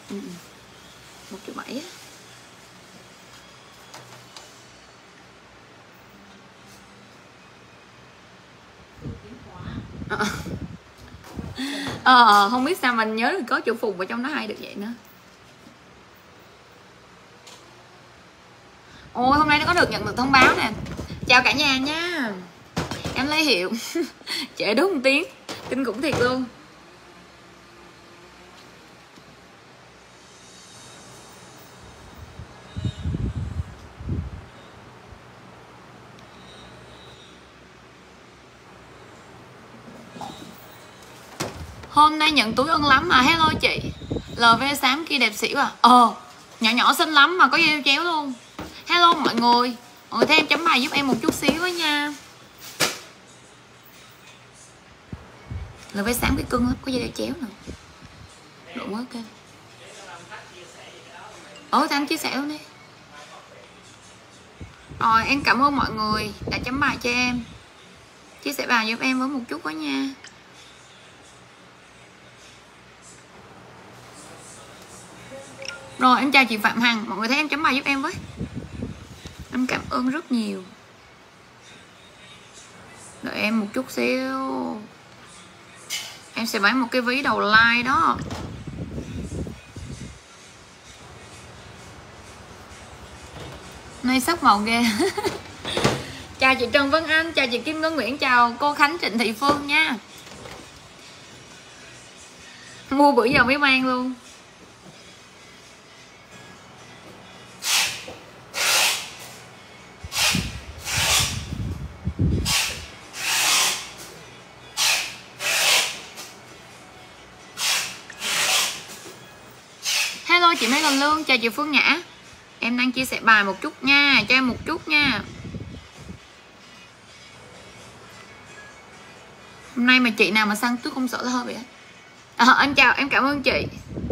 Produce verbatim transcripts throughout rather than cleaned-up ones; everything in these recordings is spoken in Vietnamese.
ừ. Một triệu bảy á. Ờ. Ờ, không biết sao mình nhớ được có chữ phùng ở trong đó hay được vậy nữa. Ôi hôm nay nó có được nhận được thông báo nè. Chào cả nhà nha. Em lấy hiệu. Trễ đúng một tiếng. Kinh khủng thiệt luôn. Hôm nay nhận túi ưng lắm mà. Hello chị. lờ vê xám kia đẹp xỉu à. Ờ, nhỏ nhỏ xinh lắm mà có dây chéo luôn. Hello mọi người. Mọi người thấy em chấm bài giúp em một chút xíu với nha. lờ vê xám cái cưng lắm, có dây chéo nè. Độ quá ok. Ồ, thì anh chia sẻ luôn đi. Rồi, em cảm ơn mọi người đã chấm bài cho em. Chia sẻ bài giúp em với một chút với nha. Rồi, em chào chị Phạm Hằng. Mọi người thấy em chấm bài giúp em với. Em cảm ơn rất nhiều. Đợi em một chút xíu. Em sẽ bán một cái ví đầu like đó. Nay sắc màu ghê. Chào chị Trần Vân Anh, chào chị Kim Ngân Nguyễn, chào cô Khánh Trịnh Thị Phương nha. Mua bữa giờ mới mang luôn. Hello chị Mấy Lần Lương, chào chị Phương Nhã. Em đang chia sẻ bài một chút nha, cho em một chút nha. Hôm nay mà chị nào mà săn túi công sở là hơi vậy. À, anh chào, em cảm ơn chị.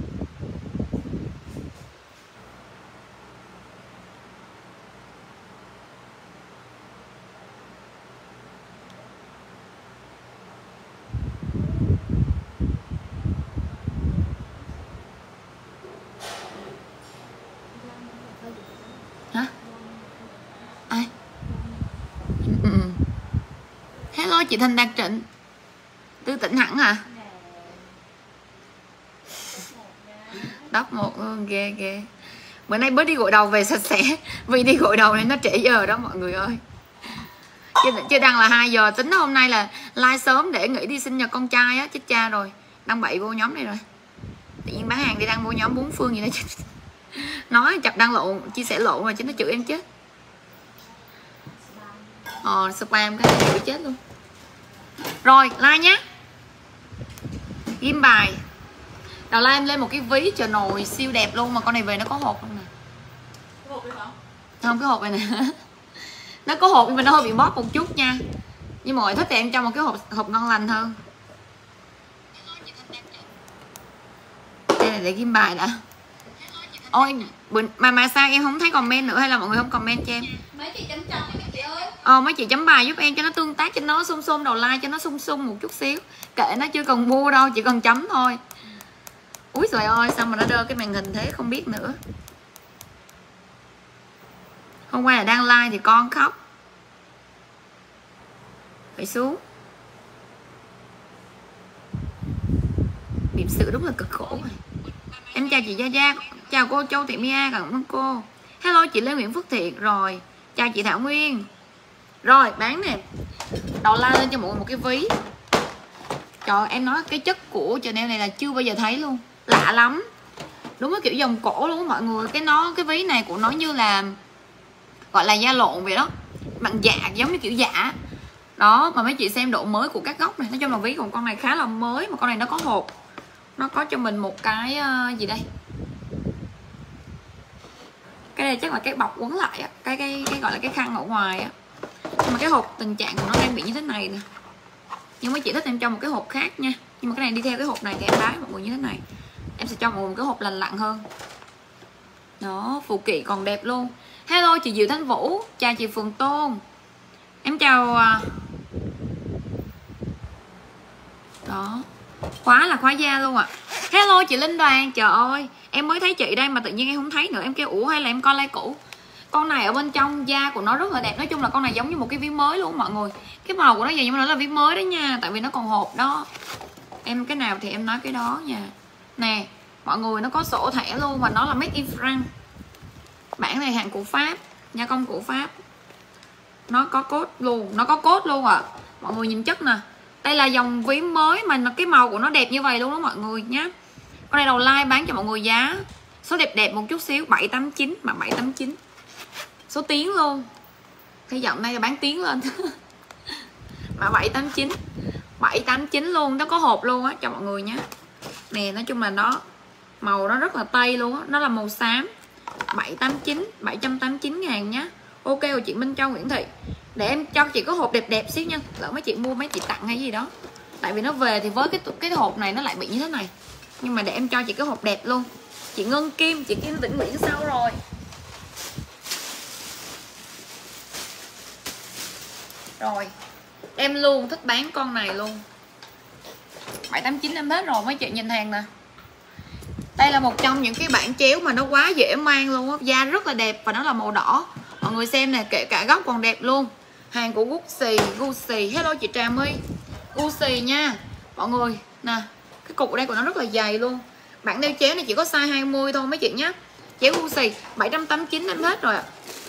Hả? Ai? Ừ. Hello chị Thành Đạt Trịnh. Tư tỉnh hẳn à? Tóc một luôn, ghê ghê. Bữa nay bớt đi gội đầu về sạch sẽ. Vì đi gội đầu này nó trễ giờ đó mọi người ơi. Chưa, chưa đăng là hai giờ. Tính hôm nay là live sớm để nghỉ đi sinh nhật con trai á. Chết cha rồi. Đăng bậy vô nhóm này rồi. Tự nhiên bán hàng đi đăng vô nhóm bốn phương gì đó. Nói chặt đăng lộn, chia sẻ lộn rồi chứ nó chửi em chết. Ờ, spam cái chửi chết luôn. Rồi, like nhé. Ghim bài. Đầu like em lên một cái ví chờ nồi siêu đẹp luôn. Mà con này về nó có hộp không nè. Có hộp hả? Không, cái hộp này nè. Nó có hộp nhưng mà nó hơi bị bóp một chút nha. Nhưng mà mọi thích thì em cho một cái hộp hộp ngon lành hơn. Đây là để ghim bài đã. Ôi, mà mà sao em không thấy comment nữa hay là mọi người không comment cho em? Mấy chị chấm chấm mấy chị ơi. Ờ, mấy chị chấm bài giúp em cho nó tương tác, cho nó xung xung đầu like, cho nó sung sung một chút xíu. Kệ nó chưa cần mua đâu, chỉ cần chấm thôi. Úi trời ơi, sao mà nó đơ cái màn hình thế không biết nữa. Hôm qua là đang like thì con khóc. Phải xuống. Điểm sự đúng là cực khổ rồi. Em chào chị Gia Gia, chào cô Châu Thị Mia, cảm ơn cô. Hello chị Lê Nguyễn Phước Thiện rồi. Chào chị Thảo Nguyên. Rồi bán nè. Đầu la lên cho mọi người một cái ví. Trời em nói cái chất của Chanel này là chưa bao giờ thấy luôn. Lạ lắm. Đúng cái kiểu dòng cổ luôn mọi người. Cái nó cái ví này của nó như là gọi là da lộn vậy đó. Bằng dạ giống như kiểu dạ. Đó mà mấy chị xem độ mới của các góc này. Nói chung là ví của con này khá là mới. Mà con này nó có hộp. Nó có cho mình một cái uh, gì đây? Cái này chắc là cái bọc quấn lại á, cái cái cái gọi là cái khăn ở ngoài á. Nhưng mà cái hộp tình trạng của nó đang bị như thế này nè. Nhưng mấy chị thích em cho một cái hộp khác nha. Nhưng mà cái này đi theo cái hộp này thì em bán mọi người như thế này. Em sẽ cho mọi người một cái hộp lành lặn hơn. Đó, phụ kiện còn đẹp luôn. Hello chị Diệu Thanh Vũ, chào chị Phường Tôn. Em chào. Đó. Khóa là khóa da luôn ạ. À. Hello chị Linh Đoàn, trời ơi em mới thấy chị đây mà tự nhiên em không thấy nữa. Em kêu ủa hay là em coi like cũ. Con này ở bên trong da của nó rất là đẹp. Nói chung là con này giống như một cái ví mới luôn mọi người. Cái màu của nó vậy nhưng mà nó là ví mới đó nha. Tại vì nó còn hộp đó. Em cái nào thì em nói cái đó nha. Nè mọi người, nó có sổ thẻ luôn. Và nó là made in France. Bản này hàng của Pháp, gia công của Pháp. Nó có code luôn. Nó có code luôn ạ. À. Mọi người nhìn chất nè. Đây là dòng ví mới mà cái màu của nó đẹp như vậy luôn đó mọi người nhé. Con này đầu like bán cho mọi người giá số đẹp đẹp một chút xíu, bảy tám chín mà bảy tám chín. Số tiếng luôn. Cái giọng này là bán tiếng lên. Mà bảy tám chín. bảy tám chín luôn, nó có hộp luôn á cho mọi người nhé. Nè, nói chung là nó màu nó rất là tây luôn á, nó là màu xám. bảy tám chín, bảy trăm tám mươi chín ngàn nhá. Ok của chị Minh Châu Nguyễn Thị. Để em cho chị có hộp đẹp đẹp xíu nha. Lỡ mấy chị mua mấy chị tặng hay gì đó. Tại vì nó về thì với cái cái hộp này nó lại bị như thế này. Nhưng mà để em cho chị cái hộp đẹp luôn. Chị Ngân Kim, chị Kim Vĩnh Nguyễn sau rồi. Rồi em luôn thích bán con này luôn. Bảy tám chín em hết rồi mấy chị nhìn hàng nè. Đây là một trong những cái bản chéo mà nó quá dễ mang luôn á. Da rất là đẹp và nó là màu đỏ. Mọi người xem nè, kể cả góc còn đẹp luôn. Hàng của Gucci, Gucci. Hello chị Trà My. Gucci nha. Mọi người, nè, cái cục ở đây của nó rất là dày luôn. Bản đeo chéo này chỉ có size hai mươi thôi mấy chị nhé. Chéo Gucci bảy trăm tám mươi chín em hết rồi ạ.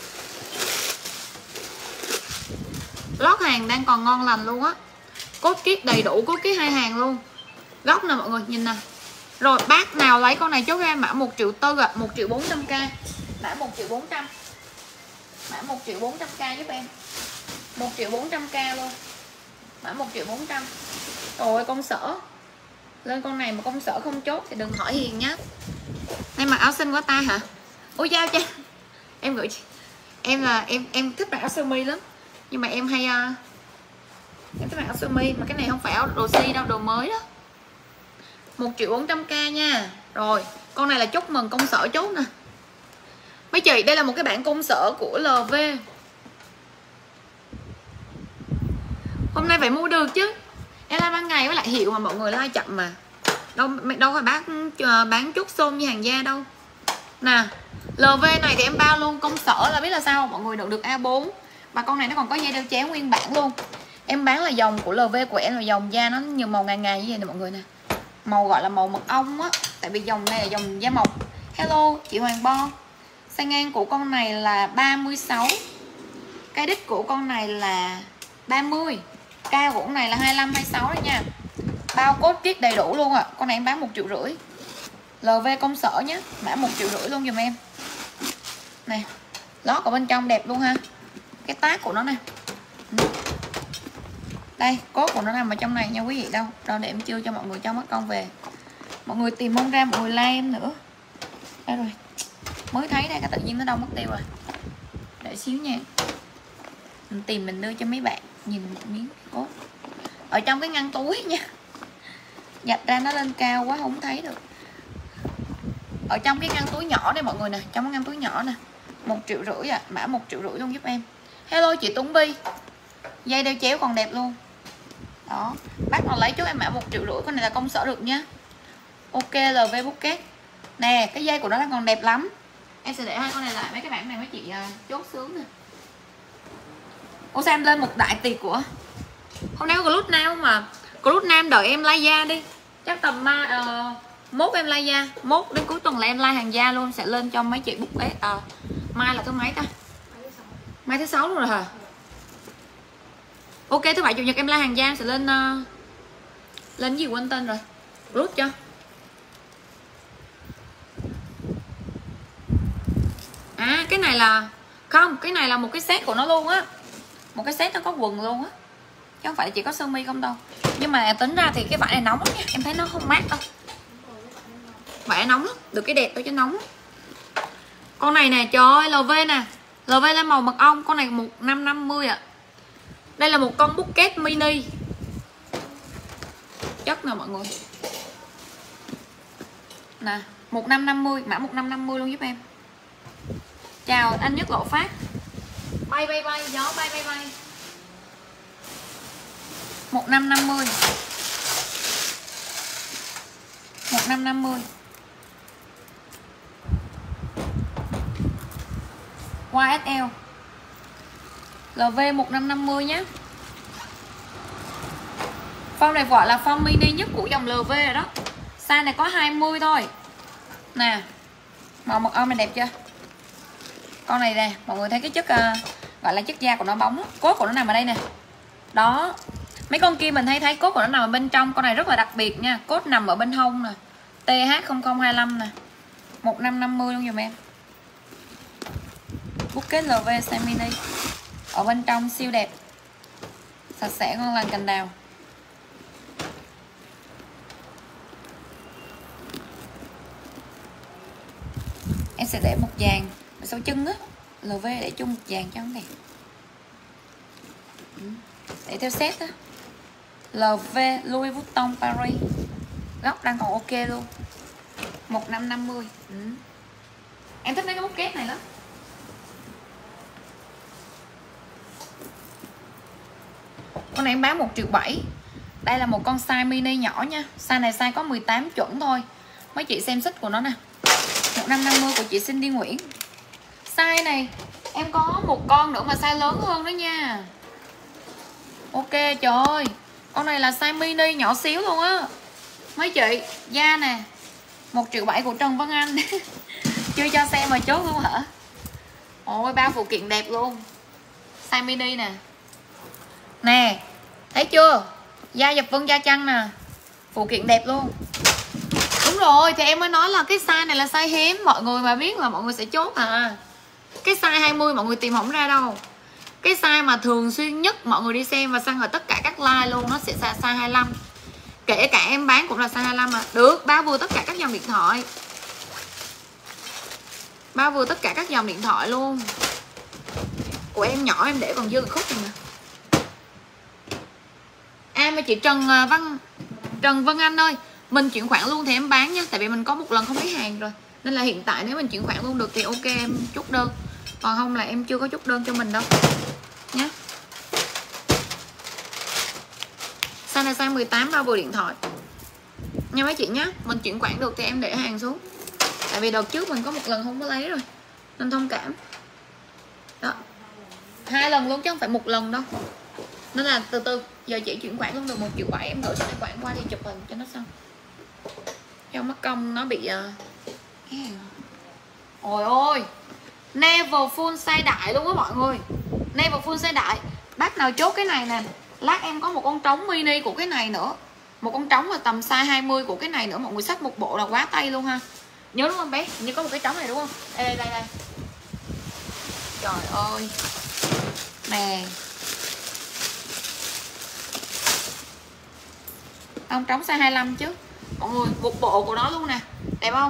Lót hàng đang còn ngon lành luôn á. Cốt kiết đầy đủ, cốt kiết hai hàng luôn. Góc nè mọi người, nhìn nè. Rồi bác nào lấy con này chốt ra mã một triệu tư ạ, một triệu bốn trăm k. Mã một triệu bốn trăm. Mã một triệu bốn trăm k giúp em. một triệu bốn trăm k luôn. Mã một triệu bốn trăm. Rồi công sở. Lên con này mà công sở không chốt thì đừng hỏi Hiền nhé. Em mặc áo xinh quá ta hả? Ôi giao cha. Em gửi chị. Em là em em thích mặc áo sơ mi lắm. Nhưng mà em hay uh, em thích mặc áo sơ mi. Mà cái này không phải áo đồ si đâu, đồ mới đó. một triệu bốn trăm k nha. Rồi con này là chúc mừng công sở chốt nè. Mấy chị, đây là một cái bản công sở của lờ vê. Hôm nay phải mua được chứ. Em like ban ngày với lại hiệu mà mọi người like chậm mà. Đâu đâu phải bán bán chốt xôm như hàng da đâu. Nè, lờ vê này thì em bao luôn công sở là biết là sao mọi người, được được a bốn. Và con này nó còn có dây đeo chéo nguyên bản luôn. Em bán là dòng của lờ vê của em là dòng da nó nhiều màu ngà ngà như vậy nè mọi người nè. Màu gọi là màu mật ong á, tại vì dòng này là dòng da mộc. Hello chị Hoàng Bo. Size ngang của con này là ba mươi sáu. Cái đít của con này là ba mươi. Cao của con này là hai mươi lăm, hai mươi sáu đấy nha. Bao cốt kiết đầy đủ luôn ạ. À. Con này em bán một triệu rưỡi. lờ vê công sở nhé. Mã một triệu rưỡi luôn giùm em. Nè, lót ở bên trong đẹp luôn ha. Cái tác của nó nè. Đây, cốt của nó nằm ở trong này nha quý vị. Đâu, đâu để em chưa cho mọi người cho mất công về. Mọi người tìm mong ra, mọi người like em nữa. Đây rồi. Mới thấy đây, cái tự nhiên nó đâu mất tiêu rồi. Đợi xíu nha. Mình tìm mình đưa cho mấy bạn nhìn một miếng cốt. Ở trong cái ngăn túi nha. Dạch ra nó lên cao quá không thấy được. Ở trong cái ngăn túi nhỏ này mọi người nè. Trong cái ngăn túi nhỏ nè. Một triệu rưỡi à. Mã một triệu rưỡi luôn giúp em. Hello chị Tuấn Bi. Dây đeo chéo còn đẹp luôn. Đó. Bác nào lấy chốt em mã một triệu rưỡi. Con này là công sở được nha. Ok lờ vê Bouquet. Nè cái dây của nó đang còn đẹp lắm. Em sẽ để hai con này lại. Mấy cái bản này mấy chị uh, chốt sướng nè. Ủa sao em lên một đại tiệc của hôm nay có group nam mà. Group nam đợi em like da đi. Chắc tầm uh, mốt em like da. Mốt đến cuối tuần là em like hàng da luôn. Sẽ lên cho mấy chị book vé. uh, Mai là thứ mấy ta? Mai thứ sáu luôn rồi hả? Ok thứ bảy chủ nhật em like hàng da. Sẽ lên uh, lên gì quên tên rồi. Group cho. À cái này là không, cái này là một cái set của nó luôn á. Một cái set nó có quần luôn á. Chứ không phải chỉ có sơ mi không đâu. Nhưng mà tính ra thì cái vải này nóng lắm nha. Em thấy nó không mát đâu. Vải nóng lắm. Được cái đẹp thôi chứ nóng. Con này nè trời ơi lờ vê nè. lờ vê lên màu mật ong. Con này một năm năm mươi ạ. À. Đây là một con bucket mini. Chất nè mọi người. Nè một năm năm mươi. Mã một năm năm mươi luôn giúp em. Chào anh Nhất Lộ Phát. Bay bay bay, gió bay bay bay. một năm năm mươi. năm năm mươi. Y ét lờ lờ vê một năm năm mươi nhé. Form này gọi là form mini nhất của dòng lờ vê rồi đó. Size này có hai mươi thôi. Nè, màu mật ong này đẹp chưa? Con này nè, mọi người thấy cái chất uh, gọi là chất da của nó bóng, cốt của nó nằm ở đây nè. Đó. Mấy con kia mình thấy thấy cốt của nó nằm ở bên trong. Con này rất là đặc biệt nha. Cốt nằm ở bên hông nè. T H không không hai lăm nè. một năm năm mươi luôn dùm em. Bút kết lờ vê size mini. Ở bên trong siêu đẹp. Sạch sẽ ngon lành cành đào. Em sẽ để một dàn sau chân á, lờ vê để chung một dàn cho nó đẹp. Để theo set á. lờ vê Louis Vuitton Paris. Góc đang còn ok luôn. một năm năm mươi. Ừ. Em thích mấy cái bút kết này lắm. Con này em bán một triệu bảy. Đây là một con size mini nhỏ nha. Size này size có mười tám chuẩn thôi. Mấy chị xem xích của nó nè. một năm năm mươi của chị Cindy Nguyễn. Size này em có một con nữa mà size lớn hơn đó nha. Ok trời ơi. Con này là size mini nhỏ xíu luôn á. Mấy chị, da nè. một triệu bảy của Trần Văn Anh. Chưa cho xem mà chốt luôn hả? Ôi bao phụ kiện đẹp luôn. Size mini nè. Nè, thấy chưa? Da dập vân da chăn nè. Phụ kiện đẹp luôn. Đúng rồi, thì em mới nói là cái size này là size hiếm. Mọi người mà biết là mọi người sẽ chốt à. Cái size hai mươi mọi người tìm không ra đâu. Cái size mà thường xuyên nhất mọi người đi xem và săn ở tất cả các like luôn, nó sẽ size hai mươi lăm. Kể cả em bán cũng là size hai mươi lăm mà. Được, bao vừa tất cả các dòng điện thoại. Bao vừa tất cả các dòng điện thoại luôn. Của em nhỏ em để còn dư khúc này nè. À mà chị Trần Văn Trần Vân Anh ơi, mình chuyển khoản luôn thì em bán nha. Tại vì mình có một lần không lấy hàng rồi. Nên là hiện tại nếu mình chuyển khoản luôn được thì ok em chốt đơn. Còn không là em chưa có chốt đơn cho mình đâu nhé. Size này size mười tám bao vừa điện thoại nha mấy chị nhé. Mình chuyển khoản được thì em để hàng xuống. Tại vì đợt trước mình có một lần không có lấy rồi. Nên thông cảm. Đó. Hai lần luôn chứ không phải một lần đâu. Nên là từ từ. Giờ chị chuyển khoản luôn được một triệu bảy. Em gửi cho tài khoản qua đi chụp hình cho nó xong. Cho mất công nó bị uh... ôi ôi Never full size đại luôn á mọi người. Never full size đại. Bác nào chốt cái này nè. Lát em có một con trống mini của cái này nữa. Một con trống là tầm size hai mươi của cái này nữa. Mọi người xách một bộ là quá tay luôn ha. Nhớ đúng không bé? Như có một cái trống này đúng không? Đây đây đây, đây. Trời ơi. Nè. Con trống size hai mươi lăm chứ. Mọi người một bộ của nó luôn nè. Đẹp không?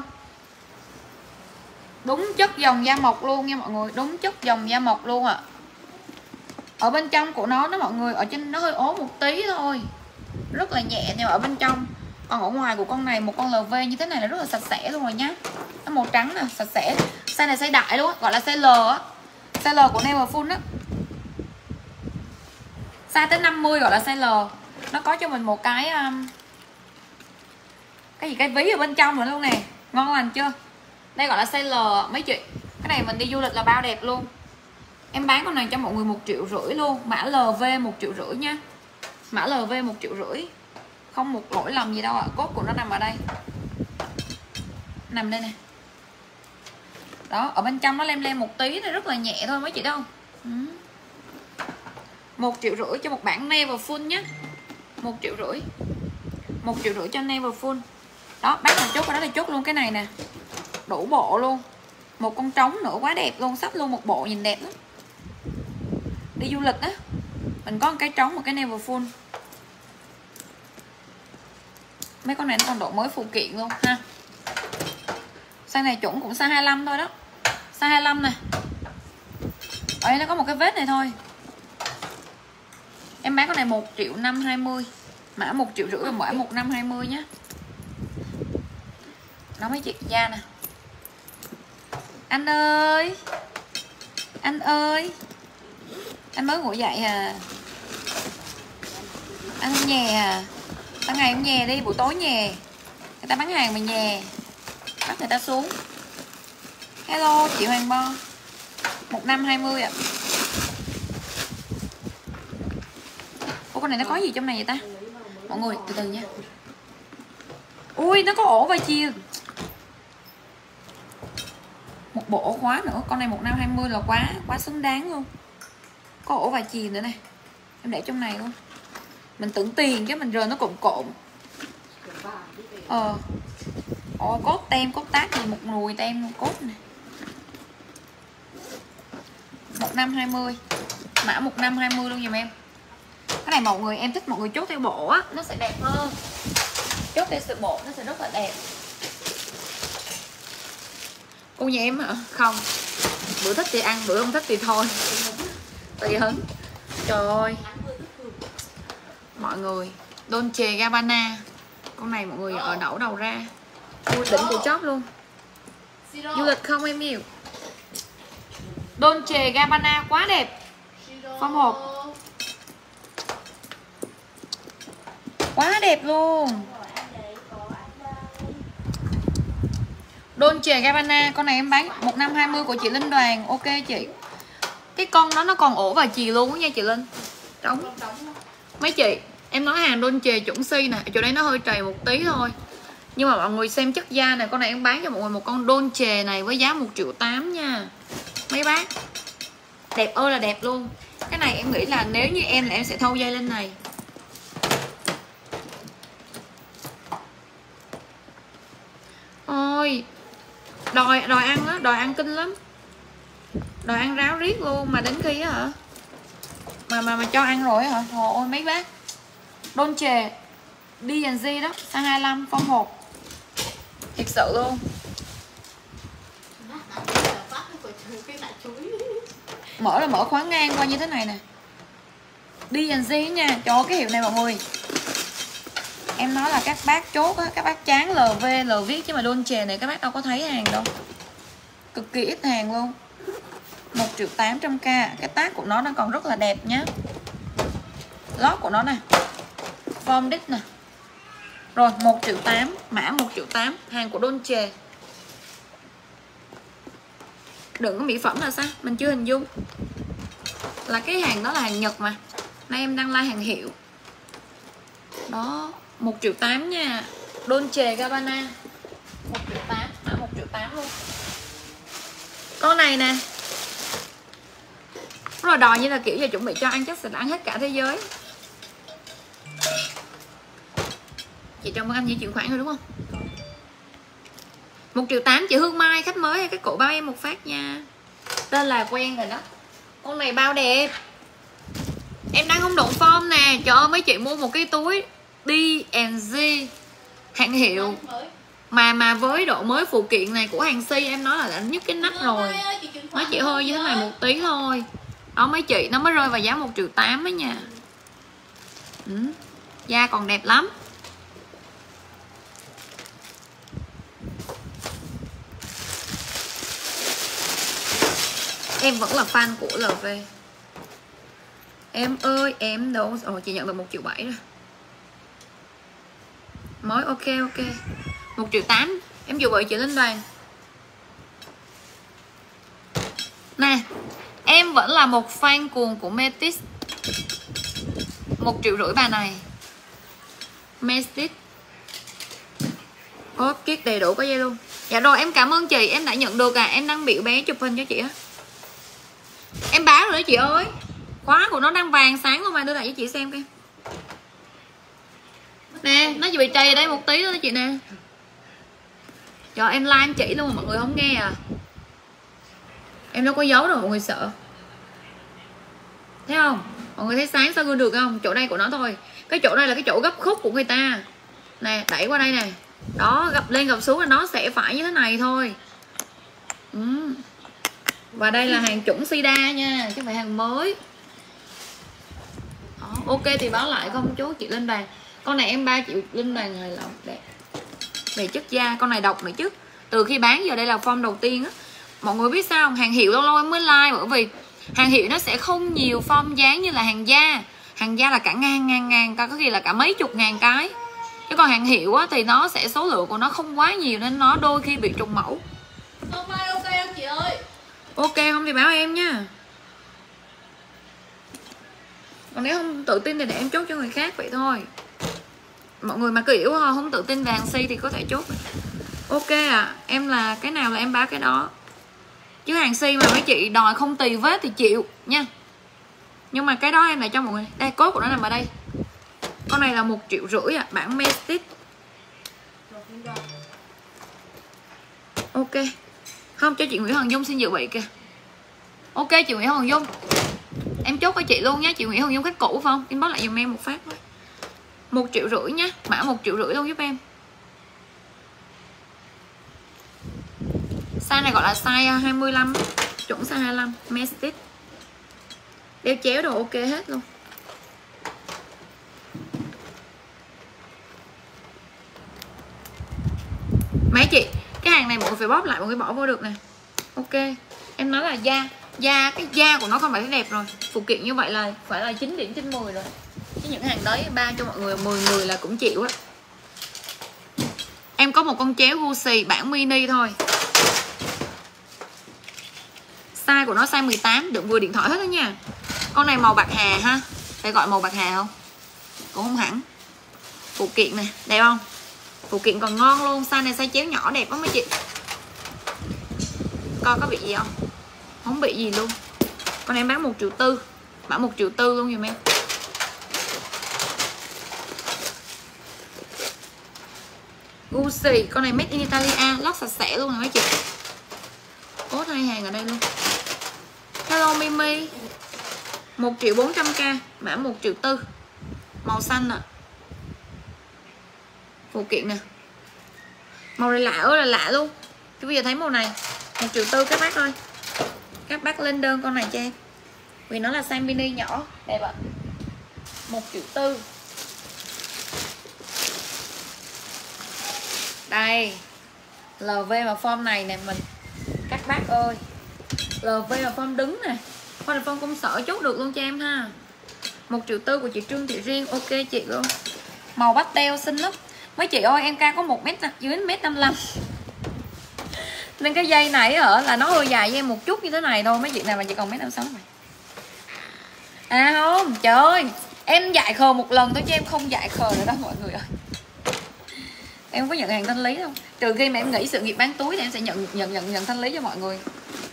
Đúng chất dòng da mộc luôn nha mọi người. Đúng chất dòng da mộc luôn ạ. À. Ở bên trong của nó đó mọi người. Ở trên nó hơi ố một tí thôi. Rất là nhẹ nhưng mà ở bên trong. Còn ở ngoài của con này một con lờ vê như thế này là rất là sạch sẽ luôn rồi nhá. Nó màu trắng nè, sạch sẽ. Size này size đại luôn á, gọi là size L á. Size L của Never Full á. Size tới năm mươi gọi là size L. Nó có cho mình một cái um, cái gì cái ví ở bên trong nữa luôn nè. Ngon lành chưa? Đây gọi là size L mấy chị. Cái này mình đi du lịch là bao đẹp luôn. Em bán con này cho mọi người một triệu rưỡi luôn. Mã lờ vê một triệu rưỡi nha. Mã lờ vê một triệu rưỡi. Không một lỗi lầm gì đâu ạ. À. Cốt của nó nằm ở đây. Nằm đây nè. Đó, ở bên trong nó lem lem một tí. Nó rất là nhẹ thôi mấy chị đâu. Ừ. Một triệu rưỡi cho một bản Never Full nhé. Một triệu rưỡi. Một triệu rưỡi cho Never Full. Đó, bác nào chốt vào đó thì chốt luôn cái này nè. Đủ bộ luôn. Một con trống nữa quá đẹp luôn. Sắp luôn một bộ nhìn đẹp lắm. Đi du lịch á. Mình có một cái trống, một cái Never Full. Mấy con này nó còn độ mới phụ kiện luôn ha. Size này chuẩn cũng size hai mươi lăm thôi đó. Size hai mươi lăm nè. Ở đây nó có một cái vết này thôi. Em bán con này một triệu năm hai mươi. Mã một triệu rưỡi và mã một năm hai mươi nhé. Đó mấy chị da nè. Anh ơi. Anh ơi. Anh mới ngủ dậy à. Anh không nhè à. Ban ngày không nhè đi, buổi tối nhè. Người ta bán hàng mà nhà bắt người ta xuống. Hello chị Hoàng Bo, một năm hai mươi ạ. Ủa con này nó có gì trong này vậy ta? Mọi người từ từ nha. Ui nó có ổ và chìa. Một bộ ổ khóa nữa. Con này một năm hai mươi là quá quá xứng đáng luôn. Có ổ và chìa nữa này. Em để trong này luôn. Mình tưởng tiền chứ mình rời nó cộn cộn. Ờ Ồ cốt tem, cốt tác gì một nùi tem cốt này. Một năm hai mươi. Mã một năm hai mươi luôn giùm em. Cái này mọi người em thích mọi người chốt theo bộ á, nó sẽ đẹp hơn. Chốt theo sự bộ nó sẽ rất là đẹp. Cô nhà em hả? Không. Bữa thích thì ăn, bữa không thích thì thôi. Tùy hứng. Trời ơi. Mọi người, Dolce Gabbana. Con này mọi người ở đậu đầu ra. Ui đỉnh của chóp luôn. Du lịch không em yêu. Dolce Gabbana quá đẹp. Phong hộp quá đẹp luôn. Dolce Gabbana. Con này em bán một năm hai mươi của chị Linh Đoàn. Ok chị. Cái con đó nó còn ổ và chì luôn nha chị Linh. Trống. Mấy chị, em nói hàng Dolce chuẩn si nè. Chỗ đây nó hơi trầy một tí thôi. Nhưng mà mọi người xem chất da này. Con này em bán cho mọi người một con Dolce này với giá một triệu tám nha. Mấy bác. Đẹp ơi là đẹp luôn. Cái này em nghĩ là nếu như em là em sẽ thâu dây lên này. Ôi Đòi đòi ăn á, đòi ăn kinh lắm. Đòi ăn ráo riết luôn. Mà đến khi á hả Mà mà mà cho ăn rồi hả. Trời ơi mấy bác. Dolce đê and giê đó, size hai mươi lăm phong hộp. Thiệt sự luôn. Mở là mở khóa ngang qua như thế này nè. đê and giê nha. Trời ơi cái hiệu này mọi người. Em nói là các bác chốt á, các bác chán lờ vê, lờ viết chứ mà Dolce này các bác đâu có thấy hàng đâu. Cực kỳ ít hàng luôn. một triệu tám trăm k. Cái tag của nó nó còn rất là đẹp nhá. Lót của nó nè. Form đít nè. Rồi một triệu tám. Mã một triệu tám. Hàng của Dolce. Đừng có mỹ phẩm là sao? Mình chưa hình dung. Là cái hàng đó là hàng Nhật mà. Nay em đăng like hàng hiệu. Đó. một triệu tám nha. Dolce Gabbana một triệu tám. Mã một triệu tám luôn. Con này nè. Rồi đòi như là kiểu giờ chuẩn bị cho ăn chắc sẽ ăn hết cả thế giới. Chị Trần Vân Anh chỉ chuyển khoản rồi đúng không? một triệu tám chị Hương Mai khách mới hay cái cổ bao em một phát nha. Tên là quen rồi đó. Con này bao đẹp. Em đang không đụng form nè. Trời ơi mấy chị mua một cái túi đê and giê hàng hiệu mà mà với độ mới phụ kiện này của hàng Si em nói là đã nhức cái nách rồi. Nó chỉ hơi như thế này một tí thôi. Đó mấy chị nó mới rơi vào giá một triệu tám ấy nha. Ừ. Da còn đẹp lắm. Em vẫn là fan của lờ vê. Em ơi em đâu. Ồ chị nhận được một triệu bảy rồi. Mới ok ok. một triệu tám. Em dù vậy chị Linh Đoàn. Nè. Em vẫn là một fan cuồng của Metis. Một triệu rưỡi bà này. Metis. Có kiết đầy đủ có dây luôn. Dạ rồi em cảm ơn chị. Em đã nhận được à. Em đang biểu bé chụp hình cho chị á. Em báo rồi đó chị ơi. Khóa của nó đang vàng sáng luôn mà. Đưa lại cho chị xem coi. Nè nó chỉ bị trầy ở đây một tí nữa đó chị nè. Trời em like em chỉ luôn mà mọi người không nghe à. Em đâu có giấu đâu mọi người sợ. Thấy không? Mọi người thấy sáng sao gương được không? Chỗ đây của nó thôi. Cái chỗ này là cái chỗ gấp khúc của người ta. Nè đẩy qua đây này. Đó gập lên gập xuống là nó sẽ phải như thế này thôi. Ừ. Và đây là hàng chuẩn Sida nha. Chứ không phải hàng mới. Đó, ok thì báo lại không chú chị Linh Đoàn. Con này em ba triệu Linh Đoàn hài lòng. Đẹp. Về chất da con này độc nữa chứ. Từ khi bán giờ đây là form đầu tiên á. Mọi người biết sao không? Hàng hiệu lâu lâu em mới like. Bởi vì hàng hiệu nó sẽ không nhiều form dáng như là hàng da. Hàng da là cả ngàn ngàn ngàn. Có khi là cả mấy chục ngàn cái. Cái còn hàng hiệu á thì nó sẽ số lượng của nó không quá nhiều nên nó đôi khi bị trùng mẫu. Hôm mai ok không chị ơi? Ok không thì báo em nha. Còn nếu không tự tin thì để em chốt cho người khác vậy thôi. Mọi người mà kiểu không tự tin về hàng si thì có thể chốt. Ok à, em là cái nào là em báo cái đó. Chứ hàng si mà mấy chị đòi không tì vết thì chịu nha. Nhưng mà cái đó em lại cho mọi người. Đây, cốt của nó nằm ở đây. Con này là một triệu rưỡi à, bản Mestic. Ok. Không, cho chị Nguyễn Hồng Dung xin dự bị kìa. Ok chị Nguyễn Hồng Dung, em chốt với chị luôn nhé. Chị Nguyễn Hồng Dung khách cũ phải không? Inbox lại dùm em một phát. Một triệu rưỡi nhé. Mã một triệu rưỡi luôn giúp em. Size này gọi là size hai mươi lăm, chuẩn size hai mươi lăm, Mestic. Đeo chéo đồ ok hết luôn. Mấy chị, cái hàng này mọi người phải bóp lại, mọi người bỏ vô được nè. Ok, em nói là da, da cái da của nó không phải đẹp rồi. Phụ kiện như vậy là phải là chín điểm trên mười rồi. Chứ những hàng đấy ba cho mọi người mười mười là cũng chịu á. Em có một con chéo Gucci bản mini thôi. Size của nó size mười tám, đựng vừa điện thoại hết đó nha. Con này màu bạc hà ha. Phải gọi màu bạc hà không? Cũng không hẳn. Phụ kiện này, đẹp không? Phụ kiện còn ngon luôn. Size này size chéo nhỏ đẹp lắm mấy chị. Coi có bị gì không? Không bị gì luôn. Con em bán một triệu tư. Bán một triệu tư luôn dùm em. Gucci, con này made in Italia, lót sạch sẽ luôn nè mấy chị. Cốt hai hàng ở đây luôn. Hello Mimi. Một triệu bốn trăm k, mã một triệu tư. Màu xanh nè. Phụ kiện nè. Màu này lạ ơi là lạ luôn. Chứ bây giờ thấy màu này một triệu tư các bác ơi. Các bác lên đơn con này cho em. Vì nó là size mini nhỏ. Đẹp ạ. Một triệu tư. Đây. lờ vê mà form này nè mình. Các bác ơi. lờ vê mà form đứng nè. Form là form công sở chốt được luôn cho em ha. Một triệu tư của chị Trương Thị Riêng. Ok chị luôn. Màu pastel xinh lắm. Mấy chị ơi em cao có một mét dưới mét năm mươi lăm. Nên cái dây này ở là nó hơi dài với em một chút như thế này thôi. Mấy chị nào mà chỉ còn mét năm mươi sáu này. À không, trời ơi. Em dạy khờ một lần thôi chứ em không dạy khờ nữa đó mọi người ơi. Em không có nhận hàng thanh lý đâu. Trừ khi mà em nghĩ sự nghiệp bán túi thì em sẽ nhận nhận nhận nhận thanh lý cho mọi người.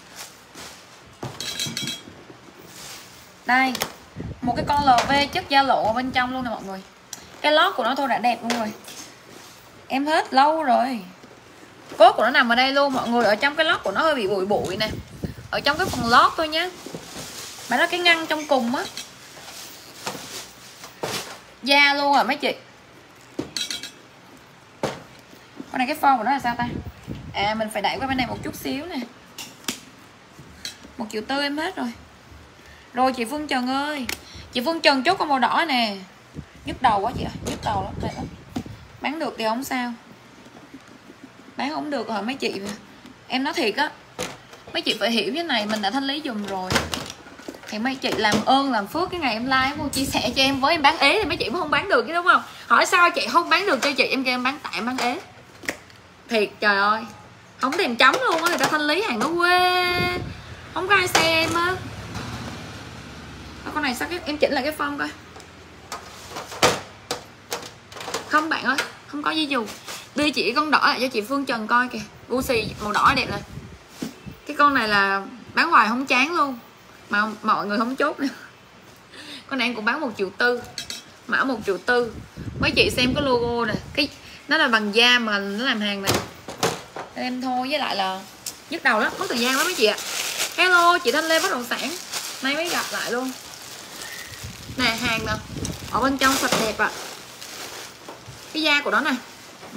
Đây. Một cái con lờ vê chất da lộ ở bên trong luôn nè mọi người. Cái lót của nó thôi đã đẹp luôn rồi. Em hết lâu rồi. Cốt của nó nằm ở đây luôn mọi người. Ở trong cái lót của nó hơi bị bụi bụi nè. Ở trong cái phần lót thôi nhá. Mà nó cái ngăn trong cùng á. Da luôn rồi mấy chị. Con này cái form của nó là sao ta? À mình phải đẩy qua bên này một chút xíu nè. Một triệu tư em hết rồi. Rồi chị Phương Trần ơi. Chị Phương Trần chốt con màu đỏ nè. Nhức đầu quá chị ạ. Nhức đầu lắm, mệt lắm. Bán được thì không sao. Bán không được rồi mấy chị. Em nói thiệt á. Mấy chị phải hiểu cái này mình đã thanh lý dùm rồi. Thì mấy chị làm ơn làm phước cái ngày em like cô chia sẻ cho em với em bán ế thì mấy chị mới không bán được chứ đúng không? Hỏi sao chị không bán được cho chị, em kêu em bán tại em bán ế. Thiệt trời ơi. Không thèm chấm luôn á, người ta thanh lý hàng nó quê. Không có ai xem á. Con này sao cái em chỉnh lại cái form coi. Không bạn ơi, không có gì dù. Đưa chị con đỏ lại cho chị Phương Trần coi kìa. Gucci màu đỏ đẹp này. Cái con này là bán hoài không chán luôn. Mà mọi người không chốt nữa. Con này em cũng bán một triệu tư. Mã một triệu tư. Mấy chị xem cái logo nè. Cái nó là bằng da mà nó làm hàng này. Em thôi với lại là nhức đầu lắm, mất thời gian lắm mấy chị ạ. Hello chị Thanh Lê bất động sản. Nay mới gặp lại luôn. Nè hàng nè. Ở bên trong sạch đẹp ạ. À. Cái da của nó nè. Ừ.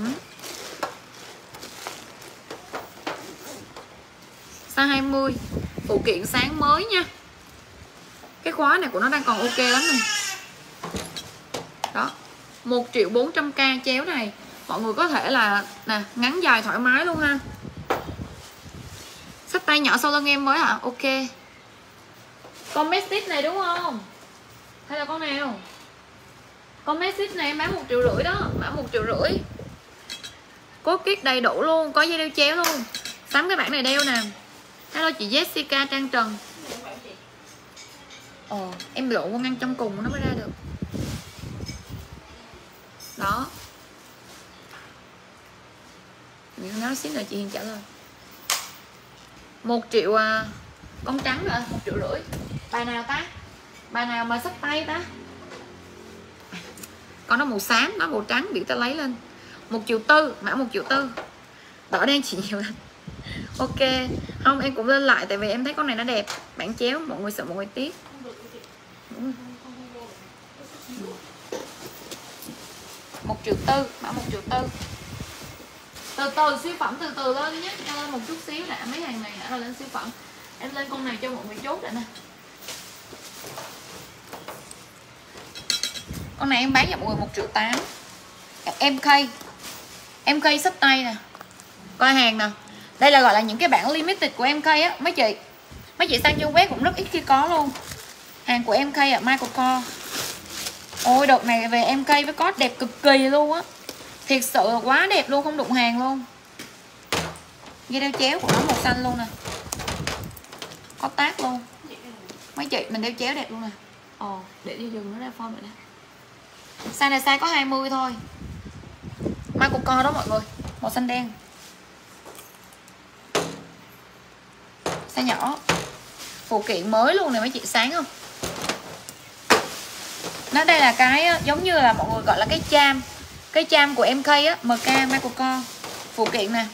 Size hai mươi. Phụ kiện sáng mới nha. Cái khóa này của nó đang còn ok lắm nè. Đó. Một triệu bốn trăm k chéo này. Mọi người có thể là nè, ngắn dài thoải mái luôn ha. Xách tay nhỏ sau lưng em mới hả? Ok. Con Mestic này đúng không? Hay là con nào? Con message này em bán một triệu rưỡi đó, bán một triệu rưỡi. Cốt kit đầy đủ luôn, có dây đeo chéo luôn. Sắm cái bản này đeo nè. Hello chị Jessica Trang Trần. Ồ, em lộn con ngăn trong cùng nó mới ra được. Đó. Mình nói xíu nữa chị Hiền trả lời. Một triệu à, con trắng rồi, một triệu rưỡi. Bài nào ta? Bài nào mà xách tay ta? Con nó màu xám, nó màu trắng, bị ta lấy lên. Một triệu tư, mã một triệu tư. Đỏ đen chỉ nhiều lắm. Ok, không em cũng lên lại tại vì em thấy con này nó đẹp. Bản chéo, mọi người sợ mọi người tiếc. Một triệu tư, mã một triệu tư. Từ từ siêu phẩm từ từ lên nhé, cho lên một chút xíu đã, mấy hàng này đã là lên siêu phẩm. Em lên con này cho mọi người chốt lại nè. Con này em bán cho mọi người một triệu tám. em ca em ca xách tay nè, coi hàng nè. Đây là gọi là những cái bản limited của em ca á mấy chị. Mấy chị sang trang web cũng rất ít khi có luôn. Hàng của em ca ở Michael Kors. Ôi đợt này về em ca với code đẹp cực kỳ luôn á. Thiệt sự là quá đẹp luôn, không đụng hàng luôn. Dây đeo chéo của nó màu xanh luôn nè, có tác luôn. Mấy chị mình đeo chéo đẹp luôn nè. Ồ, để đi dừng nó ra form vậy nè. Size này size có hai mươi thôi. Michael Kors đó mọi người, màu xanh đen. Size nhỏ. Phụ kiện mới luôn này mấy chị, sáng không? Nó đây là cái giống như là mọi người gọi là cái cham. Cái cham của em ca á, em ca Michael Kors. Phụ kiện nè.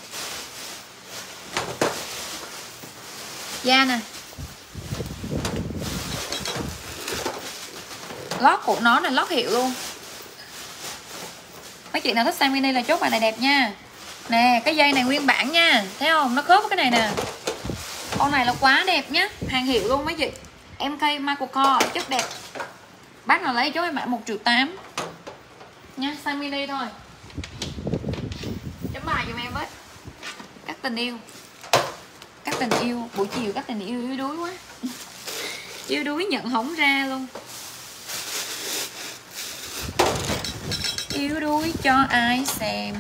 Da nè. Lót của nó là lót hiệu luôn. Mấy chị nào thích size mini là chốt bài này đẹp nha. Nè, cái dây này nguyên bản nha. Thấy không? Nó khớp với cái này nè. Con này là quá đẹp nhá. Hàng hiệu luôn mấy chị. em ca Michael Kors chất đẹp. Bác nào lấy chốt em bạn một triệu tám nha, size mini thôi. Chấm bài giùm em với. Các tình yêu. Các tình yêu, buổi chiều các tình yêu yếu đuối quá. Yếu đuối nhận hổng ra luôn. Yếu đuối cho ai xem.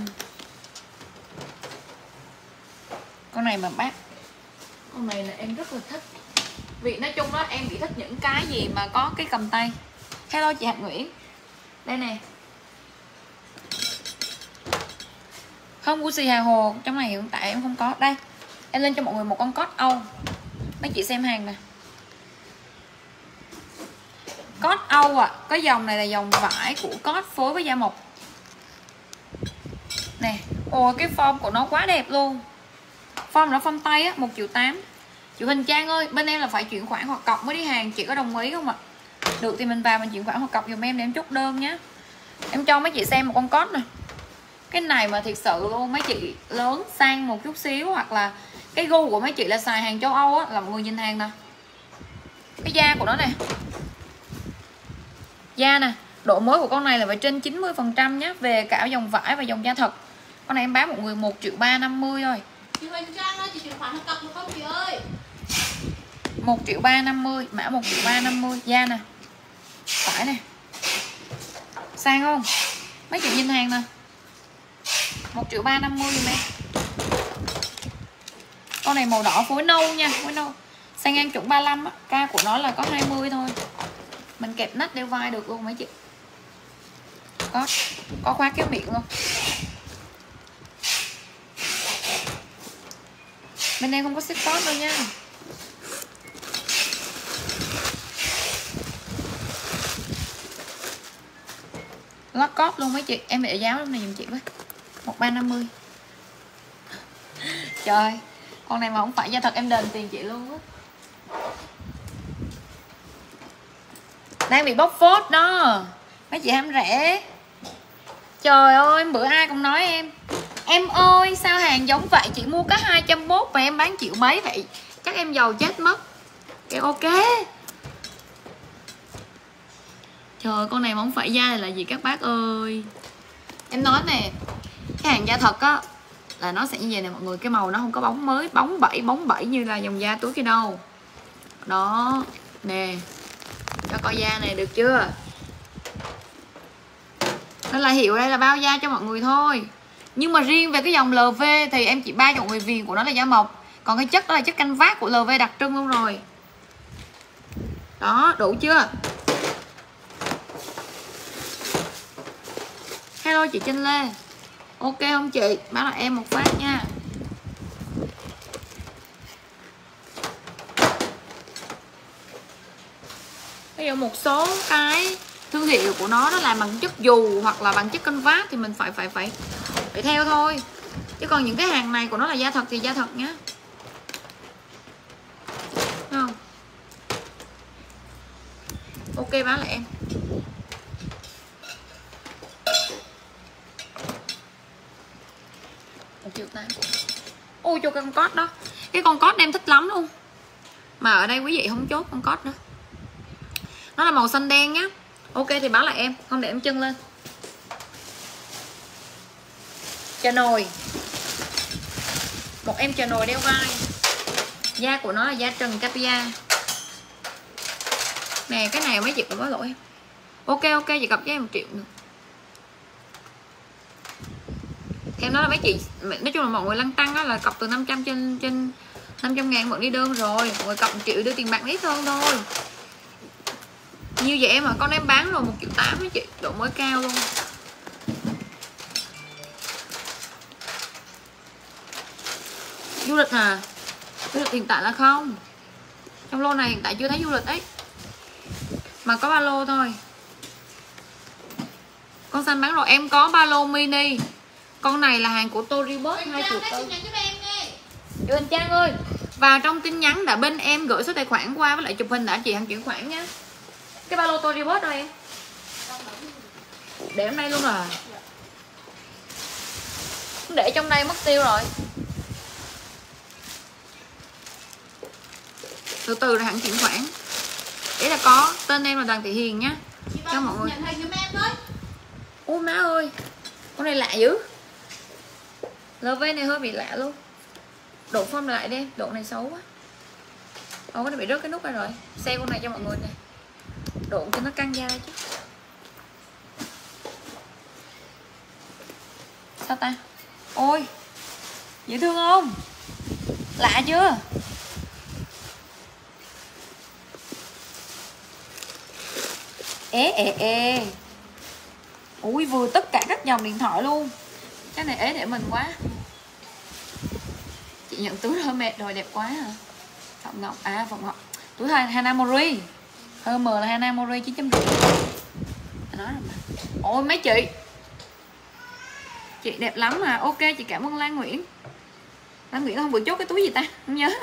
Con này mà bác, con này là em rất là thích. Vì nói chung đó em bị thích những cái gì mà có cái cầm tay. Hello chị Hạnh Nguyễn. Đây nè. Không Gucci Hà Hồ, trong này hiện tại em không có. Đây, em lên cho mọi người một con cốt Âu. Mấy chị xem hàng nè. Cốt Âu à, cái dòng này là dòng vải của cốt phối với da mộc. Nè, ồ cái form của nó quá đẹp luôn. Form nó form tay á, một triệu tám. Chị Huỳnh Trang ơi, bên em là phải chuyển khoản hoặc cọc mới đi hàng, chị có đồng ý không ạ? Được thì mình vào mình chuyển khoản hoặc cọc giùm em để em chốt đơn nhé. Em cho mấy chị xem một con cốt này. Cái này mà thiệt sự luôn, mấy chị lớn sang một chút xíu hoặc là cái gu của mấy chị là xài hàng châu Âu á, là mọi người nhìn hàng nè. Cái da của nó nè. Da nè, độ mới của con này là phải trên chín mươi phần trăm nhé, về cả dòng vải và dòng da thật. Con này em bán mọi người một triệu ba trăm năm mươi thôi. Chị Huỳnh Trang ơi, chị chuyển khoản hoặc cọc được không chị ơi? một triệu ba trăm năm mươi, mã một triệu ba trăm năm mươi. Da nè. Phải nè. Sang không? Mấy chị nhìn hàng nè. một triệu ba trăm năm mươi em. Con này màu đỏ phối nâu nha, phối nâu. Sang ngang chuẩn ba mươi lăm á, ca của nó là có hai mươi thôi. Mình kẹp nách đeo vai được luôn mấy chị. Có có khóa kéo miệng luôn. Bên em không có ship code đâu nha. Lót code luôn mấy chị. Em bị giáo lúc này dùm chị với. một ba năm mươi. Trời, con này mà không phải da thật em đền tiền chị luôn á. Đang bị bóc phốt đó. Mấy chị ham rẻ. Trời ơi, bữa ai cũng nói em, em ơi sao hàng giống vậy, chị mua có hai trăm mốt mà em bán triệu mấy vậy, chắc em giàu chết mất. Kêu ok. Trời, con này mà không phải da này là gì các bác ơi. Em nói nè, cái hàng da thật á là nó sẽ như vậy nè mọi người. Cái màu nó không có bóng mới, bóng bẩy, bóng bẩy như là dòng da túi kia đâu. Đó, nè. Cho coi da này được chưa. Nên là hiệu đây là bao da cho mọi người thôi. Nhưng mà riêng về cái dòng lờ vê thì em chỉ ba chọn người viền của nó là da mộc. Còn cái chất đó là chất canvas của lờ vê đặc trưng luôn rồi. Đó, đủ chưa? Hello chị Trinh Lê. Ok không chị? Báo là em một phát nha. Ví dụ một số cái thương hiệu của nó nó làm bằng chất dù hoặc là bằng chất canvas thì mình phải phải phải phải theo thôi. Chứ còn những cái hàng này của nó là da thật thì da thật nhá. Thấy không? Ok báo lại em. một triệu tám. Ôi cho con cốt đó. Cái con cốt em thích lắm luôn. Mà ở đây quý vị không chốt con cốt nữa. Nó là màu xanh đen nhá. Ok thì báo lại em, không để em chân lên. Chà nồi. Một em chà nồi đeo vai. Da của nó là da trần capia. Nè cái này mấy chị cũng có lỗi em. Ok ok chị cọc cho em một triệu nữa. Em nói là mấy chị, nói chung là mọi người lăn tăng đó là cọc từ năm trăm trên trên năm trăm ngàn vẫn đi đơn rồi. Mọi người cọc một triệu đưa tiền bạc ít hơn thôi. Như vậy mà con em bán rồi một triệu tám với chị, độ mới cao luôn. Du lịch à? Du lịch hiện tại là không. Trong lô này hiện tại chưa thấy du lịch ấy. Mà có ba lô thôi. Con xanh bán rồi, em có ba lô mini. Con này là hàng của Toribus hai triệu tư. Chị Huỳnh Trang ơi, vào trong tin nhắn đã bên em gửi số tài khoản qua với lại chụp hình đã chị hẳn chuyển khoản nhá. Cái ba lô Toribus đâu em? Để hôm nay luôn rồi. Để trong đây mất tiêu rồi. Từ từ rồi hẳn chuyển khoản. Đấy là có, tên em là Đoàn Thị Hiền nhá. Cho mọi người. Ôi má ơi, con này lạ dữ. lờ vê này hơi bị lạ luôn. Độ form lại đi, độ này xấu quá. Ồ, nó bị rớt cái nút này rồi. Xe con này cho mọi người này. Độ cho nó căng da chứ. Sao ta? Ôi, dễ thương không? Lạ chưa? Ê ê ê. Ui vừa tất cả các dòng điện thoại luôn. Cái này ế để mình quá. Chị nhận túi hơi mệt rồi, đẹp quá hả? Phạm Ngọc, à Phạm Ngọc. Túi Hanamori. Hơi mờ là Hanamori chín chấm rưỡi. Nói rồi mà. Ôi mấy chị. Chị đẹp lắm mà. Ok chị cảm ơn Lan Nguyễn. Lan Nguyễn không vừa chốt cái túi gì ta? Không nhớ.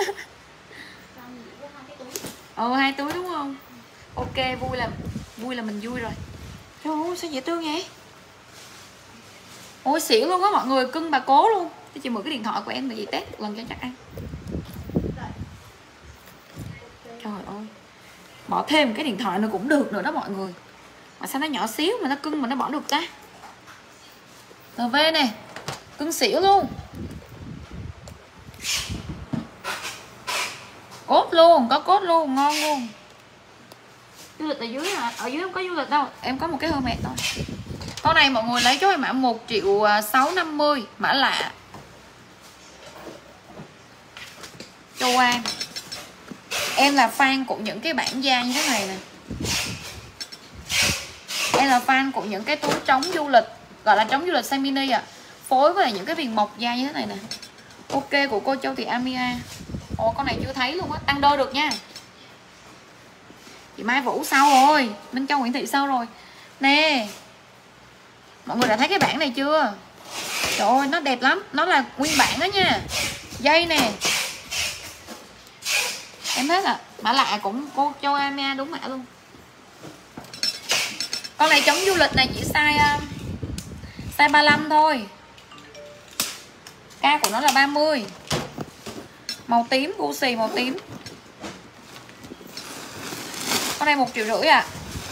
Ồ hai túi đúng không? Ok vui là vui là mình vui rồi. Trời ơi sao dễ thương vậy? Ôi xỉu luôn á mọi người, cưng bà cố luôn. Tôi chỉ mượn cái điện thoại của em để chị test một lần cho chắc ăn. Trời ơi. Bỏ thêm cái điện thoại nữa cũng được nữa đó mọi người. Mà sao nó nhỏ xíu mà nó cưng mà nó bỏ được ta? lờ vê nè. Cưng xỉu luôn. Cốt luôn, có cốt luôn, ngon luôn. Du lịch ở dưới hả? Ở dưới không có du lịch đâu. Em có một cái Hermes thôi. Con này mọi người lấy cho em mã một triệu sáu trăm năm mươi. Mã lạ Châu An. Em là fan của những cái bản da như thế này nè. Em là fan của những cái túi trống du lịch. Gọi là trống du lịch size mini ạ. À. Phối với những cái viền mộc da như thế này nè. Ok của cô Châu Thị Amia. Ồ con này chưa thấy luôn á. Tăng đôi được nha. Chị Mai Vũ sau rồi. Minh Châu Nguyễn Thị sau rồi. Nè. Mọi người đã thấy cái bản này chưa? Trời ơi nó đẹp lắm. Nó là nguyên bản đó nha. Dây nè. Em thấy là mã lạ cũng cô Châu Amia đúng mã luôn. Con này chống du lịch này chỉ size uh, size ba mươi lăm thôi. Ca của nó là ba mươi. Màu tím, Gucci màu tím. Con này một triệu rưỡi à.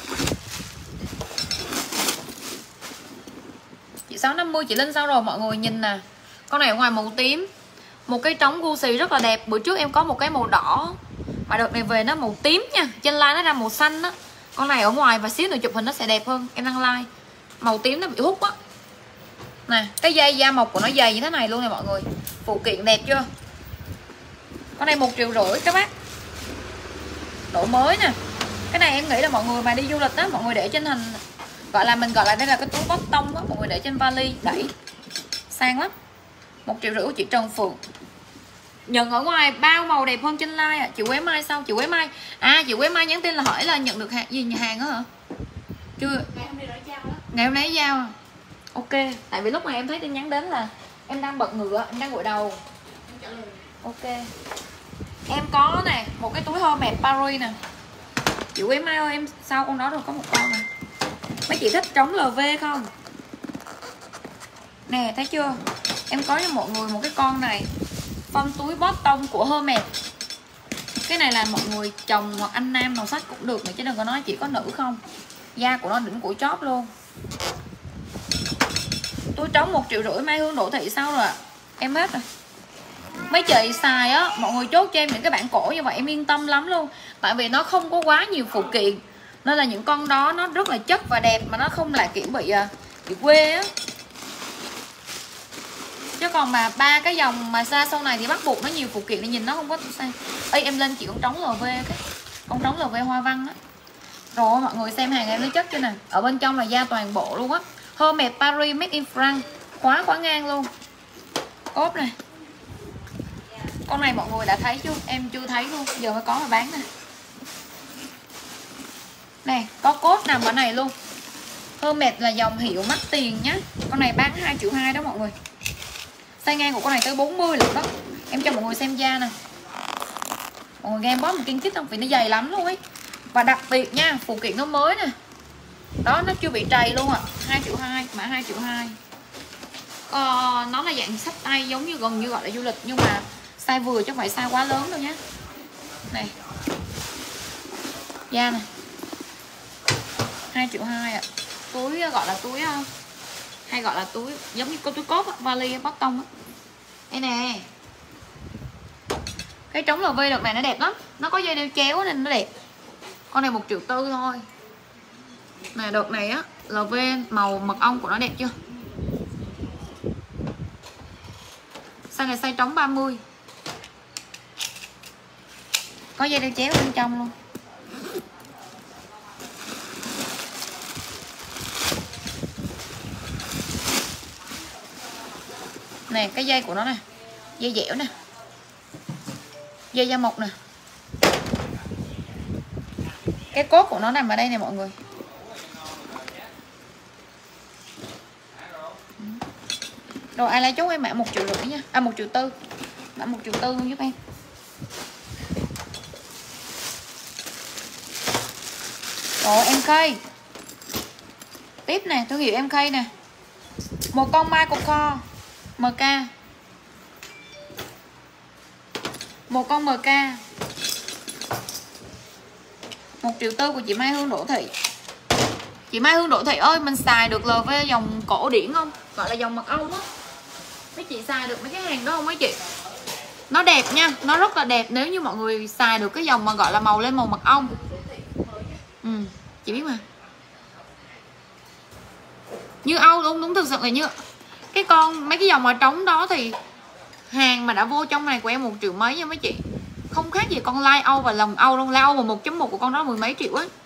Chị sáu trăm năm mươi chị lên sau rồi mọi người nhìn nè. Con này ở ngoài màu tím. Một cái trống Gucci rất là đẹp. Bữa trước em có một cái màu đỏ. Mà đợt này về nó màu tím nha. Trên line nó ra màu xanh đó. Con này ở ngoài và xíu nữa chụp hình nó sẽ đẹp hơn. Em đăng like. Màu tím nó bị hút á. Nè, cái dây da mộc của nó dày như thế này luôn nè mọi người. Phụ kiện đẹp chưa? Con này một triệu rưỡi các bác. Độ mới nè. Cái này em nghĩ là mọi người mà đi du lịch á, mọi người để trên hình, gọi là mình gọi là đây là cái túi bóp tông á, mọi người để trên vali đẩy sang lắm. Một triệu rưỡi của chị Trần Phượng. Nhận ở ngoài bao màu đẹp hơn trên like à. Chị Quế Mai sao? Chị Quế Mai. À chị Quế Mai nhắn tin là hỏi là nhận được hàng gì, nhà hàng đó hả? Chưa. Ngày hôm nay đã giao đó. Ngày hôm nay giao à? Ok, tại vì lúc này em thấy tin nhắn đến là em đang bật ngựa, em đang gội đầu. Em trả lời. Ok. Em có nè, một cái túi Hermes Paris nè. Chị Quế Mai ơi, em sau con đó rồi có một con nè. Mấy chị thích trống lờ vê không? Nè, thấy chưa? Em có cho mọi người một cái con này. Phân túi bóp tông của Hermes. Cái này là mọi người chồng hoặc anh nam màu sắc cũng được, mà chứ đừng có nói chỉ có nữ không. Da của nó đỉnh của chóp luôn. Túi trống một triệu rưỡi Mai Hương Đỗ Thị sao rồi ạ? Em hết rồi. Mấy chị xài á, mọi người chốt cho em những cái bản cổ như vậy em yên tâm lắm luôn. Tại vì nó không có quá nhiều phụ kiện, nên là những con đó nó rất là chất và đẹp, mà nó không lại kiểu bị bị quê á. Chứ còn mà ba cái dòng mà xa sau này thì bắt buộc nó nhiều phụ kiện để nhìn nó không có sang. Ê em lên chị con trống lờ vê cái con trống lờ vê hoa văn á. Rồi mọi người xem hàng em nó chất chưa nè. Ở bên trong là da toàn bộ luôn á. Hermes Paris made in France. Khóa khóa ngang luôn. Cốp này. Con này mọi người đã thấy chưa? Em chưa thấy luôn, giờ mới có mà bán nè. Nè, có cốt nằm ở này luôn. Hermes là dòng hiệu mắc tiền nhá. Con này bán hai triệu hai đó mọi người. Size ngang của con này tới bốn mươi lận đó. Em cho mọi người xem da nè. Mọi người nghe em bóp một kiên kít không? Vì nó dày lắm luôn ấy. Và đặc biệt nha, phụ kiện nó mới nè. Đó, nó chưa bị trầy luôn ạ. À. hai triệu hai, mã hai triệu hai. Ờ, nó là dạng xách tay giống như gần như gọi là du lịch, nhưng mà size vừa chứ không phải size quá lớn đâu nhé. Này. Da này. hai triệu hai ạ. À. Túi gọi là túi hay gọi là túi giống như con túi cốt á, vali bóp tông á. Đây nè. Cái trống lờ vê đợt này nó đẹp lắm. Nó có dây đeo chéo nên nó đẹp. Con này một triệu tư thôi. Nè đợt này á, lờ vê màu mật ong của nó đẹp chưa? Size này size trống ba mươi. Có dây đeo chéo bên trong luôn. Nè cái dây của nó nè. Dây dẻo nè. Dây da mộc nè. Cái cốt của nó nằm ở đây nè mọi người. Rồi ai lấy chốt em mã một triệu rưỡi nha. À một triệu tư. Mã một triệu tư luôn giúp em. Rồi em Kay. Tiếp nè, thương hiệu em Kay nè. Một con Michael Kors em ca. Một con em ca. Một triệu tư của chị Mai Hương Đỗ Thị. Chị Mai Hương Đỗ Thị ơi, mình xài được lờ vê dòng cổ điển không? Gọi là dòng mật ong á. Mấy chị xài được mấy cái hàng đó không mấy chị? Nó đẹp nha, nó rất là đẹp nếu như mọi người xài được cái dòng mà gọi là màu lên màu mật ong. Ừ, chị biết mà. Như Âu đúng đúng thực sự là như cái con mấy cái dòng mà trống đó thì hàng mà đã vô trong này của em một triệu mấy nha mấy chị. Không khác gì con Lai Âu và lòng Âu luôn. Lai Âu và một chấm một của con đó mười mấy triệu ấy.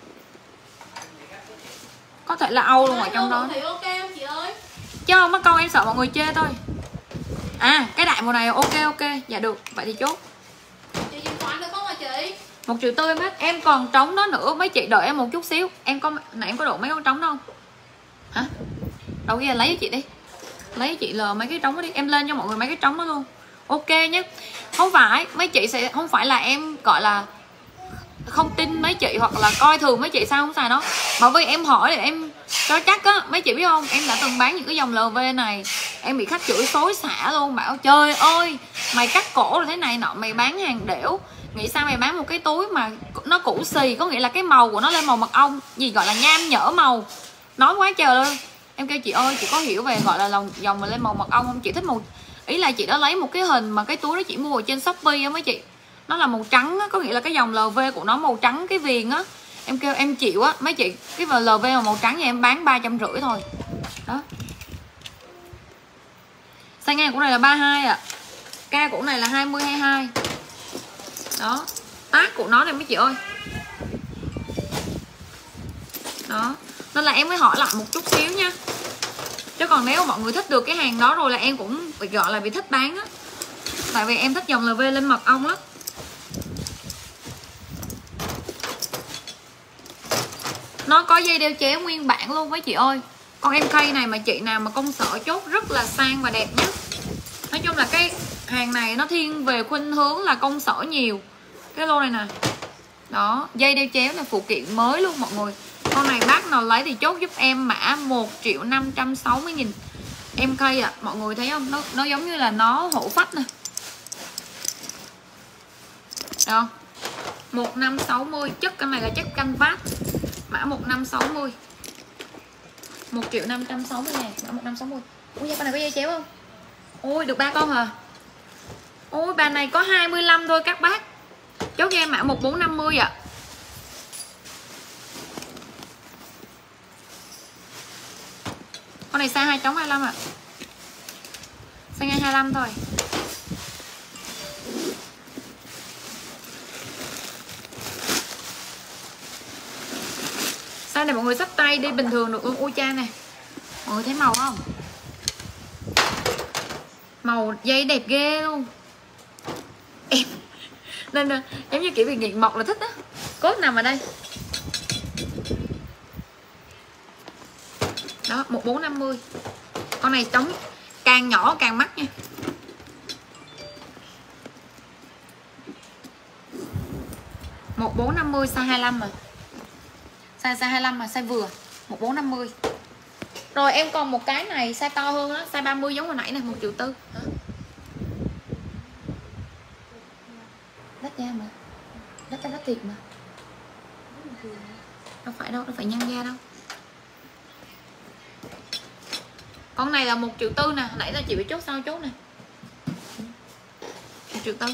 Có thể là Âu luôn ở trong đó. Thì ok không chị ơi? Chứ không mất câu em sợ mọi người chê thôi. À cái đại màu này ok ok. Dạ được, vậy thì chốt. Chị chuyển khoản được không hả chị? Một triệu tư em hết. Em còn trống đó nữa. Mấy chị đợi em một chút xíu. Em có nãy em có độ mấy con trống đó không? Hả? Đâu kia lấy cho chị đi. Lấy cho chị lờ mấy cái trống đó đi. Em lên cho mọi người mấy cái trống đó luôn. Ok nhé. Không phải mấy chị sẽ không phải là em gọi là không tin mấy chị hoặc là coi thường mấy chị sao không xài nó, mà vì em hỏi để em cho chắc á. Mấy chị biết không, em đã từng bán những cái dòng lờ vê này, em bị khách chửi xối xả luôn, bảo trời ơi mày cắt cổ rồi thế này nọ, mày bán hàng đểu, nghĩ sao mày bán một cái túi mà nó cũ xì, có nghĩa là cái màu của nó lên màu mật ong, gì gọi là nham nhở màu, nói quá trời luôn. Em kêu chị ơi chị có hiểu về gọi là dòng dòng mà lên màu mật ong không? Chị thích màu, ý là chị đã lấy một cái hình mà cái túi đó chị mua ở trên Shopee á mấy chị, nó là màu trắng á, có nghĩa là cái dòng lờ vê của nó màu trắng cái viền á. Em kêu em chịu á mấy chị, cái lờ vê mà màu trắng thì em bán ba trăm rưỡi thôi. Đó. Size ngang của này là ba mươi hai ạ. À. Ca của này là hai mươi hai mươi hai. Đó. Tác của nó này mấy chị ơi. Đó. Nên là em mới hỏi lại một chút xíu nha. Chứ còn nếu mọi người thích được cái hàng đó rồi là em cũng bị gọi là bị thích bán á. Tại vì em thích dòng lờ vê lên mật ong lắm. Nó có dây đeo chéo nguyên bản luôn mấy chị ơi. Con em khay này mà chị nào mà công sở chốt rất là sang và đẹp nhé. Nói chung là cái hàng này nó thiên về khuynh hướng là công sở nhiều. Cái lô này nè. Đó, dây đeo chéo là phụ kiện mới luôn mọi người. Con này bác nào lấy thì chốt giúp em mã một triệu năm trăm sáu mươi nghìn. Em khay ạ, à, mọi người thấy không? Nó, nó giống như là nó hổ phách nè. Đó. một năm sáu mươi. Chất cái này là chất canvas. Mã một năm sáu mươi. một triệu năm trăm sáu mươi ngàn. Mã một năm sáu mươi. Ui da, con này có dây chéo không? Ôi được ba con hả? Ôi bà này có hai mươi lăm thôi các bác. Chốt cho em mã một bốn năm mươi ạ. À. Con này size hai hai mươi lăm ạ. À. Size ngang hai mươi lăm thôi. Size này mọi người xách tay đi bình thường được luôn. Ui cha nè. Mọi người thấy màu không? Màu dây đẹp ghê luôn. Em nên giống như kiểu bị nghiện mọc là thích á. Cốt nằm ở đây. Đó, một bốn năm mươi. Con này trống càng nhỏ càng mắc nha. một bốn năm mươi size hai mươi lăm mà. Size size hai mươi lăm mà, size vừa. một bốn năm mươi. Rồi em còn một cái này size to hơn á, size ba mươi giống hồi nãy này, một triệu tư. Hả? Đắt da mà. Đắt da đắt thiệt mà. Đâu phải đâu, đâu phải nhăn da đâu. Con này là một triệu tư nè, nãy là chị bị chốt sao chốt nè. một triệu tư.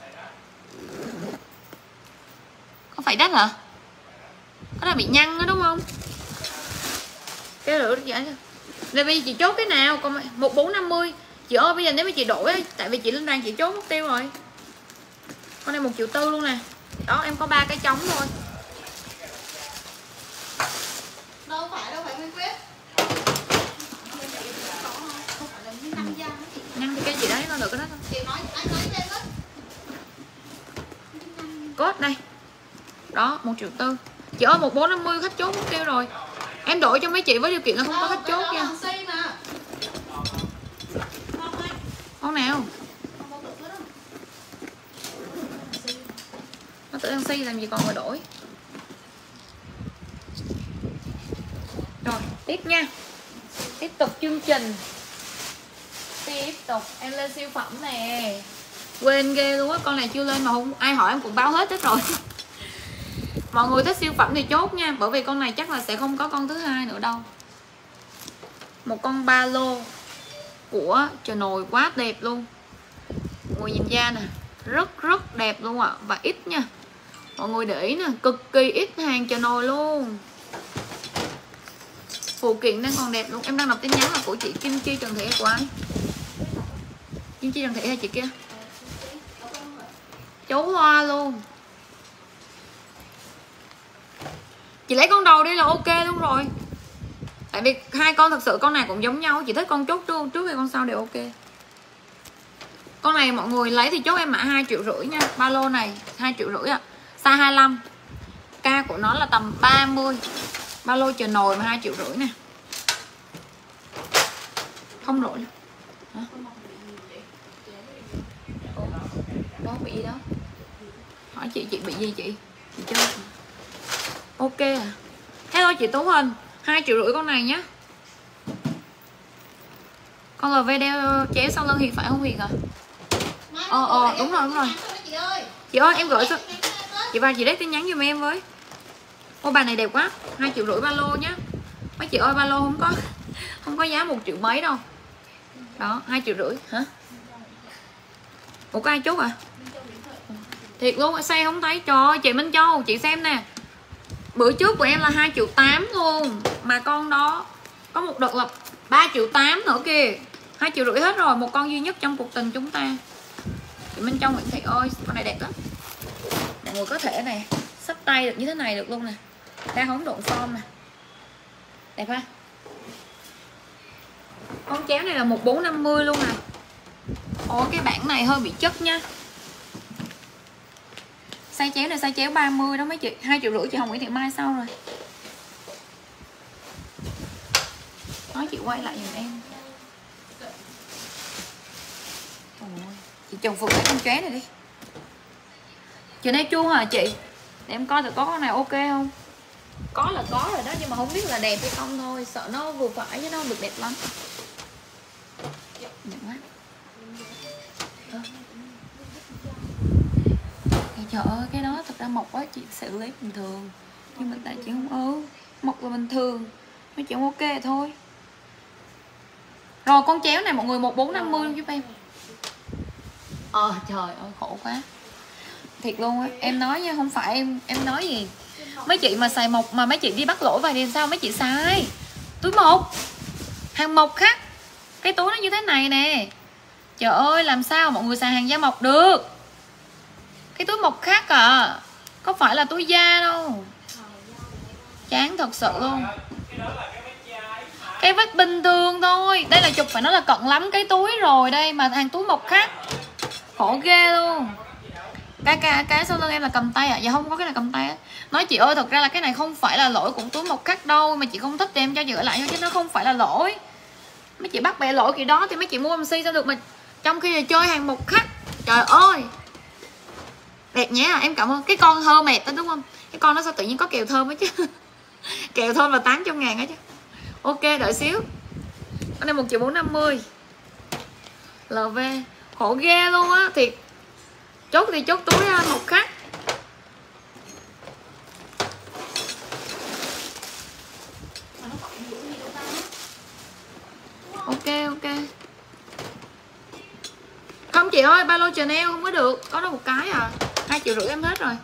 Có phải đắt hả? Có là bị nhăn đó đúng không? Cái lửa được vậy. Rồi bây giờ chị chốt cái nào? Còn một bốn năm mươi. Chị ơi bây giờ nếu mà chị đổi ấy, tại vì chị lên vàng chị chốt mục tiêu rồi. Con này một triệu tư luôn nè. Đó em có ba cái trống thôi. Đâu phải đâu phải Nguyên Quyết. Nhăn thì cái gì đấy nó được cái đó thôi. Chị nói anh nói lên đó. Cốt đây. Đó một triệu tư. Chị ơi một bốn năm mươi khách chốt mục tiêu rồi. Em đổi cho mấy chị với điều kiện là không có khách chốt nha. Con nào? Nó tự đang si làm gì còn mà đổi. Rồi tiếp nha. Tiếp tục chương trình. Tiếp tục em lên siêu phẩm nè. Quên ghê luôn á, con này chưa lên mà không ai hỏi em cũng báo hết hết rồi. Mọi người thích siêu phẩm thì chốt nha. Bởi vì con này chắc là sẽ không có con thứ hai nữa đâu. Một con ba lô của Trời Nồi quá đẹp luôn. Mọi người nhìn da nè. Rất rất đẹp luôn ạ. À. Và ít nha. Mọi người để ý nè. Cực kỳ ít hàng Trời Nồi luôn. Phụ kiện đang còn đẹp luôn. Em đang đọc tin nhắn là của chị Kim Chi Trần Thị của ai? Kim Chi Trần Thị hay chị kia? Chú Hoa luôn. Chị lấy con đầu đi là ok luôn rồi. Tại vì hai con thật sự con này cũng giống nhau. Chị thích con chốt trước, trước hay con sau đều ok. Con này mọi người lấy thì chốt em mã hai triệu rưỡi nha. Ba lô này hai triệu rưỡi ạ. Size hai mươi lăm. Ca của nó là tầm ba mươi. Ba lô Trời Nồi mà hai triệu rưỡi nè. Không đổi luôn. Hả? Đó bị gì đó. Hỏi chị chị bị gì chị? Chị chơi. Ok à. Hello chị Tú Hình. Hai triệu rưỡi con này nhé. Con lờ vê đeo chéo sau lưng Hiền phải không Hiền à? Ờ ờ đúng rồi đúng rồi. Chị ơi em gửi chị vào chị đấy tin nhắn giùm em với. Ô bà này đẹp quá. Hai triệu rưỡi ba lô nhá. Mấy chị ơi ba lô không có không có giá một triệu mấy đâu. Đó hai triệu rưỡi hả? Ủa có ai chốt à? Thiệt luôn xe không thấy. Trời ơi chị Minh Châu chị xem nè. Bữa trước của em là hai triệu tám luôn. Mà con đó có một đợt là ba triệu tám nữa kìa, hai triệu rưỡi hết rồi, một con duy nhất trong cuộc tình chúng ta. Chị Minh Châu Nguyễn Thị ơi, con này đẹp lắm. Mọi người có thể này sắp tay được như thế này được luôn nè, đa hỗn độn form nè, đẹp ha. Con chéo này là một bốn năm mươi luôn nè. Ồ, cái bản này hơi bị chất nha. Size chéo này size chéo ba mươi đó mấy chị, hai triệu rưỡi chị Hồng Nguyễn Thị Mai sau rồi. Nói chị quay lại giùm em. Ôi, chị chồng phục lấy con chóe này đi. Chị này chu hả chị? Để em coi thử có con nào ok không. Có là có rồi đó, nhưng mà không biết là đẹp hay không thôi. Sợ nó vừa phải chứ nó không được đẹp lắm. Đẹp quá. Thì trời ơi, cái đó thật ra mộc á chị xử lý bình thường, nhưng mà tại chị không ớ. Mộc là bình thường, mấy chị không ok thôi. Rồi con chéo này mọi người một bốn năm mươi luôn giúp em. Ờ trời ơi khổ quá. Thiệt luôn á, em nói nha, không phải em em nói gì. Mấy chị mà xài mộc mà mấy chị đi bắt lỗi vài thì sao mấy chị xài? Túi mộc, hàng mộc khác. Cái túi nó như thế này nè. Trời ơi làm sao mọi người xài hàng da mộc được. Cái túi mộc khác à, có phải là túi da đâu. Chán thật sự luôn. Cái vết bình thường thôi. Đây là chụp phải nói là cận lắm cái túi rồi. Đây mà hàng túi mộc khác. Khổ ghê luôn. Cái cái cái sau lưng em là cầm tay à? Dạ không có cái này cầm tay á. Nói chị ơi thật ra là cái này không phải là lỗi của túi mộc khác đâu. Mà chị không thích thì em cho chị ở lại thôi, chứ nó không phải là lỗi. Mấy chị bắt bẻ lỗi kiểu đó thì mấy chị mua em xê sao được mà. Trong khi là chơi hàng mộc khác. Trời ơi. Đẹp nhé, em cảm ơn. Cái con thơm mệt đó đúng không? Cái con nó sao tự nhiên có kèo thơm ấy chứ. Kèo thơm là tám trăm ngàn ấy chứ. Ok đợi xíu. Con này một triệu bốn năm mươi. lờ vê. Khổ ghê luôn á. Thiệt. Chốt thì chốt túi một khác. Ok ok. Không chị ơi, ba lô Chanel không có được. Có đó một cái à. Hai triệu rưỡi em hết rồi.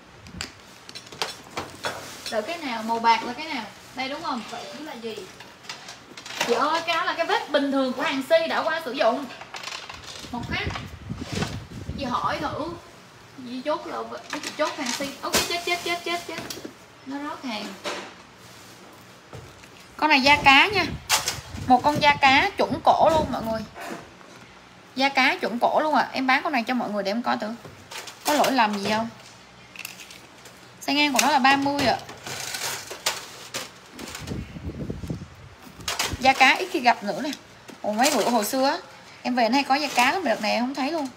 Đợi cái nào, màu bạc là cái nào? Đây đúng không? Vậy chứ là gì? Chị ơi, cái đó là cái vết bình thường của hàng si đã qua sử dụng. Một khác. Chị hỏi thử. Chị chốt là chị chốt hàng si. Ok chết chết chết chết chết. Nó rót hàng. Con này da cá nha. Một con da cá chuẩn cổ luôn mọi người. Da cá chuẩn cổ luôn à. Em bán con này cho mọi người để em coi thử có lỗi lầm gì không. Size ngang của nó là ba mươi ạ. À. Da cá ít khi gặp nữa nè. Ồ, mấy bữa hồi xưa á em về nó hay có da cá lắm, đợt này em không thấy luôn.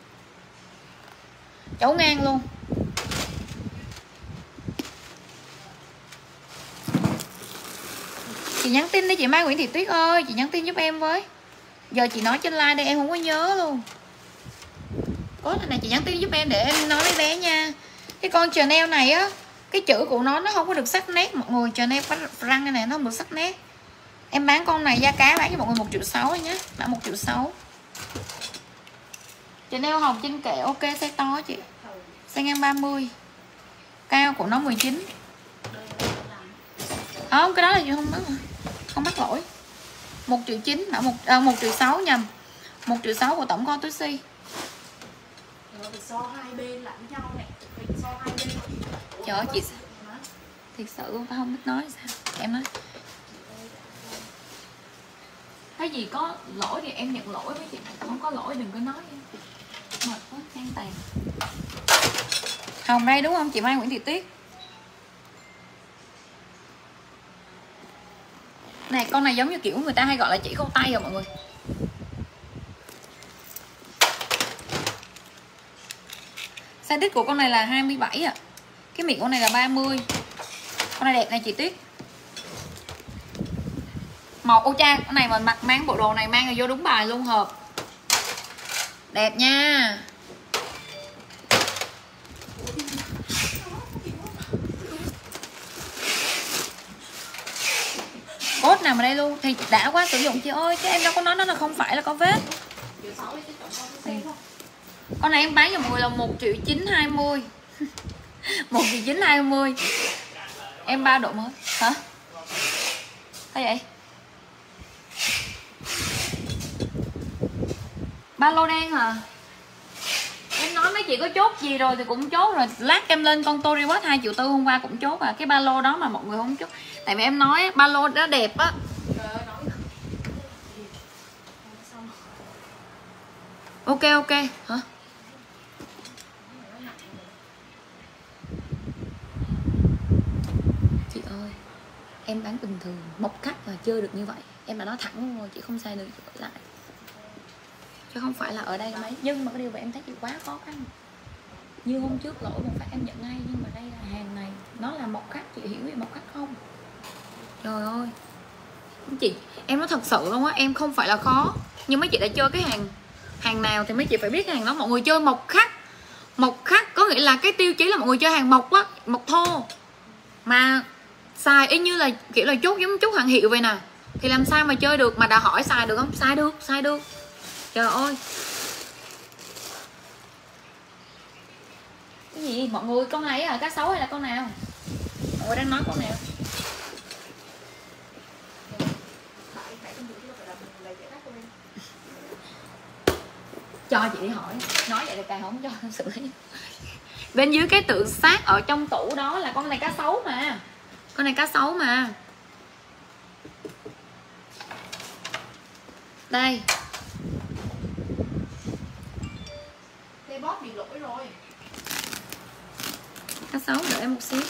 Chấu ngang luôn. Chị nhắn tin đi chị Mai Nguyễn Thị Tuyết ơi, chị nhắn tin giúp em với. Giờ chị nói trên live đây em không có nhớ luôn. Có này, này chị nhắn tin giúp em để em nói với bé nha. Cái con Chanel này á, cái chữ của nó nó không có được sắc nét mọi người. Chanel răng này, này nó không được sắc nét. Em bán con này da cá bán cho mọi người một triệu sáu nhé. Đã một triệu sáu. Chanel hồng trên kệ ok, size to chị. Size ngang ba mươi. Cao của nó mười chín. Không, cái đó là chị không bắt không bắt lỗi. Một triệu chín, đã một à, một triệu sáu nhầm. Một triệu sáu của tổng con túi si. So hai bên lẫn nhau này. So hai bên. Trời ơi chị thiệt sự luôn, tao không biết nói sao. Em nói cái gì có lỗi thì em nhận lỗi với chị, không có lỗi đừng có nói em. Mệt quá, ngang tàn. Hồng đây đúng không chị Mai Nguyễn Thị Tuyết? Này con này giống như kiểu người ta hay gọi là chỉ khâu tay rồi mọi người. Size đít của con này là hai mươi bảy ạ. À. Cái miệng con này là ba mươi. Con này đẹp này chị Tuyết. Màu ô cha, con này mà mặc mang bộ đồ này mang rồi vô đúng bài luôn, hợp. Đẹp nha. Cốt nằm ở đây luôn thì đã qua sử dụng chị ơi, chứ em đâu có nói nó là không phải là có vết. Đây. Con này em bán cho mọi người là một triệu chín hai mươi. một triệu chín hai mươi. Em ba độ mới. Hả? Thấy vậy? Ba lô đen hả? Em nói mấy chị có chốt gì rồi thì cũng chốt rồi. Lát em lên con Tory Watch hai triệu tư hôm qua cũng chốt à. Cái ba lô đó mà mọi người không chốt. Tại vì em nói ba lô đó đẹp á. Ok ok hả? Chị ơi, em bán bình thường, một khách mà chơi được như vậy. Em đã nói thẳng luôn rồi, chị không sai được chị lại. Chứ không phải là ở đây mấy. Nhưng mà cái điều mà em thấy chị quá khó khăn. Như hôm trước lỗi một phát em nhận ngay. Nhưng mà đây là hàng này, nó là một khách, chị hiểu về một khách không? Trời ơi chị, em nói thật sự luôn á, em không phải là khó. Nhưng mấy chị đã chơi cái hàng hàng nào thì mấy chị phải biết cái hàng đó. Mọi người chơi một khắc, một khắc có nghĩa là cái tiêu chí là mọi người chơi hàng mộc á, mộc thô mà xài y như là kiểu là chốt giống chút hàng hiệu vậy nè, thì làm sao mà chơi được. Mà đã hỏi xài được không? Xài được, xài được. Trời ơi, cái gì mọi người, con này là cá sấu hay là con nào? Mọi người đang nói con nào? Cho chị đi hỏi, nói vậy là càng không cho xử lý. Bên dưới cái tượng sát ở trong tủ đó là con này cá sấu mà. Con này cá sấu mà. Đây. Cái bóp bị lỗi rồi. Cá sấu đợi em một xíu.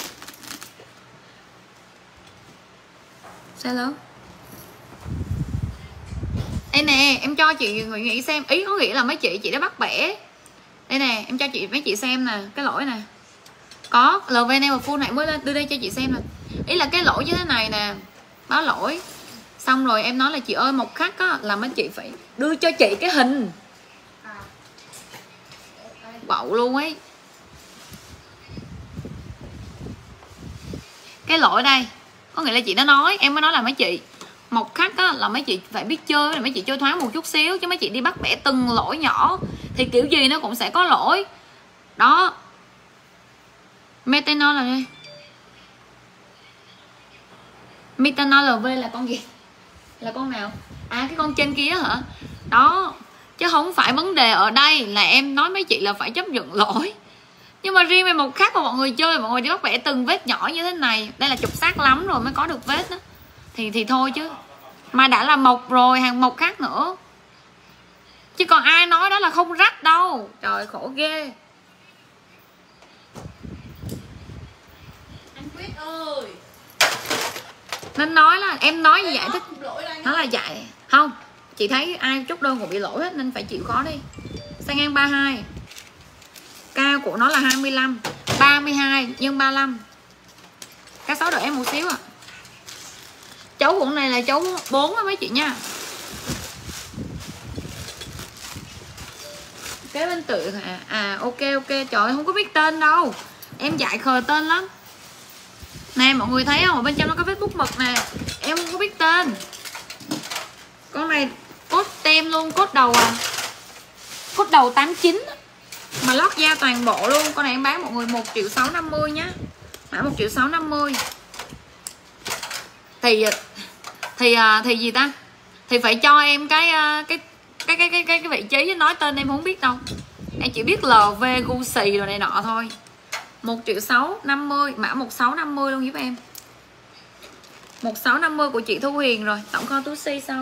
Sao lớn? Đây nè, em cho chị Nguyễn Nghĩ xem. Ý có nghĩa là mấy chị, chị đã bắt bẻ. Đây nè, em cho chị mấy chị xem nè. Cái lỗi nè. Có, lờ vê Nail Full này mới lên, đưa đây cho chị xem nè. Ý là cái lỗi như thế này nè. Báo lỗi. Xong rồi em nói là chị ơi, một khắc á, là mấy chị phải đưa cho chị cái hình. Bậu luôn ấy. Cái lỗi đây có nghĩa là chị đã nói, em mới nói là mấy chị một khách á, là mấy chị phải biết chơi, là mấy chị chơi thoáng một chút xíu, chứ mấy chị đi bắt bẻ từng lỗi nhỏ thì kiểu gì nó cũng sẽ có lỗi đó. Methanol là đây, Methanol lờ vê là con gì, là con nào? À cái con trên kia hả? Đó, chứ không phải vấn đề ở đây là em nói mấy chị là phải chấp nhận lỗi. Nhưng mà riêng về một khác mà mọi người chơi, mọi người đi bắt bẻ từng vết nhỏ như thế này, đây là chục xác lắm rồi mới có được vết đó, thì thì thôi chứ. Mà đã là mộc rồi, hàng mộc khác nữa, chứ còn ai nói đó là không rách đâu. Trời khổ ghê. Anh Quyết ơi, Nên nói là em nói như giải thích anh nó là vậy. Không, chị thấy ai chốt đơn cũng bị lỗi hết nên phải chịu khó đi. Sang ngang ba mươi hai, cao của nó là hai mươi lăm, ba mươi hai nhân ba mươi lăm. Cá sấu đợi em một xíu à. Cháu của này là cháu bốn á mấy chị nha. Cái bên tự à, à ok ok. Trời ơi, không có biết tên đâu, em dạy khờ tên lắm nè. Mọi người thấy không, ở bên trong nó có vết bút mực nè, em không có biết tên. Con này cốt tem luôn, cốt đầu à, cốt đầu tám chín mà lót da toàn bộ luôn. Con này em bán mọi người một triệu sáu trăm năm mươi nhá, mã một triệu sáu trăm năm mươi. Thì thì thì gì ta, thì phải cho em cái cái cái cái cái cái, cái vị trí, nói tên em không biết đâu, em chỉ biết lờ vê Gucci rồi này nọ thôi. Một triệu sáu trăm năm mươi, mã một sáu năm mươi luôn giúp em. Một sáu năm mươi của chị Thu Huyền rồi. Tổng kho túi si sau.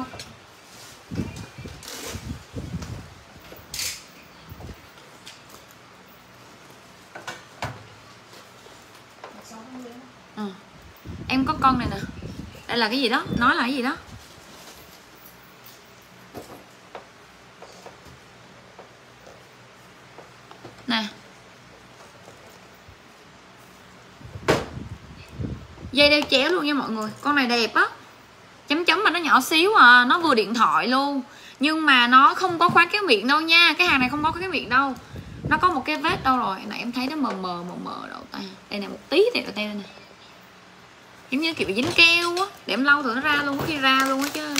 Ừ. Em có con này nè. Đây là cái gì đó, nói là cái gì đó. Nè, dây đeo chéo luôn nha mọi người. Con này đẹp á, chấm chấm mà nó nhỏ xíu à, nó vừa điện thoại luôn. Nhưng mà nó không có khóa kéo miệng đâu nha. Cái hàng này không có cái miệng đâu. Nó có một cái vết đâu rồi. Nãy em thấy nó mờ mờ mờ mờ đâu ta. Đây này, một tí này đầu tay đây nè, giống như kiểu dính keo á. Để em lau thử nó ra luôn, có khi ra luôn á chứ.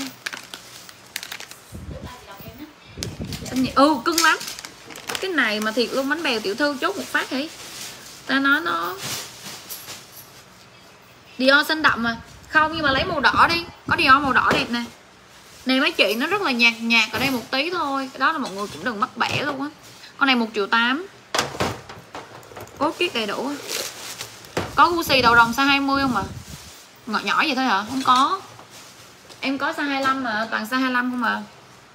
Ừ, cưng lắm. Cái này mà thiệt luôn, bánh bèo tiểu thư chốt một phát hỉ. Ta nói nó Dior xanh đậm mà. Không, nhưng mà lấy màu đỏ đi. Có Dior màu đỏ đẹp nè. Này mấy chị nó rất là nhạt nhạt ở đây một tí thôi. Cái đó là mọi người cũng đừng mắc bẻ luôn á. Con này một triệu tám. Cốt kiết đầy đủ. Có Gucci đầu rồng size hai mươi không ạ? À? Nhỏ nhỏ vậy thôi hả? Không có. Em có size hai mươi lăm mà, toàn size hai mươi lăm không à.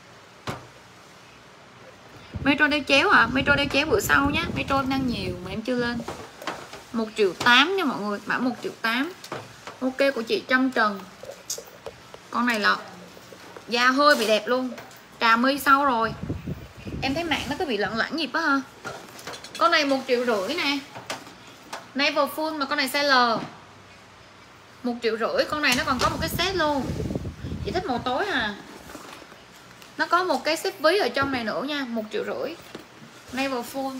Metro đeo chéo à? Metro đeo chéo bữa sau nhé. Metro em đang nhiều mà em chưa lên. Một triệu tám nha mọi người. Mã một triệu tám. Ok của chị Trâm Trần. Con này là da hơi bị đẹp luôn. Trà mi sau rồi. Em thấy mạng nó có bị loạn loạn nhịp á ha. Con này một triệu rưỡi nè. Navel full mà con này size L. Một triệu rưỡi. Con này nó còn có một cái set luôn. Chị thích màu tối à. Nó có một cái xếp ví ở trong này nữa nha. Một triệu rưỡi. Navel full.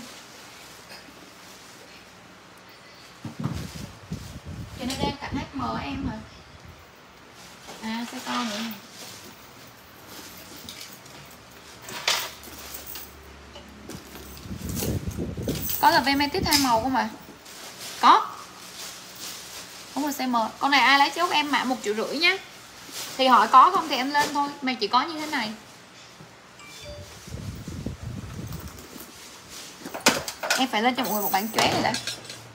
Cho nên đang cạnh hát em em hả? À size to nữa nè. Có là Vemetic hai màu không ạ? À? Có. Đúng rồi size M. Con này ai lấy chốt em mã một triệu rưỡi nhá. Thì hỏi có không thì em lên thôi. Mà chỉ có như thế này. Em phải lên cho mọi người một bản chóe này đã.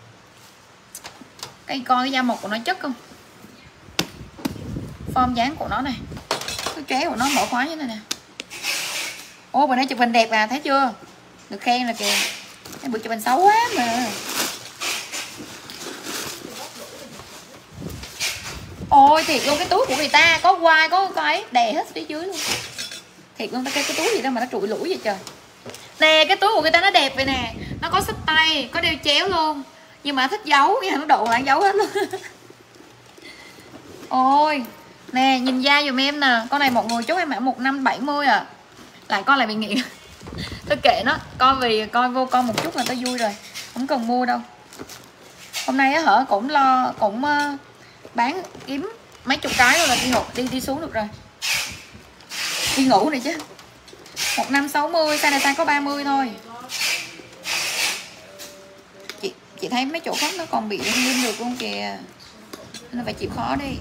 Cái coi cái da một của nó chất không? Form dáng của nó này. Cái chóe của nó mở khóa như thế này nè. Ô bữa nay chụp hình đẹp à, thấy chưa? Được khen là kìa. Em bữa chụp hình xấu quá mà. Ôi thiệt luôn, cái túi của người ta có quai có cái đè hết phía dưới luôn. Thiệt luôn, cái, cái túi gì đâu mà nó trụi lũi vậy trời. Nè cái túi của người ta nó đẹp vậy nè. Nó có xách tay, có đeo chéo luôn. Nhưng mà thích giấu, cái hàng nó độ lại giấu hết luôn. Ôi nè nhìn da dùm em nè. Con này mọi người chốt em mã một năm bảy mươi à. Lại con lại bị nghiện. Tôi kệ nó, coi vì coi vô con một chút là tôi vui rồi. Không cần mua đâu. Hôm nay á hả cũng lo cũng uh, bán kiếm mấy chục cái rồi là đi hụt đi đi xuống được rồi. Đi ngủ này chứ. Một năm sáu mươi, size này size có ba mươi thôi. Chị chị thấy mấy chỗ khác nó còn bị lên được luôn kìa. Nên phải chịu khó đi.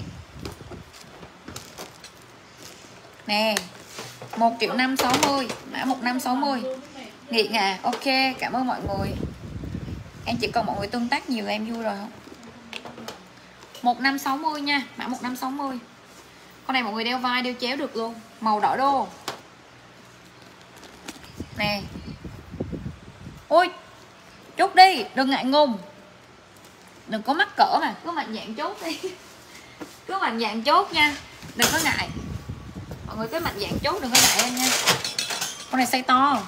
Nè. Một triệu năm sáu mươi, mã một năm sáu mươi. Nghiện à, ok, cảm ơn mọi người. Em chỉ cần mọi người tương tác nhiều là em vui rồi không? Một năm sáu mươi nha, mã một năm sáu mươi. Con này mọi người đeo vai, đeo chéo được luôn. Màu đỏ đô. Nè. Ôi, chốt đi, đừng ngại ngùng. Đừng có mắc cỡ mà, cứ mạnh dạng chốt đi. Cứ mạnh dạng chốt nha, đừng có ngại. Mọi người cứ mạnh dạng chốt, đừng có ngại em nha. Con này size to.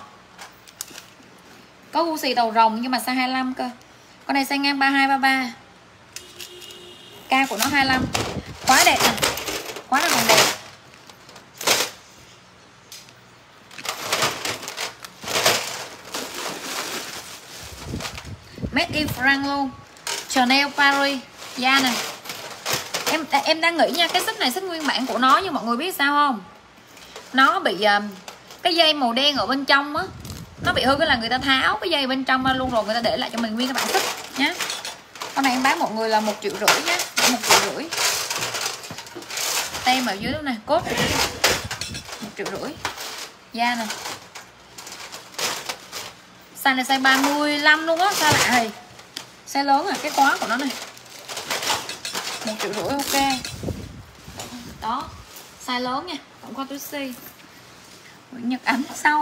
Có Gucci đầu rồng nhưng mà size hai mươi lăm cơ. Con này size ngang ba mươi hai ba mươi ba. Ca của nó hai mươi lăm. Khóa đẹp nè. Khóa nó còn đẹp. Made in France luôn. Chanel Paris. Da nè. Em em đang nghĩ nha, cái xích này xích nguyên bản của nó nhưng mọi người biết sao không? Nó bị uh, cái dây màu đen ở bên trong á, nó bị hư cái là người ta tháo cái dây bên trong ra luôn rồi, người ta để lại cho mình nguyên cái bản xích nhá. Con này em bán mọi người là một triệu rưỡi nhá, một triệu rưỡi. Tem ở dưới đó nè, cốt một triệu rưỡi. Da nè. Size này size ba mươi lăm luôn á, sao lạ thì. Size lớn à, cái khóa của nó này. Một triệu rưỡi ok. Đó, size lớn nha, tổng qua túi xi. Nhật ảnh sau.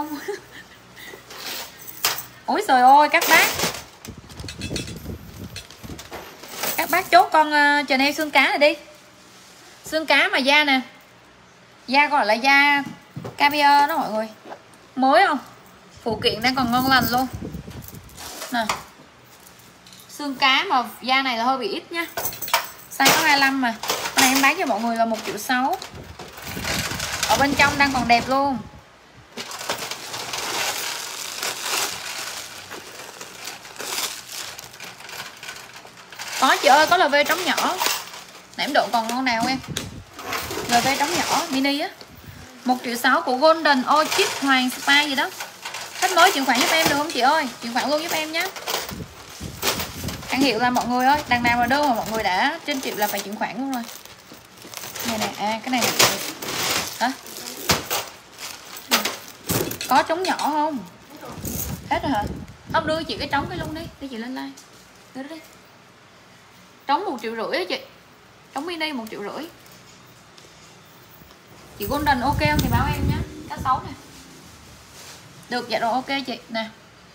Ôi trời ơi các bác. Các bác chốt con uh, Chanel xương cá này đi. Xương cá mà da nè. Da gọi là da caviar đó mọi người. Mới không? Phụ kiện đang còn ngon lành luôn. Nè. Xương cá mà da này là hơi bị ít nha. Size có hai mươi lăm mà. Con này em bán cho mọi người là một triệu sáu. Ở bên trong đang còn đẹp luôn. Có chị ơi, có lờ vê trống nhỏ. Nãy em độ còn con nào em? lờ vê trống nhỏ mini á. một triệu sáu của Golden Orchid Hoàng Spa gì đó. Khách mới chuyển khoản giúp em được không chị ơi? Chuyển khoản luôn giúp em nhé. Hàng hiệu là mọi người ơi, đằng nào mà đơn mà mọi người đã trên triệu là phải chuyển khoản luôn rồi. Này nè, à cái này này. Hả? Có trống nhỏ không? Hết rồi hả? Ông đưa chị cái trống cái luôn đi, để chị lên like. Đưa đó đi. Trống một triệu rưỡi á chị. Trống mini một triệu rưỡi. Chị Golden ok không thì báo em nhé. Cá sấu nè. Được, dạ rồi ok chị nè.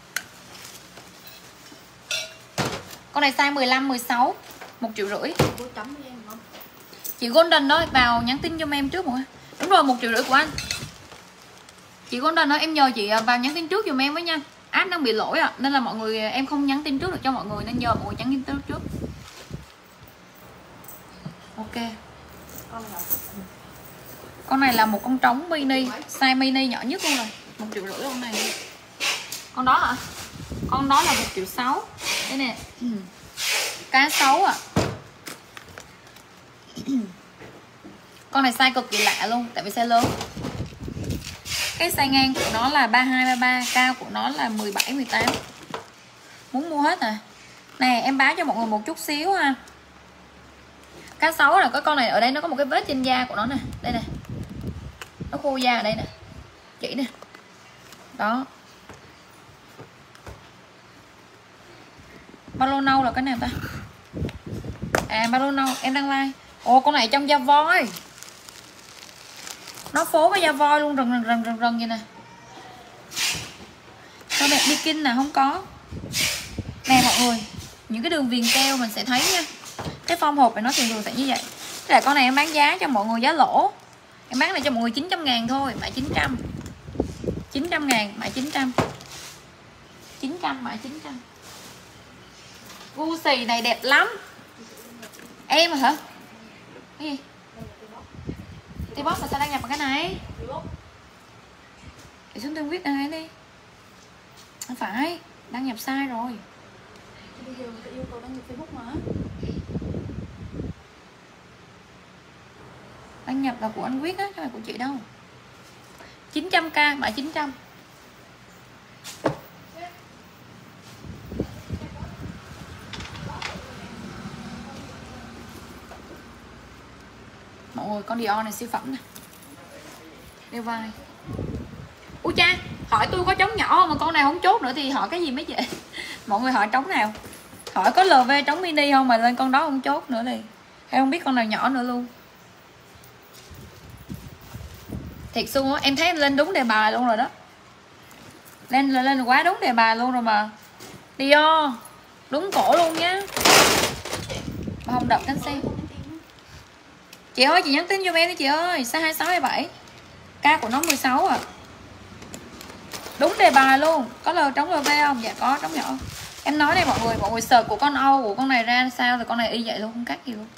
Con này size mười lăm, mười sáu, một triệu rưỡi. Chị Golden đó vào nhắn tin cho em trước một. Đúng rồi, một triệu rưỡi của anh. Chị Golden đó em nhờ chị vào nhắn tin trước giùm em với nha. App đang bị lỗi à, nên là mọi người em không nhắn tin trước được cho mọi người, nên nhờ mọi người nhắn tin trước trước. Ok. Con này là một con trống mini, size mini nhỏ nhất luôn rồi, một triệu rưỡi con này. Con đó hả? Con đó là một triệu sáu. Đây nè. Cá sấu à. Con này size cực kỳ lạ luôn, tại vì size lớn. Cái size ngang của nó là ba mươi hai, ba mươi ba, cao của nó là mười bảy, mười tám. Muốn mua hết à. Nè em báo cho mọi người một chút xíu ha. Cá sấu là cái con này ở đây nó có một cái vết trên da của nó nè. Đây nè. Nó khô da ở đây nè. Chỉ nè. Đó. Ba lô nâu là cái nào ta? À ba lô nâu em đang like. Ồ con này trong da voi. Nó phố cái da voi luôn, rần rần rần rần rần vậy nè. Con đẹp đi kinh nè, không có. Nè mọi người, những cái đường viền keo mình sẽ thấy nha. Cái form hộp này nó thường thường sẽ như vậy. Thế là con này em bán giá cho mọi người giá lỗ. Em bán này cho mọi người chín trăm ngàn thôi, mã chín trăm. chín trăm ngàn, mã chín trăm. chín trăm, mã chín trăm. Gucci này đẹp lắm. Em hả? Cái gì? T-box mà sao đăng nhập vào cái này? Để xuống tên viết ai đi. Không phải, đăng nhập sai rồi. Bây giờ người ta yêu cầu đăng nhập Facebook mà. Đăng nhập là của anh Quyết á, chứ không phải của chị đâu. chín trăm k, mã chín trăm. Mọi người, con Dior này siêu phẩm nè. Đeo vai. Ui cha, hỏi tôi có trống nhỏ không mà con này không chốt nữa thì hỏi cái gì mấy chị? Mọi người hỏi trống nào? Hỏi có lờ vê trống mini không mà lên con đó không chốt nữa thì em không biết con nào nhỏ nữa luôn. Thiệt xu á, em thấy em lên đúng đề bài luôn rồi đó. Lên lên, lên quá đúng đề bài luôn rồi mà. Dior đúng cổ luôn nhá. Mà không đập cánh xe. Chị ơi chị nhắn tin cho em đi chị ơi. Size hai mươi sáu, hai mươi bảy. K của nó mười sáu à. Đúng đề bài luôn. Có lờ trống lờ vê không? Dạ có trống nhỏ. Em nói này mọi người, mọi người search của con Âu của con này ra sao thì con này y vậy luôn, không cắt gì luôn.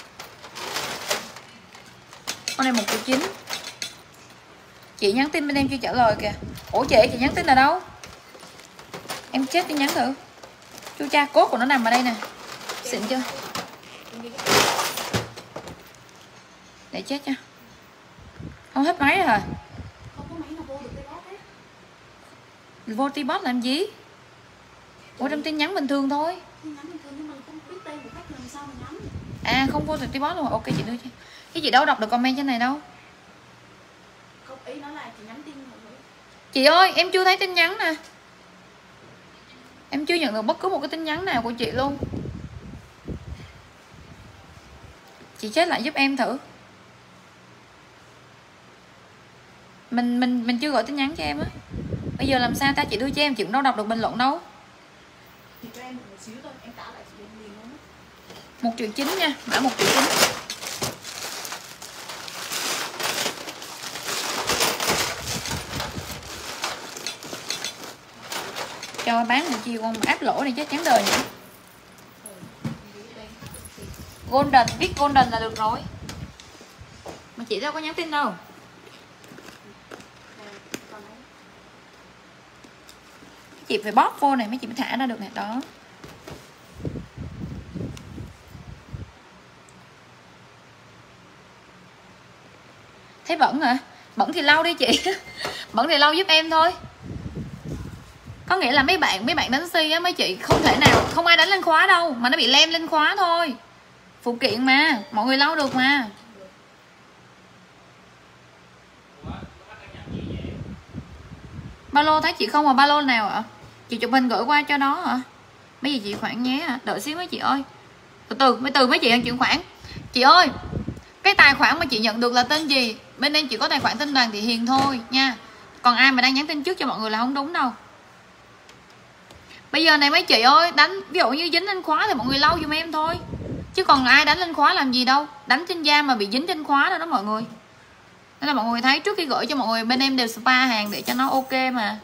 Con này một triệu chín. Chị nhắn tin bên em chưa trả lời kìa. Ủa chị, chị nhắn tin là đâu? Em chết tin nhắn thử. Chú cha, cốt của nó nằm ở đây nè. Xịn chưa? Để chết cho. Không hết máy rồi hả? Không có máy nào vô được T-box hết. Vô T-box làm gì? Ủa trong tin nhắn bình thường thôi. Tin nhắn bình thường nhưng mà không biết tên của khách làm sao mà nhắn. À không vô được T-box luôn. Ok chị đưa cho. Cái chị đâu đọc được comment trên này đâu. Không, ý nó là chị nhắn tin rồi. Chị ơi em chưa thấy tin nhắn nè. Em chưa nhận được bất cứ một cái tin nhắn nào của chị luôn. Chị check lại giúp em thử. Mình mình mình chưa gọi tin nhắn cho em á. Bây giờ làm sao ta, chị đưa cho em chị cũng đâu đọc được bình luận đâu. Thì cho em một xíu thôi, em trả lại chị liền luôn á. Một triệu chín nha, mã một triệu chín. Cho bán được chiều con áp lỗ này chết chán đời nhỉ. Golden, viết Golden là được rồi. Mà chị đâu có nhắn tin đâu. Chị phải bóp vô này mấy chị mới thả ra được nè. Đó. Thấy bẩn hả? Bẩn thì lau đi chị. Bẩn thì lau giúp em thôi. Có nghĩa là mấy bạn mấy bạn đánh si á mấy chị không thể nào, không ai đánh lên khóa đâu mà nó bị lem lên khóa thôi. Phụ kiện mà, mọi người lau được mà. Ba lô thấy chị không mà ba lô nào ạ? Chị chụp hình gửi qua cho đó hả? Mấy gì chị khoản nhé à? Đợi xíu mấy chị ơi. Từ từ, mấy từ mấy chị đang chuyển khoản. Chị ơi, cái tài khoản mà chị nhận được là tên gì? Bên em chỉ có tài khoản tên Đoàn Thị Hiền thôi nha. Còn ai mà đang nhắn tin trước cho mọi người là không đúng đâu. Bây giờ này mấy chị ơi, đánh ví dụ như dính lên khóa thì mọi người lau giùm em thôi. Chứ còn ai đánh lên khóa làm gì đâu. Đánh trên da mà bị dính trên khóa đâu đó mọi người. Nên là mọi người thấy trước khi gửi cho mọi người bên em đều spa hàng để cho nó ok mà.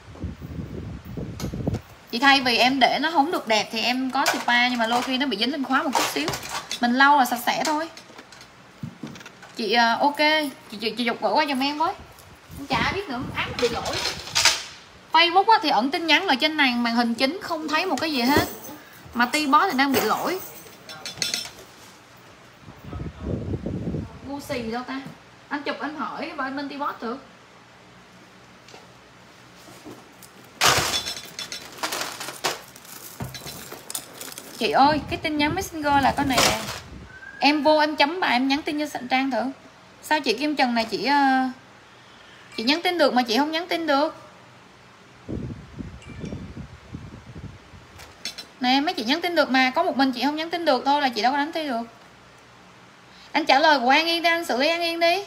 Chị thay vì em để nó không được đẹp thì em có spa, nhưng mà đôi khi nó bị dính lên khóa một chút xíu, mình lau là sạch sẽ thôi. Chị uh, ok, chị, chị, chị dục gửi qua giùm em với. Chả biết nữa, app bị lỗi. Facebook á, thì ẩn tin nhắn ở trên này màn hình chính không thấy một cái gì hết. Mà T-Boss thì đang bị lỗi. Ngu xì đâu ta. Anh chụp anh hỏi bên bên T-Boss được. Chị ơi, cái tin nhắn Messenger là có này nè. Em vô em chấm bài em nhắn tin cho Sạnh Trang thử. Sao chị Kim Trần này chị uh, chị nhắn tin được mà chị không nhắn tin được? Nè, mấy chị nhắn tin được mà, có một mình chị không nhắn tin được thôi là chị đâu có đánh thi được. Anh trả lời của An Yên đi, anh xử lý An Yên đi.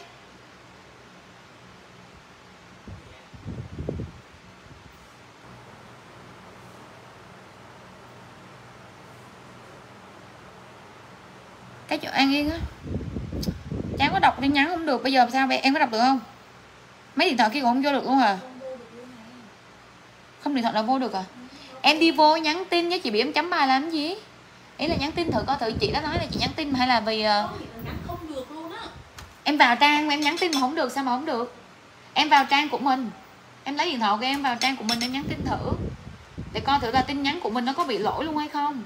Cái chỗ An Yên á, Trang có đọc tin nhắn không được, bây giờ sao vậy? Em có đọc được không? Mấy điện thoại kia cũng không vô được luôn hả? Không điện thoại là vô được à? Em đi vô nhắn tin với chị bị em chấm bài làm cái gì? Ý là nhắn tin thử coi thử, chị đã nói là chị nhắn tin hay là vì uh... không được luôn á. Em vào trang em nhắn tin mà không được, sao mà không được? Em vào trang của mình, em lấy điện thoại của em vào trang của mình em nhắn tin thử để coi thử là tin nhắn của mình nó có bị lỗi luôn hay không,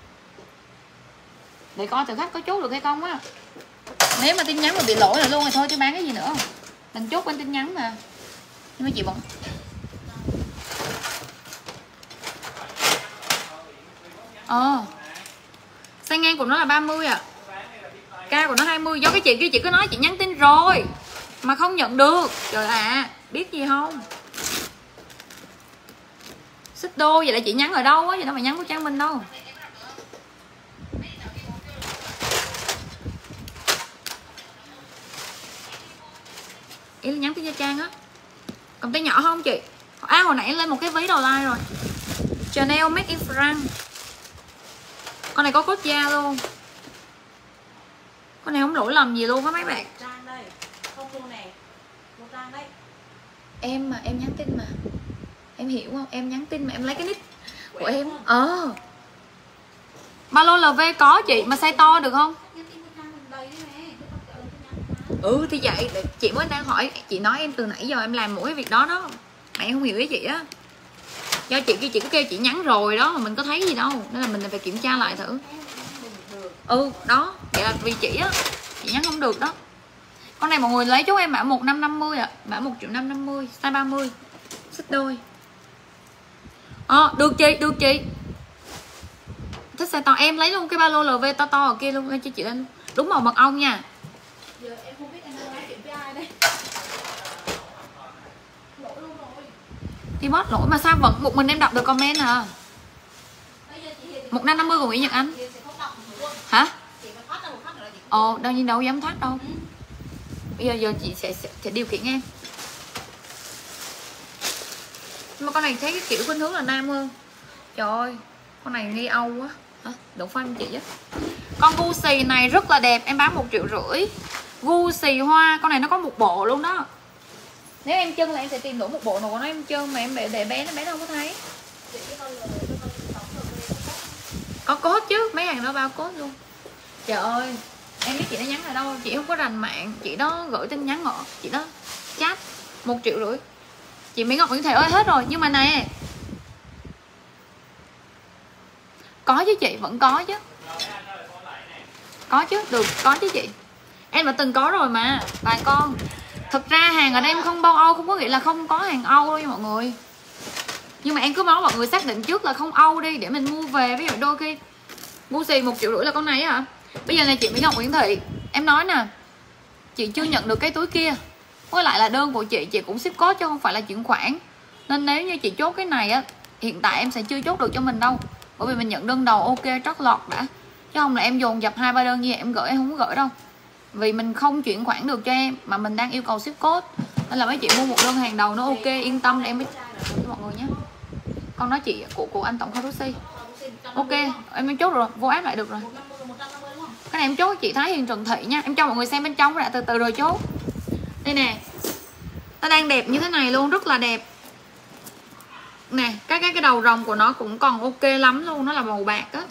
để coi thử khách có chốt được hay không á. Nếu mà tin nhắn mà bị lỗi là luôn thì thôi chứ bán cái gì nữa, mình chốt bên tin nhắn mà. Nhưng mà chị vẫn ờ size ngang của nó là ba mươi à, cao của nó hai mươi. Do cái chị kia chị cứ nói chị nhắn tin rồi mà không nhận được. Trời ạ, à, biết gì không? Xích đô vậy là chị nhắn ở đâu á, vậy đâu mà nhắn của Trang Minh đâu. Ý là nhắn tin cho Trang á. Còn tay nhỏ không chị? À hồi nãy em lên một cái váy đầu like rồi, Chanel Made in France. Con này có cốt da luôn. Con này không lỗi lầm gì luôn á mấy bạn. Trang đây. Không luôn nè. Một Trang đấy. Em mà em nhắn tin mà. Em hiểu không? Em nhắn tin mà em lấy cái nick của em. Ờ. À. Ba lô lờ vê có chị mà size to được không? Ừ thì vậy, chị mới đang hỏi, chị nói em từ nãy giờ em làm mỗi cái việc đó đó. Mà em không hiểu ý chị á. Do chị kia chị cứ kêu chị nhắn rồi đó mà mình có thấy gì đâu, nên là mình phải kiểm tra lại thử. Ừ đó, vậy là vì chị á, chị nhắn không được đó. Con này mọi người lấy chú em mã một năm năm mươi ạ, à. Mã một triệu năm năm mươi, size ba mươi, xích đôi. Ờ à, được chị, được chị. Thích size to em lấy luôn cái ba lô lờ vê to to ở kia luôn, lên cho chị lên. Đúng màu mật ong nha. Giờ em không biết em nói chuyện với ai đây. Lỗi luôn rồi. Thì bot lỗi mà sao vẫn một mình em đọc được comment à? Một năm năm mươi của Nguyễn Nhật Anh. Hả? Ồ, đâu nhiên đâu dám thoát đâu. Ừ. Bây giờ giờ chị sẽ, sẽ, sẽ điều khiển em. Nhưng mà con này thấy cái kiểu khuynh hướng là nam hơn. Trời ơi, con này nghi Âu quá. Hả? Đụng phanh chị á. Con Gucci này rất là đẹp, em bán một triệu rưỡi. Gucci hoa, con này nó có một bộ luôn đó. Nếu em chân là em sẽ tìm đủ một bộ nào của nó em chân, mà em để, để bé nó bé nó không có thấy. Có cốt chứ, mấy hàng đó bao cốt luôn. Trời ơi, em biết chị đã nhắn ở đâu, chị không có rành mạng, chị đó gửi tin nhắn ngọ, chị đó chat một triệu rưỡi. Chị Mỹ Ngọc Nguyễn Thị ơi hết rồi, nhưng mà nè, có chứ chị, vẫn có chứ. Có chứ, được, có chứ chị. Em đã từng có rồi mà, vài con. Thực ra hàng ở đây em không bao Âu, không có nghĩa là không có hàng Âu đâu nha mọi người. Nhưng mà em cứ nói mọi người xác định trước là không Âu đi, để mình mua về. Ví dụ đôi khi Gucci một triệu rưỡi là con này hả? Bây giờ này chị Mỹ Ngọc Nguyễn Thị, em nói nè, chị chưa nhận được cái túi kia. Với lại là đơn của chị, chị cũng ship code chứ không phải là chuyển khoản. Nên nếu như chị chốt cái này á, hiện tại em sẽ chưa chốt được cho mình đâu. Bởi vì mình nhận đơn đầu ok trót lọt đã. Chứ không là em dồn dập hai ba đơn như em gửi em không có gửi đâu. Vì mình không chuyển khoản được cho em mà mình đang yêu cầu ship code. Nên là mấy chị mua một đơn hàng đầu nó ok, yên tâm là em mới mọi người nhé. Con nói chị của của anh Tổng Kharusi. Ok, em em chốt rồi, vô app lại được rồi. Cái này em chốt chị Thái Hiền Trần Thị nha. Em cho mọi người xem bên trong đã, từ từ rồi chốt. Đây nè. Nó đang đẹp như thế này luôn, rất là đẹp. Nè, cái cái cái đầu rồng của nó cũng còn ok lắm luôn, nó là màu bạc á.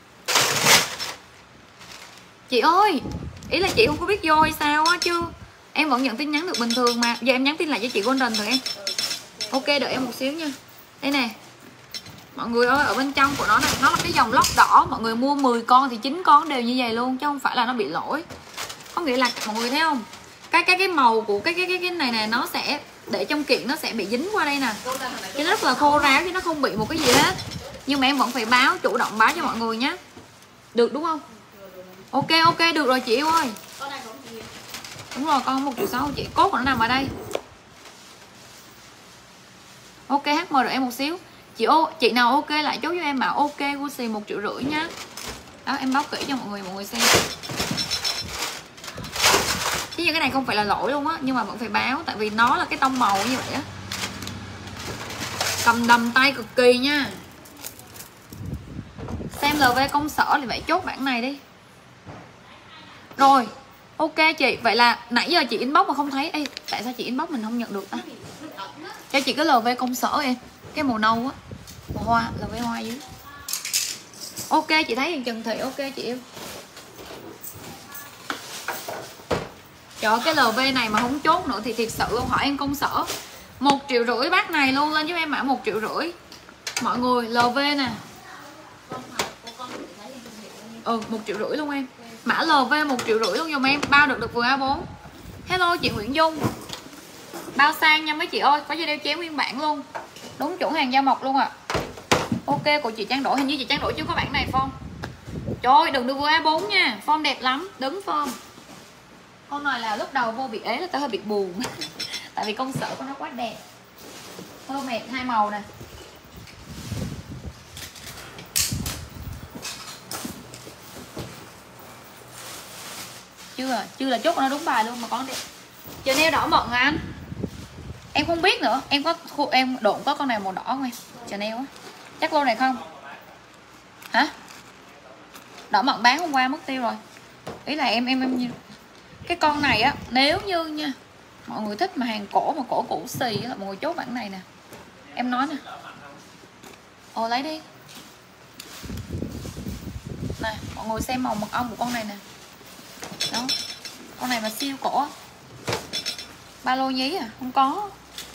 Chị ơi, ý là chị không có biết vô hay sao á chứ. Em vẫn nhận tin nhắn được bình thường mà. Giờ em nhắn tin lại cho chị Golden thử em. Ok, đợi em một xíu nha. Đây nè. Mọi người ơi, ở bên trong của nó này, nó là cái dòng lót đỏ. Mọi người mua mười con thì chín con đều như vậy luôn, chứ không phải là nó bị lỗi. Có nghĩa là mọi người thấy không? Cái cái cái màu của cái cái cái cái này này nó sẽ để trong kiện nó sẽ bị dính qua đây nè. Cái nó rất là khô ráo chứ nó không bị một cái gì hết. Nhưng mà em vẫn phải báo, chủ động báo cho mọi người nhé. Được đúng không? Ok ok được rồi chị yêu ơi. Đúng rồi, con một triệu sáu chị. Cốt của nó nằm ở đây. Ok hát em đợi em một xíu. Chị ô, chị nào ok lại chốt cho em mà ok Gucci một triệu rưỡi nhá. Đó em báo kỹ cho mọi người mọi người xem. Chứ như cái này không phải là lỗi luôn á, nhưng mà vẫn phải báo tại vì nó là cái tông màu như vậy á. Cầm đầm tay cực kỳ nha. Xem lờ vê công sở thì phải chốt bản này đi. Rồi, ok chị, vậy là nãy giờ chị inbox mà không thấy. Ê, tại sao chị inbox mình không nhận được ta? Cho chị cái lờ vê công sở em, cái màu nâu á, màu hoa, lờ vê hoa dưới. Ok chị thấy Hiền Trần Thị, ok chị yêu. Trời ơi, cái lờ vê này mà không chốt nữa thì thiệt sự luôn, hỏi em công sở. Một triệu rưỡi bác này luôn, lên giúp em mã một triệu rưỡi. Mọi người, lờ vê nè. Ừ, một triệu rưỡi luôn em. Mã lờ vê một triệu rưỡi luôn dùm em, bao được được vừa a bốn. Hello chị Nguyễn Dung. Bao sang nha mấy chị ơi, có dây đeo chéo nguyên bản luôn. Đúng chủ hàng Giao Mộc luôn ạ. À. Ok của chị Trang Đỗ, hình như chị Trang Đỗ chưa có bản này form. Trời ơi, đừng được vừa a bốn nha, form đẹp lắm, đứng form. Con này là lúc đầu vô bị ế là tao hơi bị buồn. Tại vì công sở của nó quá đẹp. Thơ mệt hai màu nè. Chưa, chưa là chốt nó đúng bài luôn mà con đẹp. Chờ neo đỏ mận hả anh? Em không biết nữa, em có em độn có con này màu đỏ không em? Chờ neo á. Chắc lô này không? Hả? Đỏ mận bán hôm qua mất tiêu rồi. Ý là em em em cái con này á, nếu như nha mọi người thích mà hàng cổ mà cổ cũ xì là mọi người chốt bản này nè. Em nói nè. Ồ lấy đi. Này, mọi người xem màu mật ong của con này nè. Đó. Con này mà siêu cổ. Ba lô nhí à? Không có.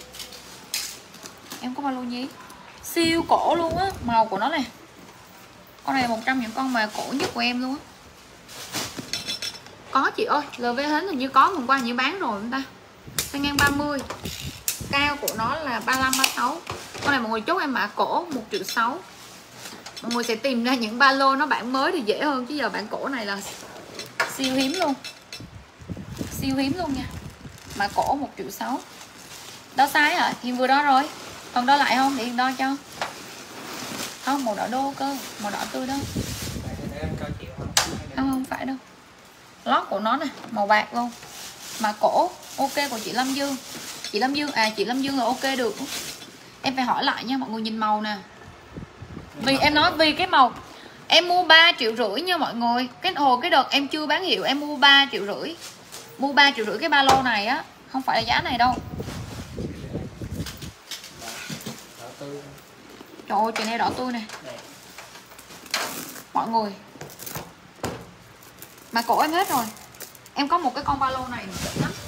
Em có ba lô nhí. Siêu cổ luôn á, màu của nó này. Con này là một trong những con mà cổ nhất của em luôn á. Có chị ơi, lờ vê hến hình như có, hôm qua hình như bán rồi chúng ta. Xanh ngang ba mươi. Cao của nó là ba lăm, ba sáu. Con này mọi người chốt em mã cổ một triệu sáu. Mọi người sẽ tìm ra những ba lô nó bản mới thì dễ hơn, chứ giờ bản cổ này là siêu hiếm luôn. Siêu hiếm luôn nha. Mã cổ một triệu sáu. Đo size hả? Thì vừa đó rồi. Còn đo lại không? Để Hiền đo cho. Không, màu đỏ đô cơ. Màu đỏ tươi đó. Không, không phải đâu. Lót của nó nè, màu bạc luôn. Mà cổ ok của chị Lâm Dương. Chị Lâm Dương, à chị Lâm Dương là ok được. Em phải hỏi lại nha, mọi người nhìn màu nè. Vì em nói vì cái màu em mua ba triệu rưỡi nha mọi người. Cái hồi cái đợt em chưa bán hiệu em mua ba triệu rưỡi. Mua ba triệu rưỡi cái ba lô này á, không phải là giá này đâu. Trời ơi, chị này đỏ tươi nè. Mọi người. Mà cổ em hết rồi. Em có một cái con ba lô này đẹp lắm.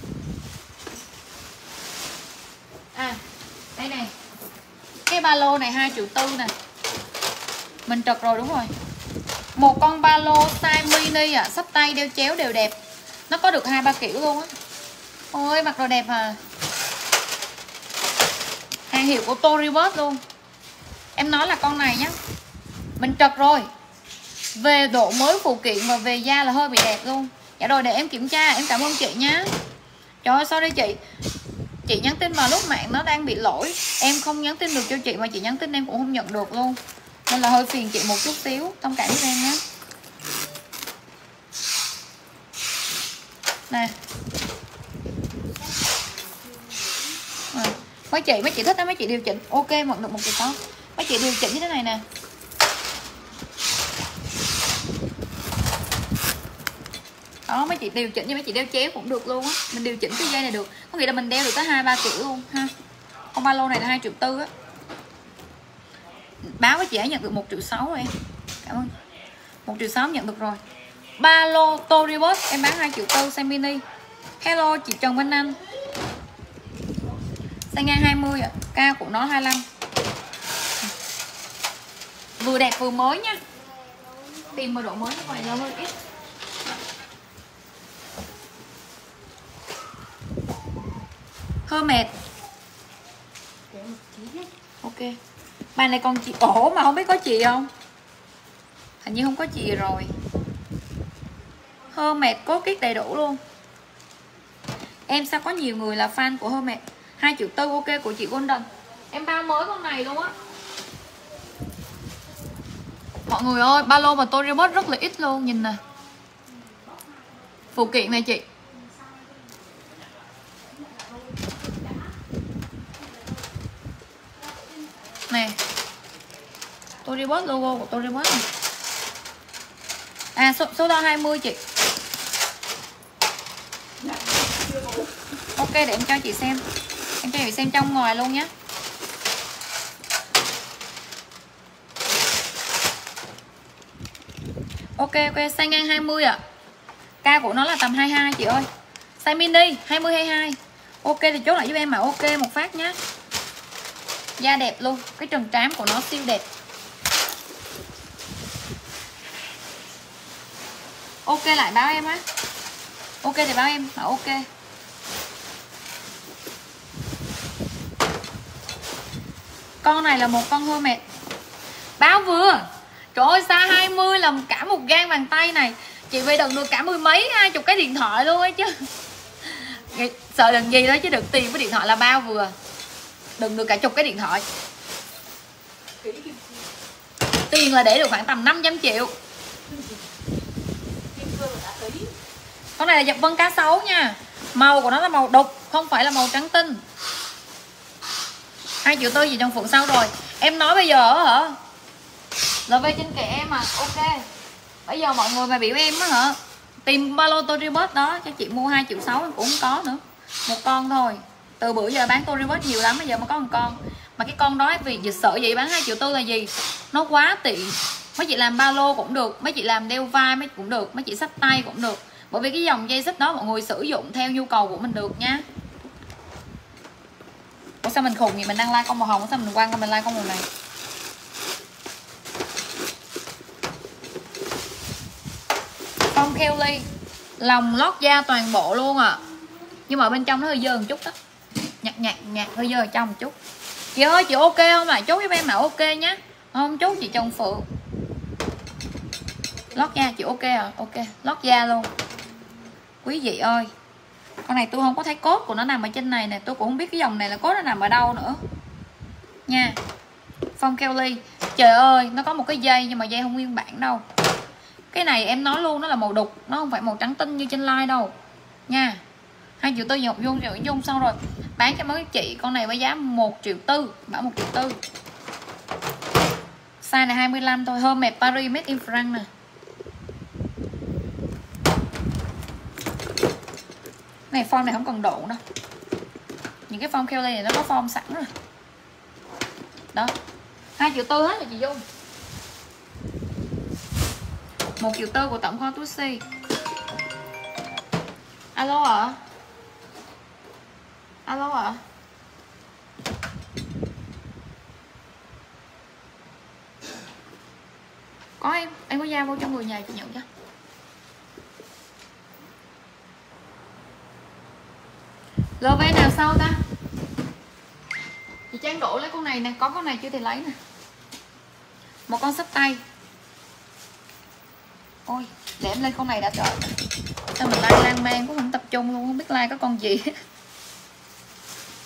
À, đây này. Cái ba lô này hai triệu tư nè. Mình trật rồi đúng rồi. Một con ba lô size mini à, xách tay đeo chéo đều đẹp. Nó có được hai ba kiểu luôn á. Ôi mặc đồ đẹp à. Hàng hiệu của Toribus luôn. Em nói là con này nhá, mình trật rồi. Về độ mới phụ kiện và về da là hơi bị đẹp luôn. Dạ rồi để em kiểm tra, em cảm ơn chị nhá. Trời ơi sorry chị. Chị nhắn tin vào lúc mạng nó đang bị lỗi, em không nhắn tin được cho chị, mà chị nhắn tin em cũng không nhận được luôn, nên là hơi phiền chị một chút xíu, thông cảm với em nhé. Nè à, mấy chị mấy chị thích đó, mấy chị điều chỉnh ok mặc được một triệu sáu. Mấy chị điều chỉnh như thế này nè, đó mấy chị điều chỉnh như mấy chị đeo chéo cũng được luôn á, mình điều chỉnh cái dây này được, có nghĩa là mình đeo được tới hai ba kiểu luôn ha. Con ba lô này là hai triệu tư á, báo với chị ấy nhận được một triệu sáu rồi em, cảm ơn. Một triệu sáu nhận được rồi. Ba lô Tory Burch em bán hai triệu tư size mini. Hello chị Trần Văn Anh, size ngang hai mươi ạ, à. Cao của nó hai mươi lăm, vừa đẹp vừa mới nha, tìm mà độ mới nó phải lâu hơn ít. Hermes ok. Bài này còn chị ổ mà không biết có chị không, hình như không có chị rồi. Hermes có kit đầy đủ luôn. Em sao có nhiều người là fan của Hermes. Hai triệu tư ok của chị Golden. Em bao mới con này luôn á. Mọi người ơi, ba lô và Tory Burch rất là ít luôn, nhìn nè. Phụ kiện này chị. Nè. Tory Burch, logo của Tory Burch này. À số, số đo hai mươi chị. Ok để em cho chị xem. Em cho chị xem trong ngoài luôn nhé. Ok ok, size ngang hai mươi ạ. À. Cao của nó là tầm hai mươi hai chị ơi. Size mini hai mươi hai mươi hai. Ok thì chốt lại giúp em mà ok một phát nhé. Da đẹp luôn, cái trần trám của nó siêu đẹp. Ok lại báo em á. Ok thì báo em mà ok. Con này là một con Hermes. Báo vừa. Trời ơi size hai mươi là cả một gang bàn tay này. Chị về đừng được cả mười mấy hai chục cái điện thoại luôn ấy chứ. Sợ đừng gì đó chứ được tiền với điện thoại là bao vừa. Đừng được cả chục cái điện thoại. Tiền là để được khoảng tầm năm trăm triệu. Con này là dập vân cá sấu nha. Màu của nó là màu đục, không phải là màu trắng tinh. Hai triệu tư gì trong phượng sau rồi. Em nói bây giờ hả? Là về trên kệ em à. Ok. Bây giờ mọi người mà biểu em á hả? Tìm ba lô Tory Burch đó cho chị mua hai triệu sáu em cũng không có nữa. Một con thôi. Từ bữa giờ bán Tory Burch nhiều lắm, bây giờ mới có một con. Mà cái con đó vì sợ vậy bán hai triệu tư là gì? Nó quá tiện. Mấy chị làm ba lô cũng được, mấy chị làm đeo vai mấy cũng được, mấy chị xách tay cũng được. Bởi vì cái dòng dây xích đó mọi người sử dụng theo nhu cầu của mình được nha. Ủa sao mình khùng vậy, mình đang like con màu hồng, sao mình quăng mình like con màu này? Phong Kelly lòng lót da toàn bộ luôn à. Nhưng mà bên trong nó hơi dơ một chút đó. Nhạt nhạt nhạt hơi dơ ở trong một chút. Chị ơi chị ok không ạ? Chốt giúp em mà ok nhá. Không chốt chị Trần Phượng. Lót da chị ok à? Ok, lót da luôn. Quý vị ơi. Con này tôi không có thấy cốt của nó nằm ở trên này nè, tôi cũng không biết cái dòng này là cốt nó nằm ở đâu nữa. Nha. Phong Kelly. Trời ơi, nó có một cái dây nhưng mà dây không nguyên bản đâu. Cái này em nói luôn nó là màu đục, nó không phải màu trắng tinh như trên like đâu. Nha. Hai triệu tư nhọc dung triệu dung xong rồi. Bán cho mấy chị con này với giá một triệu tư, bảo một triệu tư. Size này hai mươi lăm thôi, Hermes Paris made in France nè. Này form này không cần độ đâu. Những cái form Kelly này nó có form sẵn rồi. Đó. hai triệu tư hết rồi chị Dung. một triệu tư của tổng kho Tussy. Alo ạ. À? Alo ạ. À? Có em, em có giao vô cho người nhà chị nhận cho. lờ vê nào sau ta? Chị Trang đổ lấy con này nè, có con này chưa thì lấy nè. Một con sắp tay. Ôi, để em lên con này đã trời. Sao mình like lan man cũng không tập trung luôn, không biết like có con gì.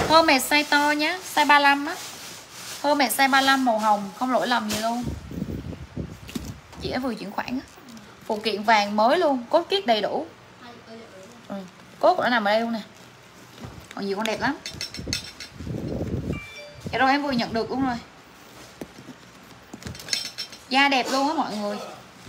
Hermes size to nhá, size ba mươi lăm á. Hermes size ba mươi lăm màu hồng, không lỗi lầm gì luôn. Chị đã vừa chuyển khoản á. Phụ kiện vàng mới luôn, cốt kiết đầy đủ. Ừ. Cốt của nó nằm ở đây luôn nè. Còn nhiều con đẹp lắm. Dạ rồi em vừa nhận được luôn rồi. Da đẹp luôn á mọi người.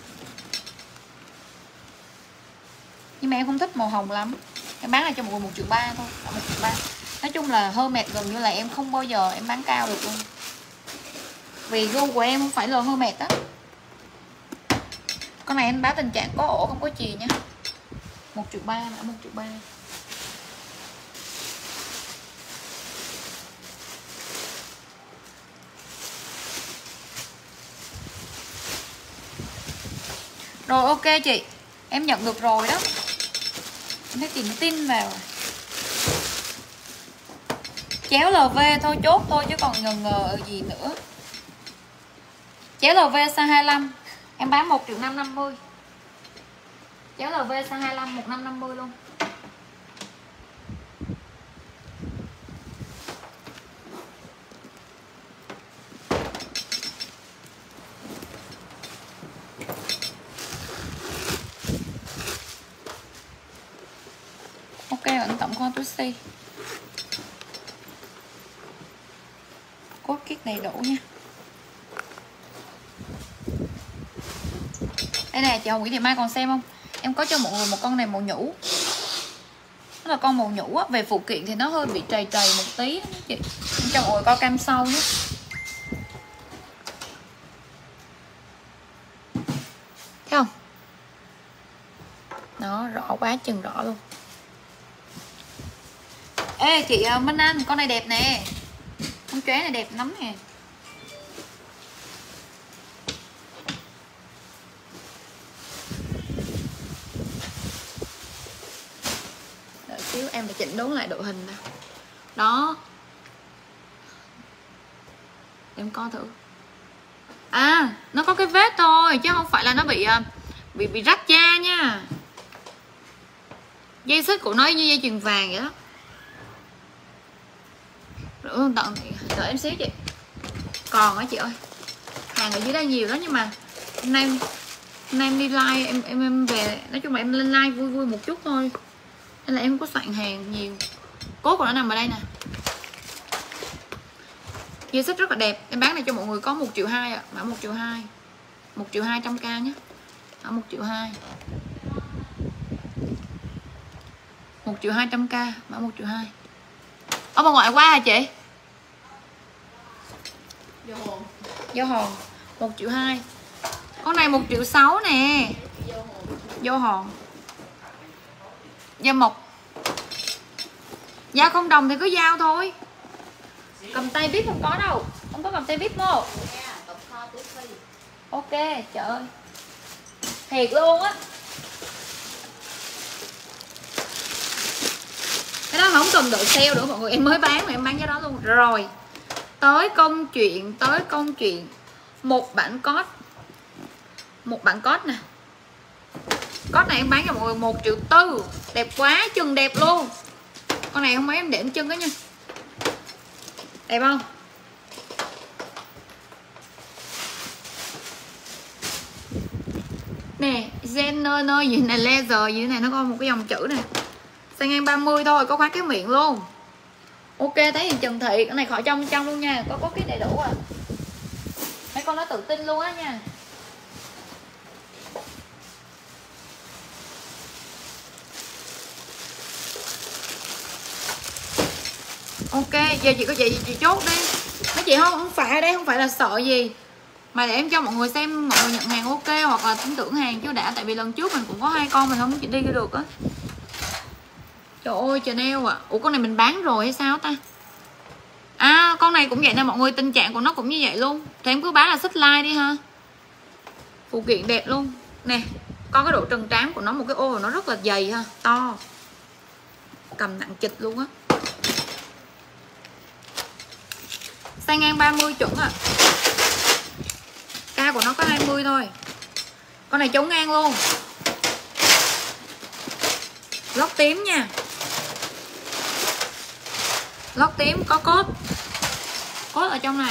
Nhưng mà em không thích màu hồng lắm. Em bán lại cho mọi người một triệu ba thôi, một triệu ba. Nói chung là Hermes gần như là em không bao giờ em bán cao được luôn. Vì gu của em không phải là Hermes á. Con này em báo tình trạng có ổ không có chì nhá. Một triệu ba mà một triệu ba. Rồi ok chị, em nhận được rồi đó. Em thấy tìm tin vào. Chéo lờ vê thôi, chốt thôi chứ còn ngần ngờ gì nữa. Chéo lờ vê size hai mươi lăm em bán một triệu năm trăm năm mươi. Chéo lờ vê size hai mươi lăm một triệu năm trăm năm mươi luôn. Ok, bạn tổng kho túi xi. Cốt kiết đầy đủ nha. Đây nè, chị Hồng Nguyễn Thị Mai còn xem không? Em có cho mọi người một con này màu nhũ. Đó là con màu nhũ á. Về phụ kiện thì nó hơi bị trầy trầy một tí chị. Em cho mọi người coi cam sau nhé. Thấy không? Nó rõ quá chừng rõ luôn. Ê chị Minh Anh, con này đẹp nè. Con chóe này đẹp lắm nè. Đợi xíu em phải chỉnh đốn lại đội hình nè. Đó. Em coi thử. À, nó có cái vết thôi chứ không phải là nó bị bị bị rách da nha. Dây xích của nó như dây chuyền vàng vậy đó. Rồi tận đợi em xíu chị. Còn á chị ơi. Hàng ở dưới đây nhiều lắm nhưng mà hôm nay hôm nay em đi live em em em về, nói chung là em lên live vui vui một chút thôi. Nên là em không có soạn hàng nhiều. Cốt của nó nằm ở đây nè. Dây xích rất là đẹp. Em bán này cho mọi người có một triệu hai ạ. Mã một triệu hai. một triệu hai trăm k nhé. Mã một triệu hai. một triệu hai trăm k. Mã một triệu hai. Ở bà ngoại qua hả chị? Vô hồn. Vô hồn. một triệu hai. Con này một triệu sáu nè. Vô hồn. Da mộc. Da không đồng thì cứ giao thôi. Cầm tay vip không có đâu. Không có cầm tay vip đâu. Ok, trời ơi. Thiệt luôn á. Cái đó không cần đợi sale nữa mọi người. Em mới bán mà em bán cái đó luôn. Rồi. Tới công chuyện. Tới công chuyện. Một bản code. Một bản code nè. Code này em bán cho mọi người một triệu tư. Đẹp quá, chân đẹp luôn. Con này không mấy em để em chân đó nha. Đẹp không? Nè, Jenner nơi gì này, laser gì này, nó có một cái dòng chữ này. Size ngang ba mươi thôi, có khóa cái miệng luôn. Ok, thấy hiện trần thị. Cái này khỏi trong trong luôn nha. Có có cái đầy đủ à. Mấy con nó tự tin luôn á nha. Ok, giờ chị có chị chị chốt đi. Mấy chị không không phải đây không phải là sợ gì, mà để em cho mọi người xem mọi người nhận hàng ok hoặc là tin tưởng hàng chứ đã. Tại vì lần trước mình cũng có hai con mình không đi được á. Trời ơi Chanel à. Ủa con này mình bán rồi hay sao ta? À con này cũng vậy nè mọi người. Tình trạng của nó cũng như vậy luôn. Thì em cứ bán là xích like đi ha. Phụ kiện đẹp luôn. Nè, có cái độ trần trám của nó, một cái ô của nó rất là dày ha, to. Cầm nặng chịch luôn á. Size ngang ba mươi chuẩn à. Cao của nó có hai mươi thôi. Con này chống ngang luôn. Lót tím nha. Lót tím có cốt. Cốt ở trong này.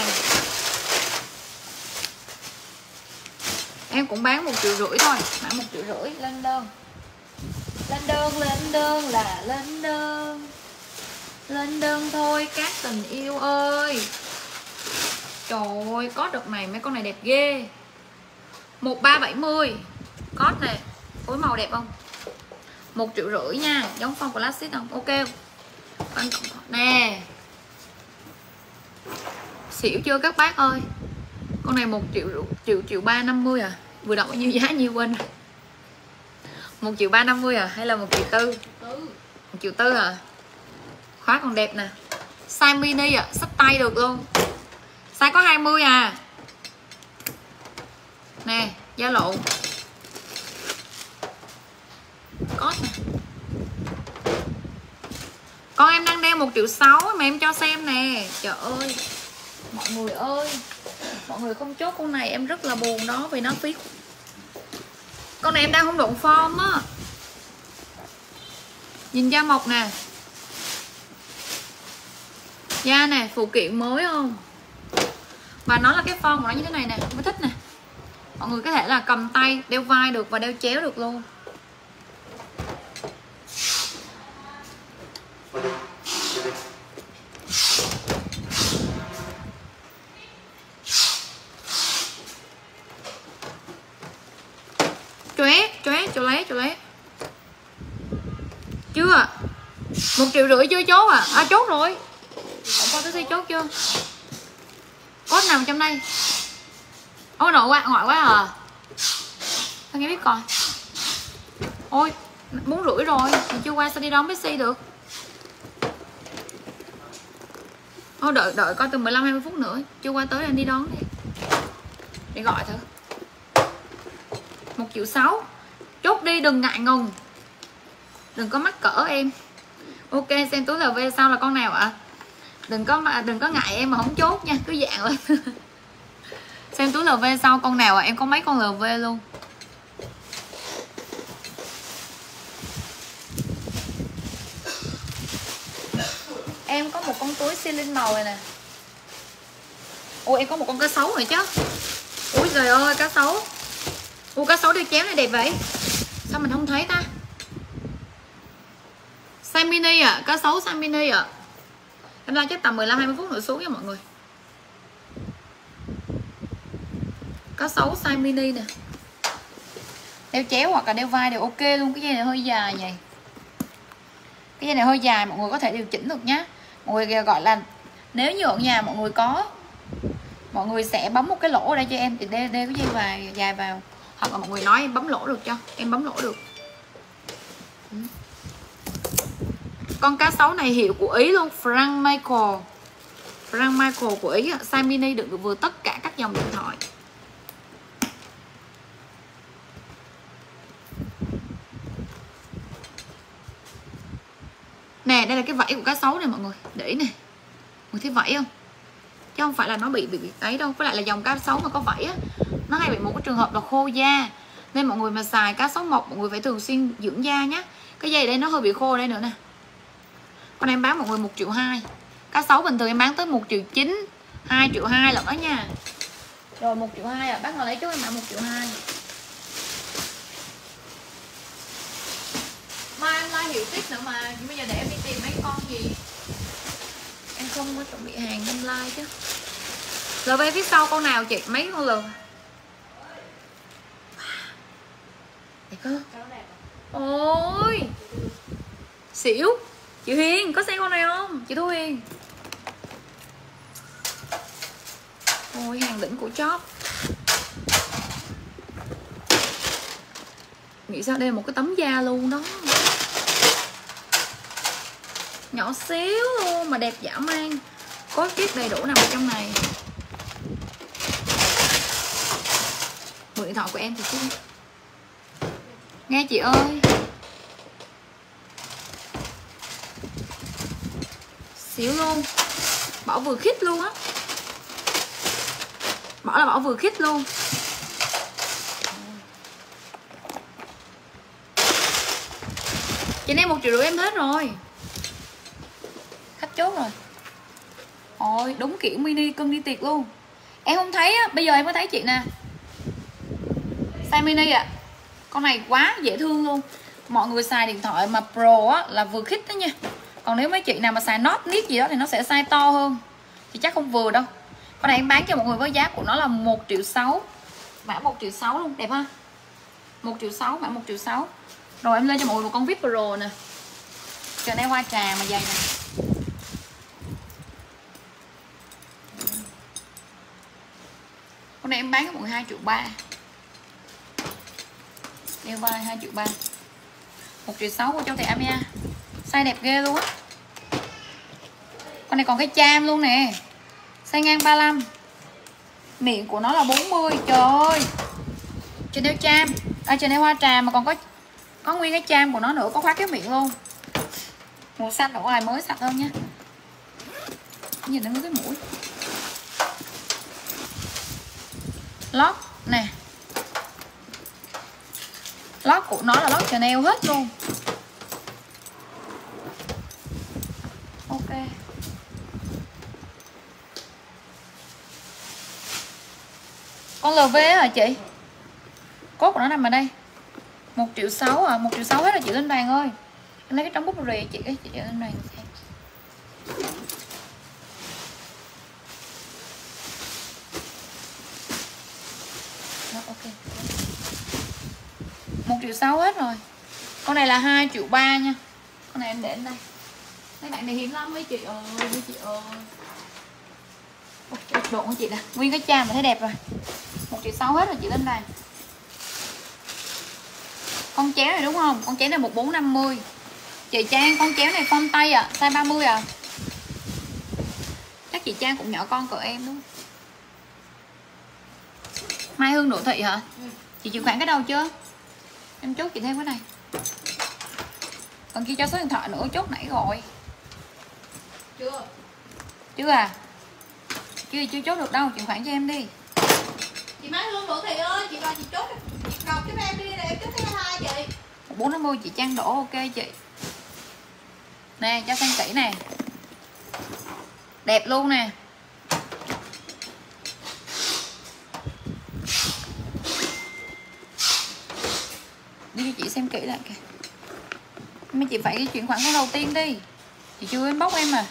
Em cũng bán một triệu rưỡi thôi, bán một triệu rưỡi lên đơn. Lên đơn, lên đơn là lên đơn. Lên đơn thôi các tình yêu ơi. Trời ơi, cốt đợt này mấy con này đẹp ghê. Một ba bảy mươi. Cốt này, phối màu đẹp không? Một triệu rưỡi nha, giống phong classic không? Ok. Nè. Xỉu chưa các bác ơi. Con này một triệu triệu triệu ba năm mươi à? Vừa đọc bao nhiêu giá nhiêu quên. Một triệu ba năm mươi à? Hay là một triệu tư? Một triệu tư à? Khóa còn đẹp nè. Size mini à? Xách tay được luôn. Size có hai mươi à? Nè, da lộn. Có nè. Con em đang đeo một triệu sáu mà em cho xem nè. Trời ơi. Mọi người ơi, mọi người không chốt con này em rất là buồn đó, vì nó phí. Con này em đang không đụng form á. Nhìn da mộc nè. Da nè, phụ kiện mới không? Và nó là cái form của nó như thế này nè, mới thích nè. Mọi người có thể là cầm tay, đeo vai được và đeo chéo được luôn. Chóe, chóe, chỗ lấy, chỗ lấy. Chưa. Một triệu rưỡi chưa chốt à? À chốt rồi. Ông coi tôi thấy chốt chưa? Cốt nằm trong đây. Ôi nội quá, ngoại quá à. Sao nghe biết coi. Ôi, bốn rưỡi rồi. Mình chưa qua sao đi đón Bixi được. Ôi đợi, đợi coi từ mười lăm hai mươi phút nữa. Chưa qua tới anh đi đón đi. Để gọi thử. Một triệu sáu. Chốt đi đừng ngại ngùng. Đừng có mắc cỡ em. Ok xem túi lờ vê sau là con nào ạ? Đừng có đừng có ngại em mà không chốt nha, cứ dạng lên. Xem túi lờ vê sau con nào ạ? À? Em có mấy con lờ vê luôn. Em có một con túi Celine màu này nè. Ôi em có một con cá sấu rồi chứ. Ui trời ơi cá sấu. Ui cá sấu đeo chéo này đẹp vậy. Sao mình không thấy ta? Size mini à, cá sấu size mini à. Em ra chắc tầm mười lăm hai mươi phút nữa xuống nha mọi người. Cá sấu size mini nè. Đeo chéo hoặc là đeo vai đều ok luôn. Cái dây này hơi dài vậy. Cái dây này hơi dài mọi người có thể điều chỉnh được nhá. Mọi người gọi là nếu như ở nhà mọi người có, mọi người sẽ bấm một cái lỗ ở đây cho em thì đeo, đeo cái dây vài dài vào. Hoặc là mọi người nói em bấm lỗ được cho. Em bấm lỗ được. Con cá sấu này hiệu của Ý luôn, Frank Michael. Frank Michael của Ý, size mini được vừa tất cả các dòng điện thoại. Nè, đây là cái vảy của cá sấu này mọi người, để ý nè. Mọi người thấy vảy không? Chứ không phải là nó bị bị bị ấy đâu, với lại là dòng cá sấu mà có vảy á, nó hay bị một cái trường hợp là khô da. Nên mọi người mà xài cá sấu mộc mọi người phải thường xuyên dưỡng da nhé. Cái dây đây nó hơi bị khô đây nữa nè. Con em bán mọi người một triệu hai. Cá sấu bình thường em bán tới một triệu chín, hai triệu hai lận đó nha. Rồi một triệu hai à, bác nào lấy chút em bán một triệu hai. Mai em like hiệu tiếp nữa mà, bây giờ để em đi tìm mấy con gì. Em không có chuẩn bị hàng em like chứ. lờ vê phía sau con nào chị, mấy con lờ. Đẹp không? Ôi xỉu. Chị Huyền có xem con này không? Chị Thu Huyền. Ôi hàng đỉnh của chóp. Nghĩ sao đây là một cái tấm da luôn đó. Nhỏ xíu luôn mà đẹp dã man. Có kiếp đầy đủ nằm ở trong này. Mượn điện thoại của em thì chứ. Nghe chị ơi. Xíu luôn. Bảo vừa khít luôn á. Bảo là bảo vừa khít luôn. Chị em một triệu rưỡi em hết rồi. Khách chốt rồi. Ôi đúng kiểu mini cưng đi tiệc luôn. Em không thấy á, bây giờ em có thấy chị nè, size mini ạ. À. Con này quá dễ thương luôn. Mọi người xài điện thoại mà Pro á là vừa khít đó nha. Còn nếu mấy chị nào mà xài Note nít gì đó thì nó sẽ size to hơn, thì chắc không vừa đâu. Con này em bán cho mọi người với giá của nó là một triệu sáu. Mã một triệu sáu luôn, đẹp ha. một triệu sáu, mã một triệu sáu. Rồi em lên cho mọi người một con vê i pê Pro nè. Trời này hoa trà mà dày nè. Con này em bán cho mọi người hai triệu ba. Đeo vai hai triệu ba. một triệu sáu của Châu Thị Amia. Size đẹp ghê luôn á. Con này còn cái cham luôn nè. Size ngang ba mươi lăm. Miệng của nó là bốn mươi. Trời ơi. Trên đeo cham. À trên đeo hoa trà mà còn có có nguyên cái cham của nó nữa, có khóa kéo miệng luôn. Màu xanh ở ngoài mới sạch hơn nha. Nhìn nó cái mũi. Lót nè. Lót của nó là lót Chanel hết luôn. Ok. Con lờ vê hả chị? Cốt của nó nằm ở đây. một triệu sáu à, một triệu sáu hết rồi chị Linh Đoàn ơi. Em lấy cái trống bút rì chị, cái chị Linh Đoàn xem. Đó, ok. một triệu sáu hết rồi. Con này là hai triệu ba nha. Con này em để ở đây. Mấy bạn này hiếm lắm mấy chị ơi, mấy chị ơi. Độ của chị nè, nguyên cái cham mà thấy đẹp rồi. một triệu sáu hết rồi chị Linh Đoàn. Con chéo này đúng không? Con chéo này một bốn năm mươi. Chị Trang con chéo này phong tay à, size ba mươi à. Chắc chị Trang cũng nhỏ con cỡ em đúng không? Mai Hương Đỗ Thị hả? Ừ. Chị chuyển khoản cái đâu chưa? Em chốt chị thêm cái này. Còn kia cho số điện thoại nữa, chốt nãy rồi. Chưa. Chưa à? Chưa chưa chốt được đâu, chuyển khoản cho em đi. Chị Mai Hương Đỗ Thị ơi, chị coi chị chốt, chị cọc cho em đi để em chốt cái hai chị. một bốn năm mươi chị Trang Đỗ ok chị. Nè, cho xem kỹ nè. Đẹp luôn nè. Đi cho chị xem kỹ lại kìa. Mấy chị phải chuyển khoản con đầu tiên đi. Chị chưa inbox em mà.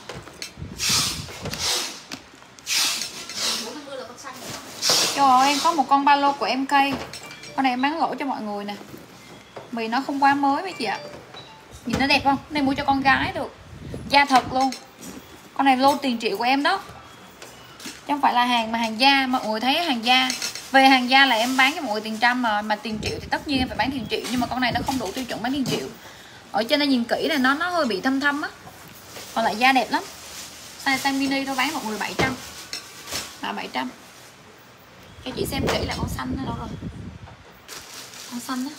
Trời ơi, em có một con ba lô của em cây. Con này em bán lỗ cho mọi người nè. Vì nó không quá mới mấy chị ạ. Nhìn nó đẹp không? Này mua cho con gái được. Da thật luôn. Con này lô tiền triệu của em đó. Chứ không phải là hàng mà hàng da. Mọi người thấy hàng da. Về hàng da là em bán cho mọi người tiền trăm mà. Mà tiền triệu thì tất nhiên em phải bán tiền triệu. Nhưng mà con này nó không đủ tiêu chuẩn bán tiền triệu. Ở trên đây nhìn kỹ này nó nó hơi bị thâm thâm á. Còn lại da đẹp lắm. Size, size mini thôi bán mọi người bảy trăm. Là bảy trăm. Cho chị xem kỹ là con xanh nó đâu rồi. Con xanh đó.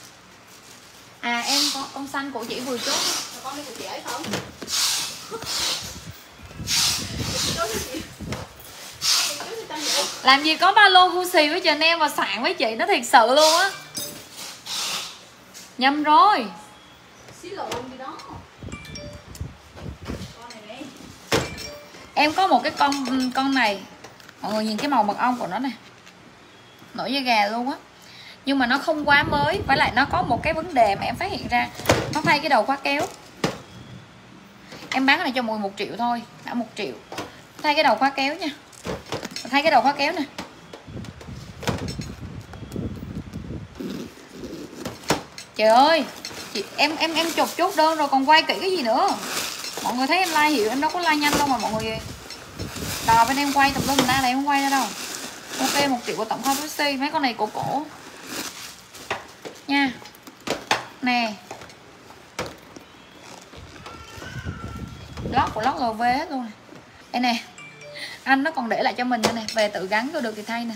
À em có con xanh của chị vừa chốt. Con đi của chị ấy không? Làm gì có ba lô Gucci với Chanel mà soạn với chị, nó thiệt sự luôn á. Nhầm rồi. Xí lộn gì đó. Con này đi. Em có một cái con con này. Mọi người nhìn cái màu mật ong của nó nè. Nổi da gà luôn á. Nhưng mà nó không quá mới. Với lại nó có một cái vấn đề mà em phát hiện ra. Nó thay cái đầu khóa kéo. Em bán cái này cho mọi người một triệu thôi. Đã một triệu. Thay cái đầu khóa kéo nha. Thay cái đầu khóa kéo nè. Trời ơi chị, em em em chụp chốt đơn rồi còn quay kỹ cái gì nữa. Mọi người thấy em like hiệu em đâu có like nhanh đâu mà mọi người đò bên em quay tùm lum ra là em không quay ra đâu. Ok một triệu của tổng kho Pussy. Mấy con này cổ cổ nha. Nè lót của lót lờ vê hết luôn nè. Đây nè. Anh nó còn để lại cho mình nữa nè. Về tự gắn vô được thì thay nè.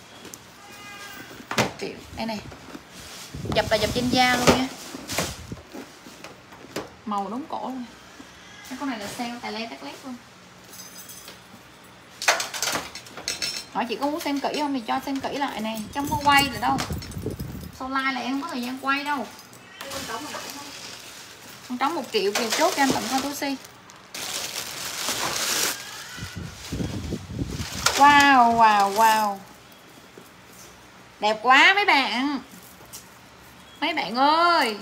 Một triệu. Đây nè. Dập là dập trên da luôn nha. Màu đúng cổ luôn. Cái con này là sale tài le tắc lét luôn. Hỏi chị có muốn xem kỹ không thì cho xem kỹ lại nè. Chứ không có quay được đâu. Sau like là em không có thời gian quay đâu. Con trống một triệu kìa, chốt cho em tận con túi si. Wow wow wow, đẹp quá mấy bạn. Mấy bạn ơi,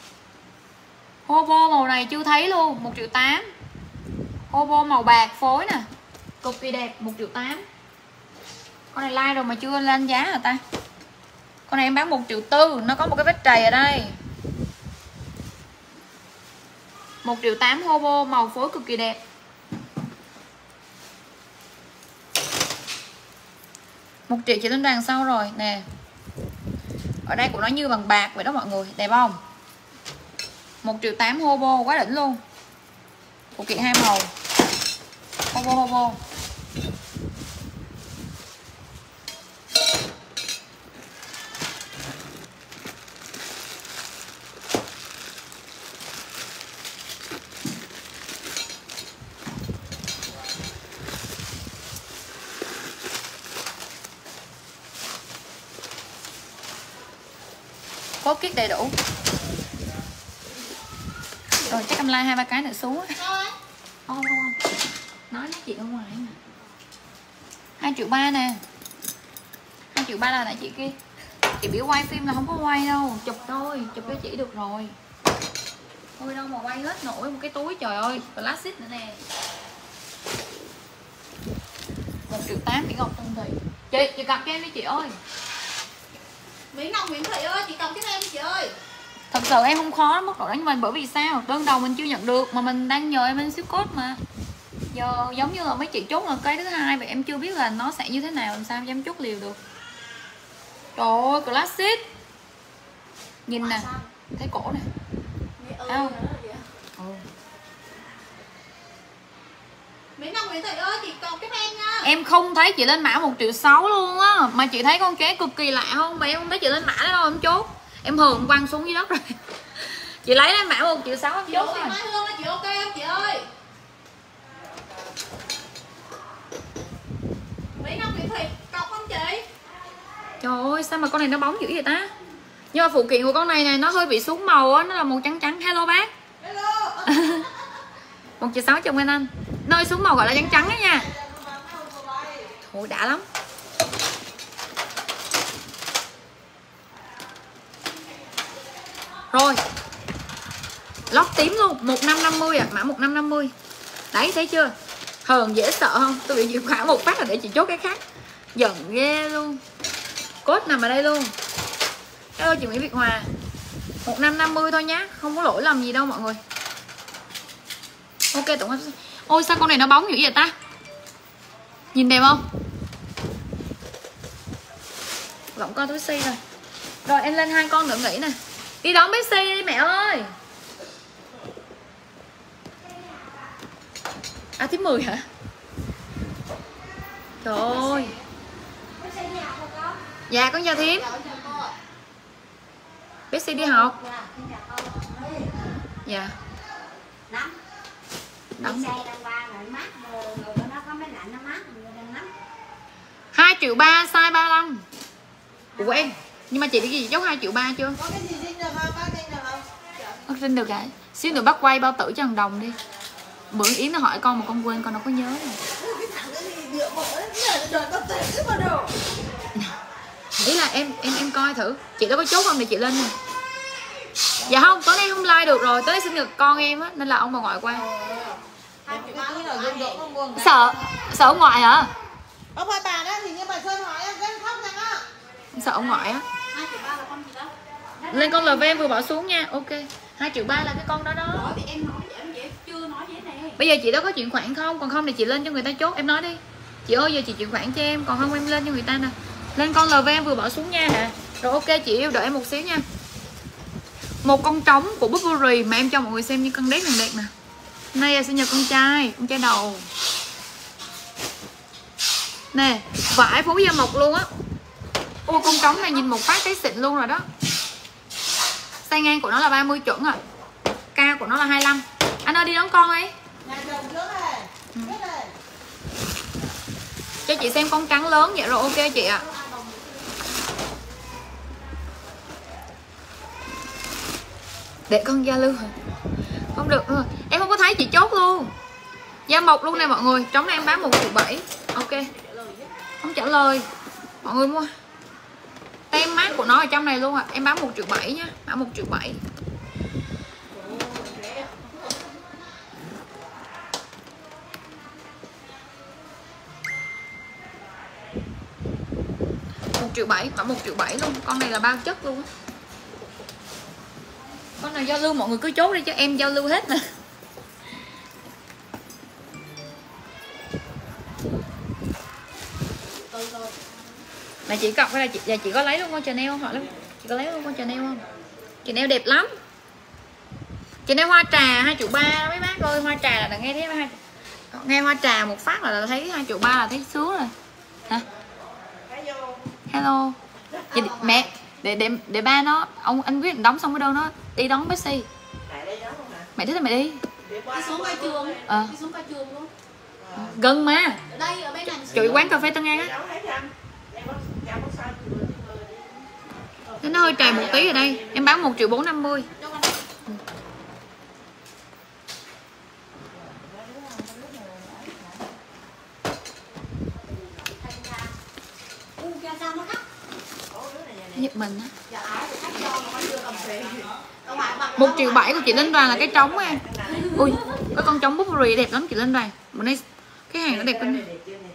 Hobo màu này chưa thấy luôn, một triệu tám. Hobo màu bạc phối nè, cực kỳ đẹp, một triệu tám. Con này like rồi mà chưa lên giá hả ta? Con này em bán một triệu tư, nó có một cái vết trầy ở đây. Một triệu tám Hobo màu phối cực kỳ đẹp. Một triệu chị lên đằng sau rồi nè. Ở đây của nó như bằng bạc vậy đó mọi người, đẹp không? Một triệu tám Hobo quá đỉnh luôn. Phụ kiện hai màu. Hobo Hobo. Cốt kiết đầy đủ. Rồi chắc em like hai ba cái nữa xuống á. Không không không. Nói nói chuyện ở ngoài mà. Hai triệu ba nè. Hai triệu ba là nãy chị kia. Chị biểu quay phim là không có quay đâu, chụp thôi, chụp cho chị được rồi. Thôi đâu mà quay hết nổi một cái túi, trời ơi, plastic nữa nè. Một triệu tám Mỹ Ngọc Tân Thị. Chị, chị cặp cho em đi chị ơi. Mỹ Ngọc Nguyễn Thị ơi, chị cầm cho em đi chị ơi. Thật sự em không khó mức độ đó, nhưng mà bởi vì sao? Đơn đầu mình chưa nhận được mà mình đang nhờ em lên ship code mà. Giờ giống như là mấy chị chốt là cái thứ hai vậy, em chưa biết là nó sẽ như thế nào, làm sao cho em chốt liều được. Trời ơi, classic. Nhìn nè, thấy cổ nè. Thấy không? Ừ. Mỹ Ngọc Nguyễn Thị ơi, chị cầm cho em nha. Em không thấy chị lên mã một triệu sáu luôn á. Mà chị thấy con ké cực kỳ lạ không? Mà em không thấy chị lên mã đó đâu, em chốt. Em hường quăng xuống dưới đất rồi. Chị lấy lên mã một triệu sáu em Chị chốt rồi. Mai Hương ơi, chị ok không chị ơi? Mỹ Ngọc Nguyễn Thị, cọc không chị? Trời ơi, sao mà con này nó bóng dữ vậy ta? Nhưng mà phụ kiện của con này này nó hơi bị xuống màu á, nó là màu trắng trắng. Hello bác. Hello. Một triệu sáu chồng bên anh. Nơi xuống màu gọi là trắng trắng đó nha. Thôi đã lắm. Rồi. Lót tím luôn, một năm năm mươi à, mã một năm năm mươi. Đấy thấy chưa? Hờn dễ sợ không? Tôi bị chuyển khoản một phát là để chị chốt cái khác. Giận ghê luôn. Code nằm ở đây luôn. Hello chị Nguyễn Việt Hòa. một năm năm mươi thôi nhá, không có lỗi lầm gì đâu mọi người. Ok tổng hợp. Ôi sao con này nó bóng dữ vậy ta? Nhìn đẹp không? Giọng con túi si rồi. Rồi em lên hai con nữa nghỉ nè. Đi đón Bixi đi mẹ ơi. À thứ mười hả? Trời ơi. Dạ con chào thím. Bixi đi học. Dạ. Đóng. hai triệu ba size ba mươi lăm. Ủa em, nhưng mà chị đi gì chốt hai triệu ba chưa? Có cái gì xin được không? Bác xin được không? Bác xin được hả? Xíu nữa bác quay bao tử cho thằng Đồng đi. Bữa Yến nó hỏi con mà con quên, con đâu có nhớ rồi. Cái thằng cái gì dựa bộ ấy, đời con tệ chứ mà đồ. Ý là em em em coi thử, chị đâu có chốt không thì chị lên nè. Dạ không, tối nay không like được rồi, tối nay sinh nhật con em á, nên là ông bà ngoại qua. Sợ, sợ ông ngoại hả? Ông hỏi bà đó thì như bà Sơn hỏi em rất khóc rằng á. Sợ ông ngoại á. Lên con lờ vê em vừa bỏ xuống nha, ok. hai triệu ba là cái con đó đó. Bây giờ chị đó có chuyển khoản không? Còn không thì chị lên cho người ta chốt, em nói đi. Chị ơi giờ chị chuyển khoản cho em, còn không em lên cho người ta nè. Lên con lờ vê em vừa bỏ xuống nha hả? Rồi ok chị yêu, đợi em một xíu nha. Một con trống của Burberry mà em cho mọi người xem như con đét thằng đẹp nè. Nay là sinh nhật con trai, con trai đầu. Nè, vải phối da mộc luôn á. Ôi con trống này nhìn một phát thấy xịn luôn rồi đó. Size ngang của nó là ba mươi chuẩn à. Cao của nó là hai mươi lăm. Anh ơi đi đón con ấy. Ừ. Cho chị xem con trắng lớn vậy rồi ok chị ạ. À. Để con giao lưu hả? Không được rồi. Em không có thấy chị chốt luôn. Da mộc luôn nè mọi người. Trống này em bán một triệu bảy. Ok. không trả lời. Mọi người mua tem mát của nó ở trong này luôn à. Em bán một triệu bảy nhá, bán một triệu bảy. một triệu bảy, bán một triệu bảy luôn. Con này là bao chất luôn á. Con này giao lưu mọi người cứ chốt đi cho em giao lưu hết nè. Là chị cọc hay là chị, là chị có lấy luôn con Chanel không? Hỏi lắm. Chị có lấy luôn con Chanel không? Chanel đẹp lắm. Chanel hoa trà hai triệu ba mấy bác ơi. Hoa trà là, là nghe thấy hai, nghe hoa trà một phát là, là thấy hai triệu ba là thấy sướng rồi. Hả? Hello. Chị, mẹ để để để ba nó ông anh quyết định đóng xong cái đơn nó đi đón Messi. Mẹ thích là mẹ đi. Đi xuống coi trường. Ờ. Đi xuống coi trường luôn. Gần mà. Ở đây ở bên này. Chị quán cà phê Tân An á. Nó hơi trà một tí ở đây. Em bán một triệu bốn năm mươi. Nhật mình á. Một triệu bảy của chị Linh Đoàn là cái trống em. Ui, có con trống Burberry đẹp lắm chị Linh Đoàn. Bữa nay cái hàng nó đẹp hơn.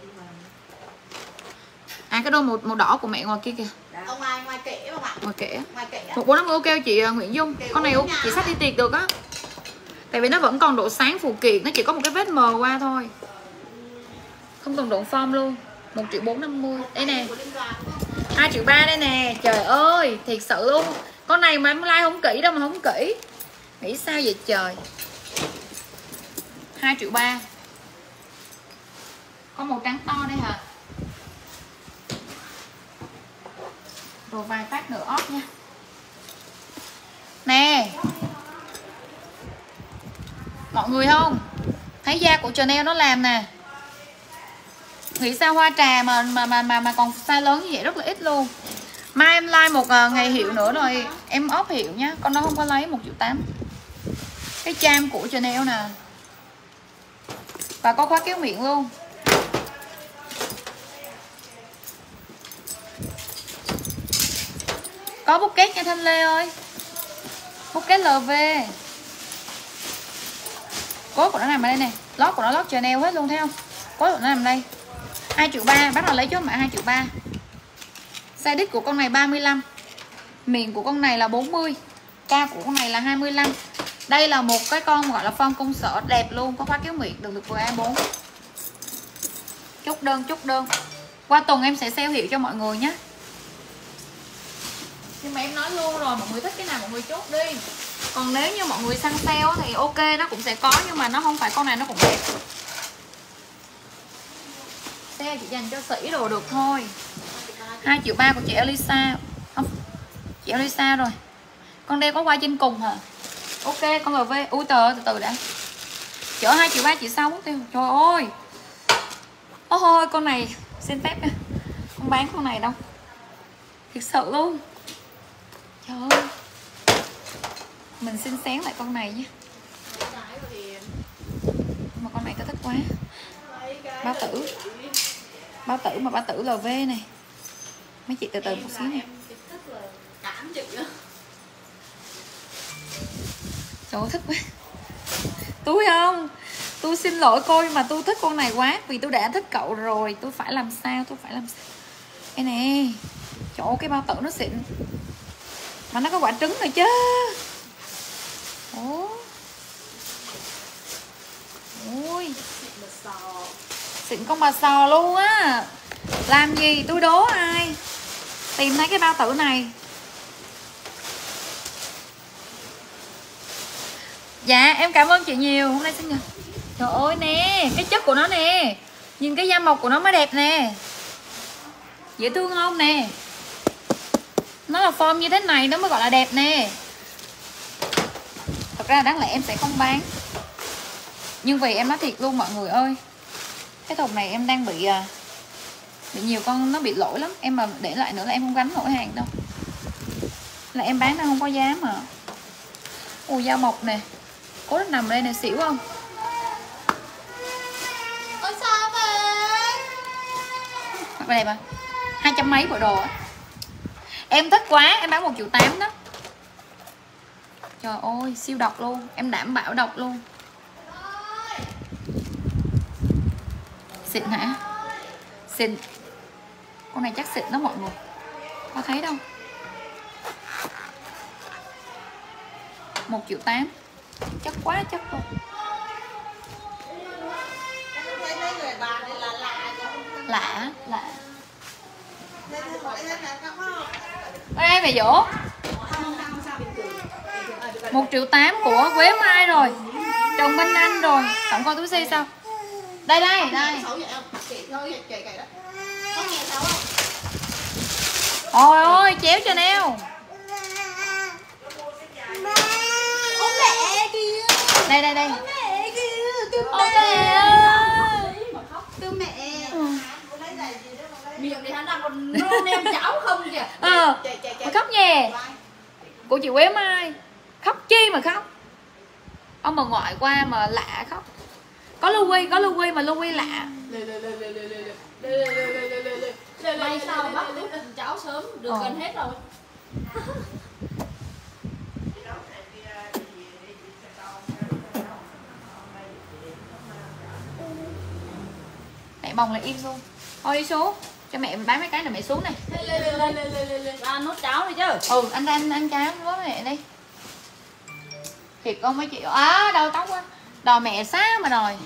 À cái đôi màu, màu đỏ của mẹ ngoài kia kìa. Ở ngoài ngoài kệ mà bạn. Ngoài kệ. Ngoài kệ. một bốn năm mươi ok chị Nguyễn Dung. Con này chị xách đi tiệc được á. Tại vì nó vẫn còn độ sáng phụ kiện, nó chỉ có một cái vết mờ qua thôi. Không còn độ form luôn. một triệu bốn năm mươi. Đây nè. hai triệu ba đây nè. Trời ơi, thiệt sự luôn. Con này mà em like không kỹ đâu mà không kỹ. Nghĩ sao vậy trời. hai triệu ba. Có màu trắng to đây hả? Rồi vài phát nữa off nha. Nè. Mọi người không? Thấy da của Chanel nó làm nè. Nghĩ sao hoa trà mà mà mà mà, mà còn size lớn như vậy rất là ít luôn. Mai em like một uh, ngày hiệu nữa rồi em off hiệu nhá. Con nó không có lấy một triệu tám. Cái charm của Chanel nè. Và có khóa kéo miệng luôn. Có bút kết nha Thanh Lê ơi. Bút kết lờ vê. Cốt của nó nằm ở đây nè. Lót của nó lót Chanel hết luôn thấy không? Cốt của nó nằm đây. hai triệu ba. Bắt đầu lấy chốt mã hai triệu ba. Size đít của con này ba mươi lăm. Miệng của con này là bốn mươi. Ca của con này là hai mươi lăm. Đây là một cái con gọi là form công sở đẹp luôn. Có khóa kéo miệng được được vừa A bốn. Chốt đơn chốt đơn. Qua tuần em sẽ sale hiệu cho mọi người nhé. Nhưng mà em nói luôn rồi, mọi người thích cái nào mọi người chốt đi. Còn nếu như mọi người săn sale thì ok nó cũng sẽ có. Nhưng mà nó không phải con này nó cũng đẹp. Sale chỉ dành cho sĩ đồ được thôi. Hai triệu ba của chị Elisa. Không, chị Elisa rồi. Con đeo có qua trên cùng hả? Ok con lờ vê. Ui tờ từ từ đã. Chở hai triệu ba chị sau mất tiêu. Trời ơi. Ôi thôi con này xin phép nha. Không bán con này đâu. Thực sự luôn. Trời ơi. Mình xin xén lại con này nhé. Mà con này tao thích quá. Bao tử. Bao tử mà bao tử lờ vê này. Mấy chị từ từ một xíu nè. Trời ơi thích quá. Tôi không. Tôi xin lỗi cô nhưng mà tôi thích con này quá. Vì tôi đã thích cậu rồi. Tôi phải làm sao Tôi phải làm sao Cái nè. Trời ơi cái bao tử nó xịn. Mà nó có quả trứng rồi chứ. Ồ. Ôi. Xịn con bà sò luôn á. Làm gì tôi đố ai. Tìm thấy cái bao tử này. Dạ em cảm ơn chị nhiều. Hôm nay sinh nhật. Trời ơi nè. Cái chất của nó nè. Nhìn cái da mộc của nó mới đẹp nè. Dễ thương không nè. Nó là form như thế này nó mới gọi là đẹp nè. Thật ra là đáng lẽ em sẽ không bán. Nhưng vì em nói thiệt luôn mọi người ơi. Cái thùng này em đang bị Bị nhiều con nó bị lỗi lắm. Em mà để lại nữa là em không gánh nổi hàng đâu. Là em bán nó không có giá mà. Ui dao mộc nè. Cố nó nằm ở đây nè xỉu không. Ôi sao vậy? và đẹp à, hai trăm mấy bộ đồ á. Em thích quá, em bán một triệu tám đó. Trời ơi, siêu độc luôn, em đảm bảo độc luôn. Xịn hả? Xịn. Con này chắc xịn đó mọi người. Có thấy đâu. Một triệu tám. Chất quá chất luôn. Lạ, lạ. Ê mày Vũ. Một triệu tám của Quế Mai rồi. Chồng Minh Anh rồi. Tổng coi túi xe sao? Đây đây, đây. Ôi ôi, chéo cho neo. Đây đây đây. Ôi mẹ ơi. Kêu mẹ. Miệng thì hắn đang còn nem cháo không kìa. Ờ, mà khóc nhè. Của chị Quế Mai. Khóc chi mà khóc. Ông bà ngoại qua mà lạ khóc. Có Louis, có Louis mà Louis lạ. May sao bắt lúc cháo sớm được ờ. gần hết rồi. Mẹ bồng lại im luôn. Thôi đi xuống. Cho mẹ bán mấy cái này mẹ xuống này. Ra nốt cháo đi chứ. Ừ, anh ăn ăn cháo với mẹ đi. Thiệt con mấy chị. À, đầu tóc quá. Đòi mẹ xá mà đòi.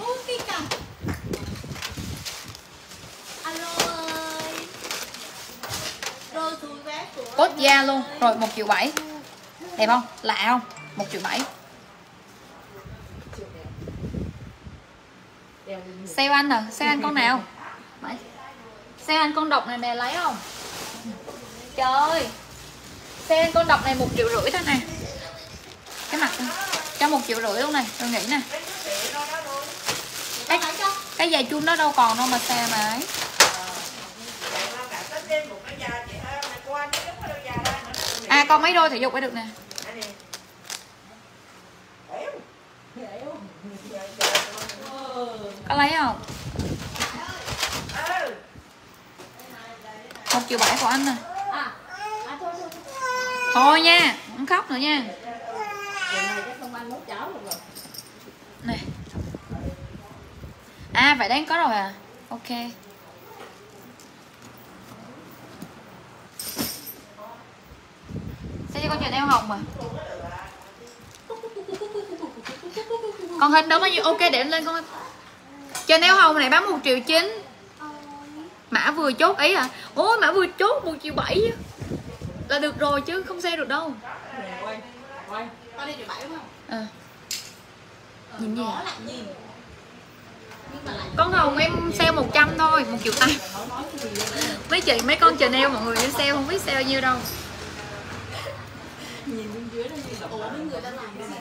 Cốt da luôn. Rồi một triệu bảy. Đẹp không? Lạ không? Một triệu bảy. Sale anh à? Sale anh con nào? Sale anh con độc này nè, lấy không? Trời ơi. Sale anh con độc này một triệu rưỡi thôi nè. Cái mặt này. Cho một triệu rưỡi luôn này. Tôi nghĩ nè. Cái, cái giày chun đó đâu còn đâu mà sale mà ấy. À con mấy đôi thể dục mới được nè. Có lấy không? Một triệu bảy của anh nè. Thôi nha, không khóc nữa nha. Này. À phải đang có rồi à. Ok. Sẽ cho con chuyện eo hồng mà. Còn hình đó bao nhiêu? Ok để em lên con. Trên eo hồng này bán một triệu chín. Mã vừa chốt ấy à? Ôi mã vừa chốt một triệu bảy là được rồi chứ không xe được đâu. Con đi triệu bảy đúng không? À. Nhìn gì? Lại nhìn. Con hồng em sale một trăm thôi, một triệu tám. Mấy chị mấy con Chanel mọi người em sale không biết sale nhiêu đâu. Nhìn bên dưới nó nhìn ủa mấy người ta làm cái gì.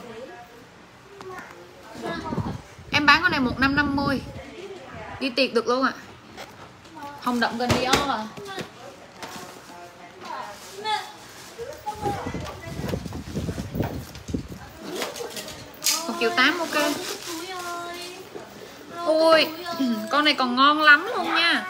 Em bán con này một năm năm mươi. Đi tiệc được luôn ạ. À. Hồng đậm gần Dior à. Một triệu tám ok. Ui, con này còn ngon lắm luôn nha.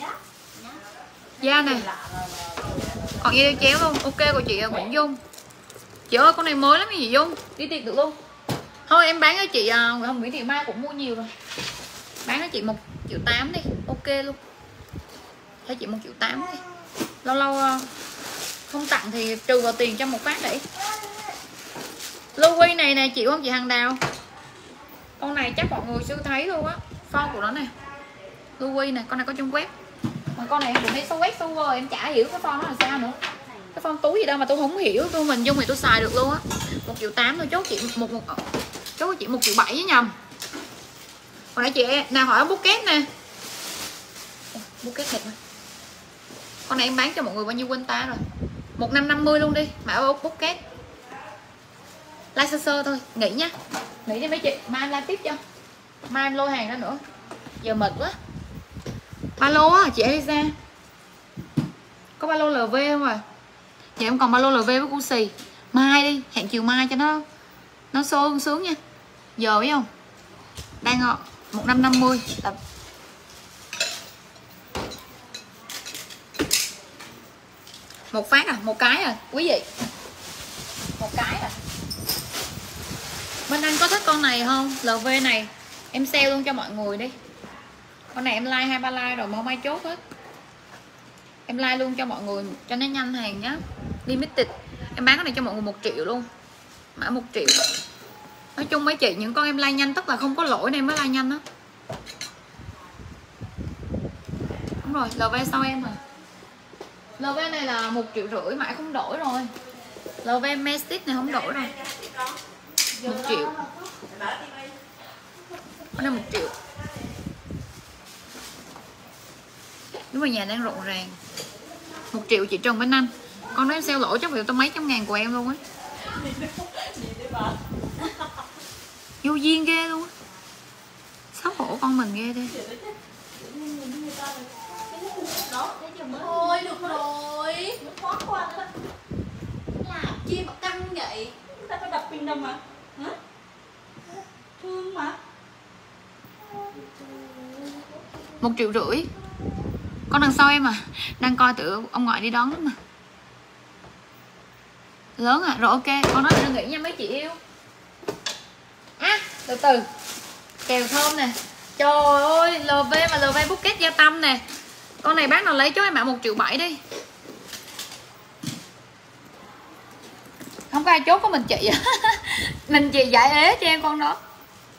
Da này. Còn dây chéo luôn. Ok của chị Nguyễn Dung. Chị ơi con này mới lắm chị Dung. Đi tiệc được luôn. Thôi em bán cho chị Hồng Nguyễn Thị Mai cũng mua nhiều rồi. Bán cho chị một triệu tám đi. Ok luôn. Cho chị một triệu tám đi. Lâu lâu không tặng thì trừ vào tiền cho một phát để. Louis này nè chịu không chị Hằng Đào? Con này chắc mọi người chưa thấy luôn á. Form của nó nè. Louis nè, con này có trong web. Mà con này cũng thấy số web số rồi em chả hiểu cái form nó là sao nữa. Cái form túi gì đâu mà tôi không hiểu, tôi mình dung thì tôi xài được luôn á. một triệu tám thôi chốt chị một một chốt chị một triệu bảy với nhầm. Còn nãy chị nào hỏi bucket nè. Bucket đẹp rồi. Con này em bán cho mọi người bao nhiêu quên ta rồi. một năm năm mươi luôn đi, mã bucket. Like sơ sơ thôi, nghỉ nha. Nghỉ đi mấy chị, mai em like tiếp cho. Mai em lôi hàng ra nữa. Giờ mệt quá. Ba lô á, chị Elisa. Có ba lô lờ vê không rồi? Dạ em còn ba lô lờ vê với Gucci. Mai đi, hẹn chiều mai cho nó nó sướng sướng nha. Giờ biết không? Đang một năm năm mươi. Một phát à, một cái à quý vị, một cái à. Bên anh có thích con này không? lờ vê này em sale luôn cho mọi người đi. Con này em like hai ba like rồi mà không ai chốt hết. Em like luôn cho mọi người cho nó nhanh hàng nhá. Limited. Em bán cái này cho mọi người một triệu luôn. Mã một triệu. Nói chung mấy chị, những con em like nhanh tức là không có lỗi nên mới like nhanh đó. Đúng rồi, lờ vê sau em à. lờ vê này là một triệu rưỡi, mãi không đổi rồi. lờ vê Magic này không đổi rồi. Một triệu. Cái này một triệu. Đúng rồi, nhà đang rộn ràng. Một triệu chị Trần bên anh. Con đó em sale lỗ chắc phải tao mấy trăm ngàn của em luôn á. Vô duyên ghê luôn á. Xấu hổ con mình ghê đi. Thôi được rồi. Làm chi mà căng vậy? Ta phải đập pin đâu mà. Hả? Thương mà. Một triệu rưỡi. Con đằng sau em à. Đang coi tự ông ngoại đi đón lắm mà. Lớn à, rồi ok. Con nói đừng nghĩ nha mấy chị yêu. À, từ từ. Kèo thơm nè. Trời ơi, lờ vê mà lờ vê Bucket gia tâm nè. Con này bác nào lấy cho em mã một triệu bảy đi. Không có ai chốt có mình chị à. Mình chị giải ế cho em con đó.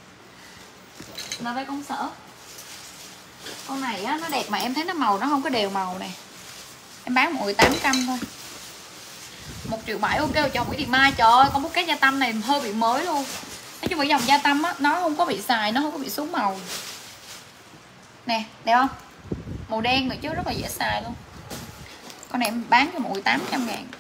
lờ vê công sở. Con này á, nó đẹp mà em thấy nó màu nó không có đều màu nè. Em bán mọi người tám trăm thôi. Một triệu bảy ok cho Nguyễn Thị Mai. Trời ơi, con Bucket gia tâm này hơi bị mới luôn. Nói chung là dòng gia tâm á, nó không có bị xài, nó không có bị xuống màu. Nè, đẹp không? Màu đen nữa chứ rất là dễ xài luôn. Con này em bán cho mọi người tám trăm ngàn.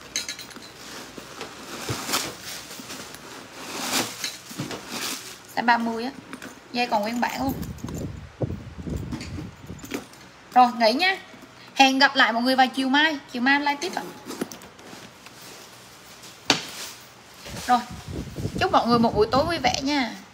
Size ba mươi á. Dây còn nguyên bản luôn. Rồi, nghỉ nha. Hẹn gặp lại mọi người vào chiều mai. Chiều mai em live tiếp ạ. Rồi, chúc mọi người một buổi tối vui vẻ nha.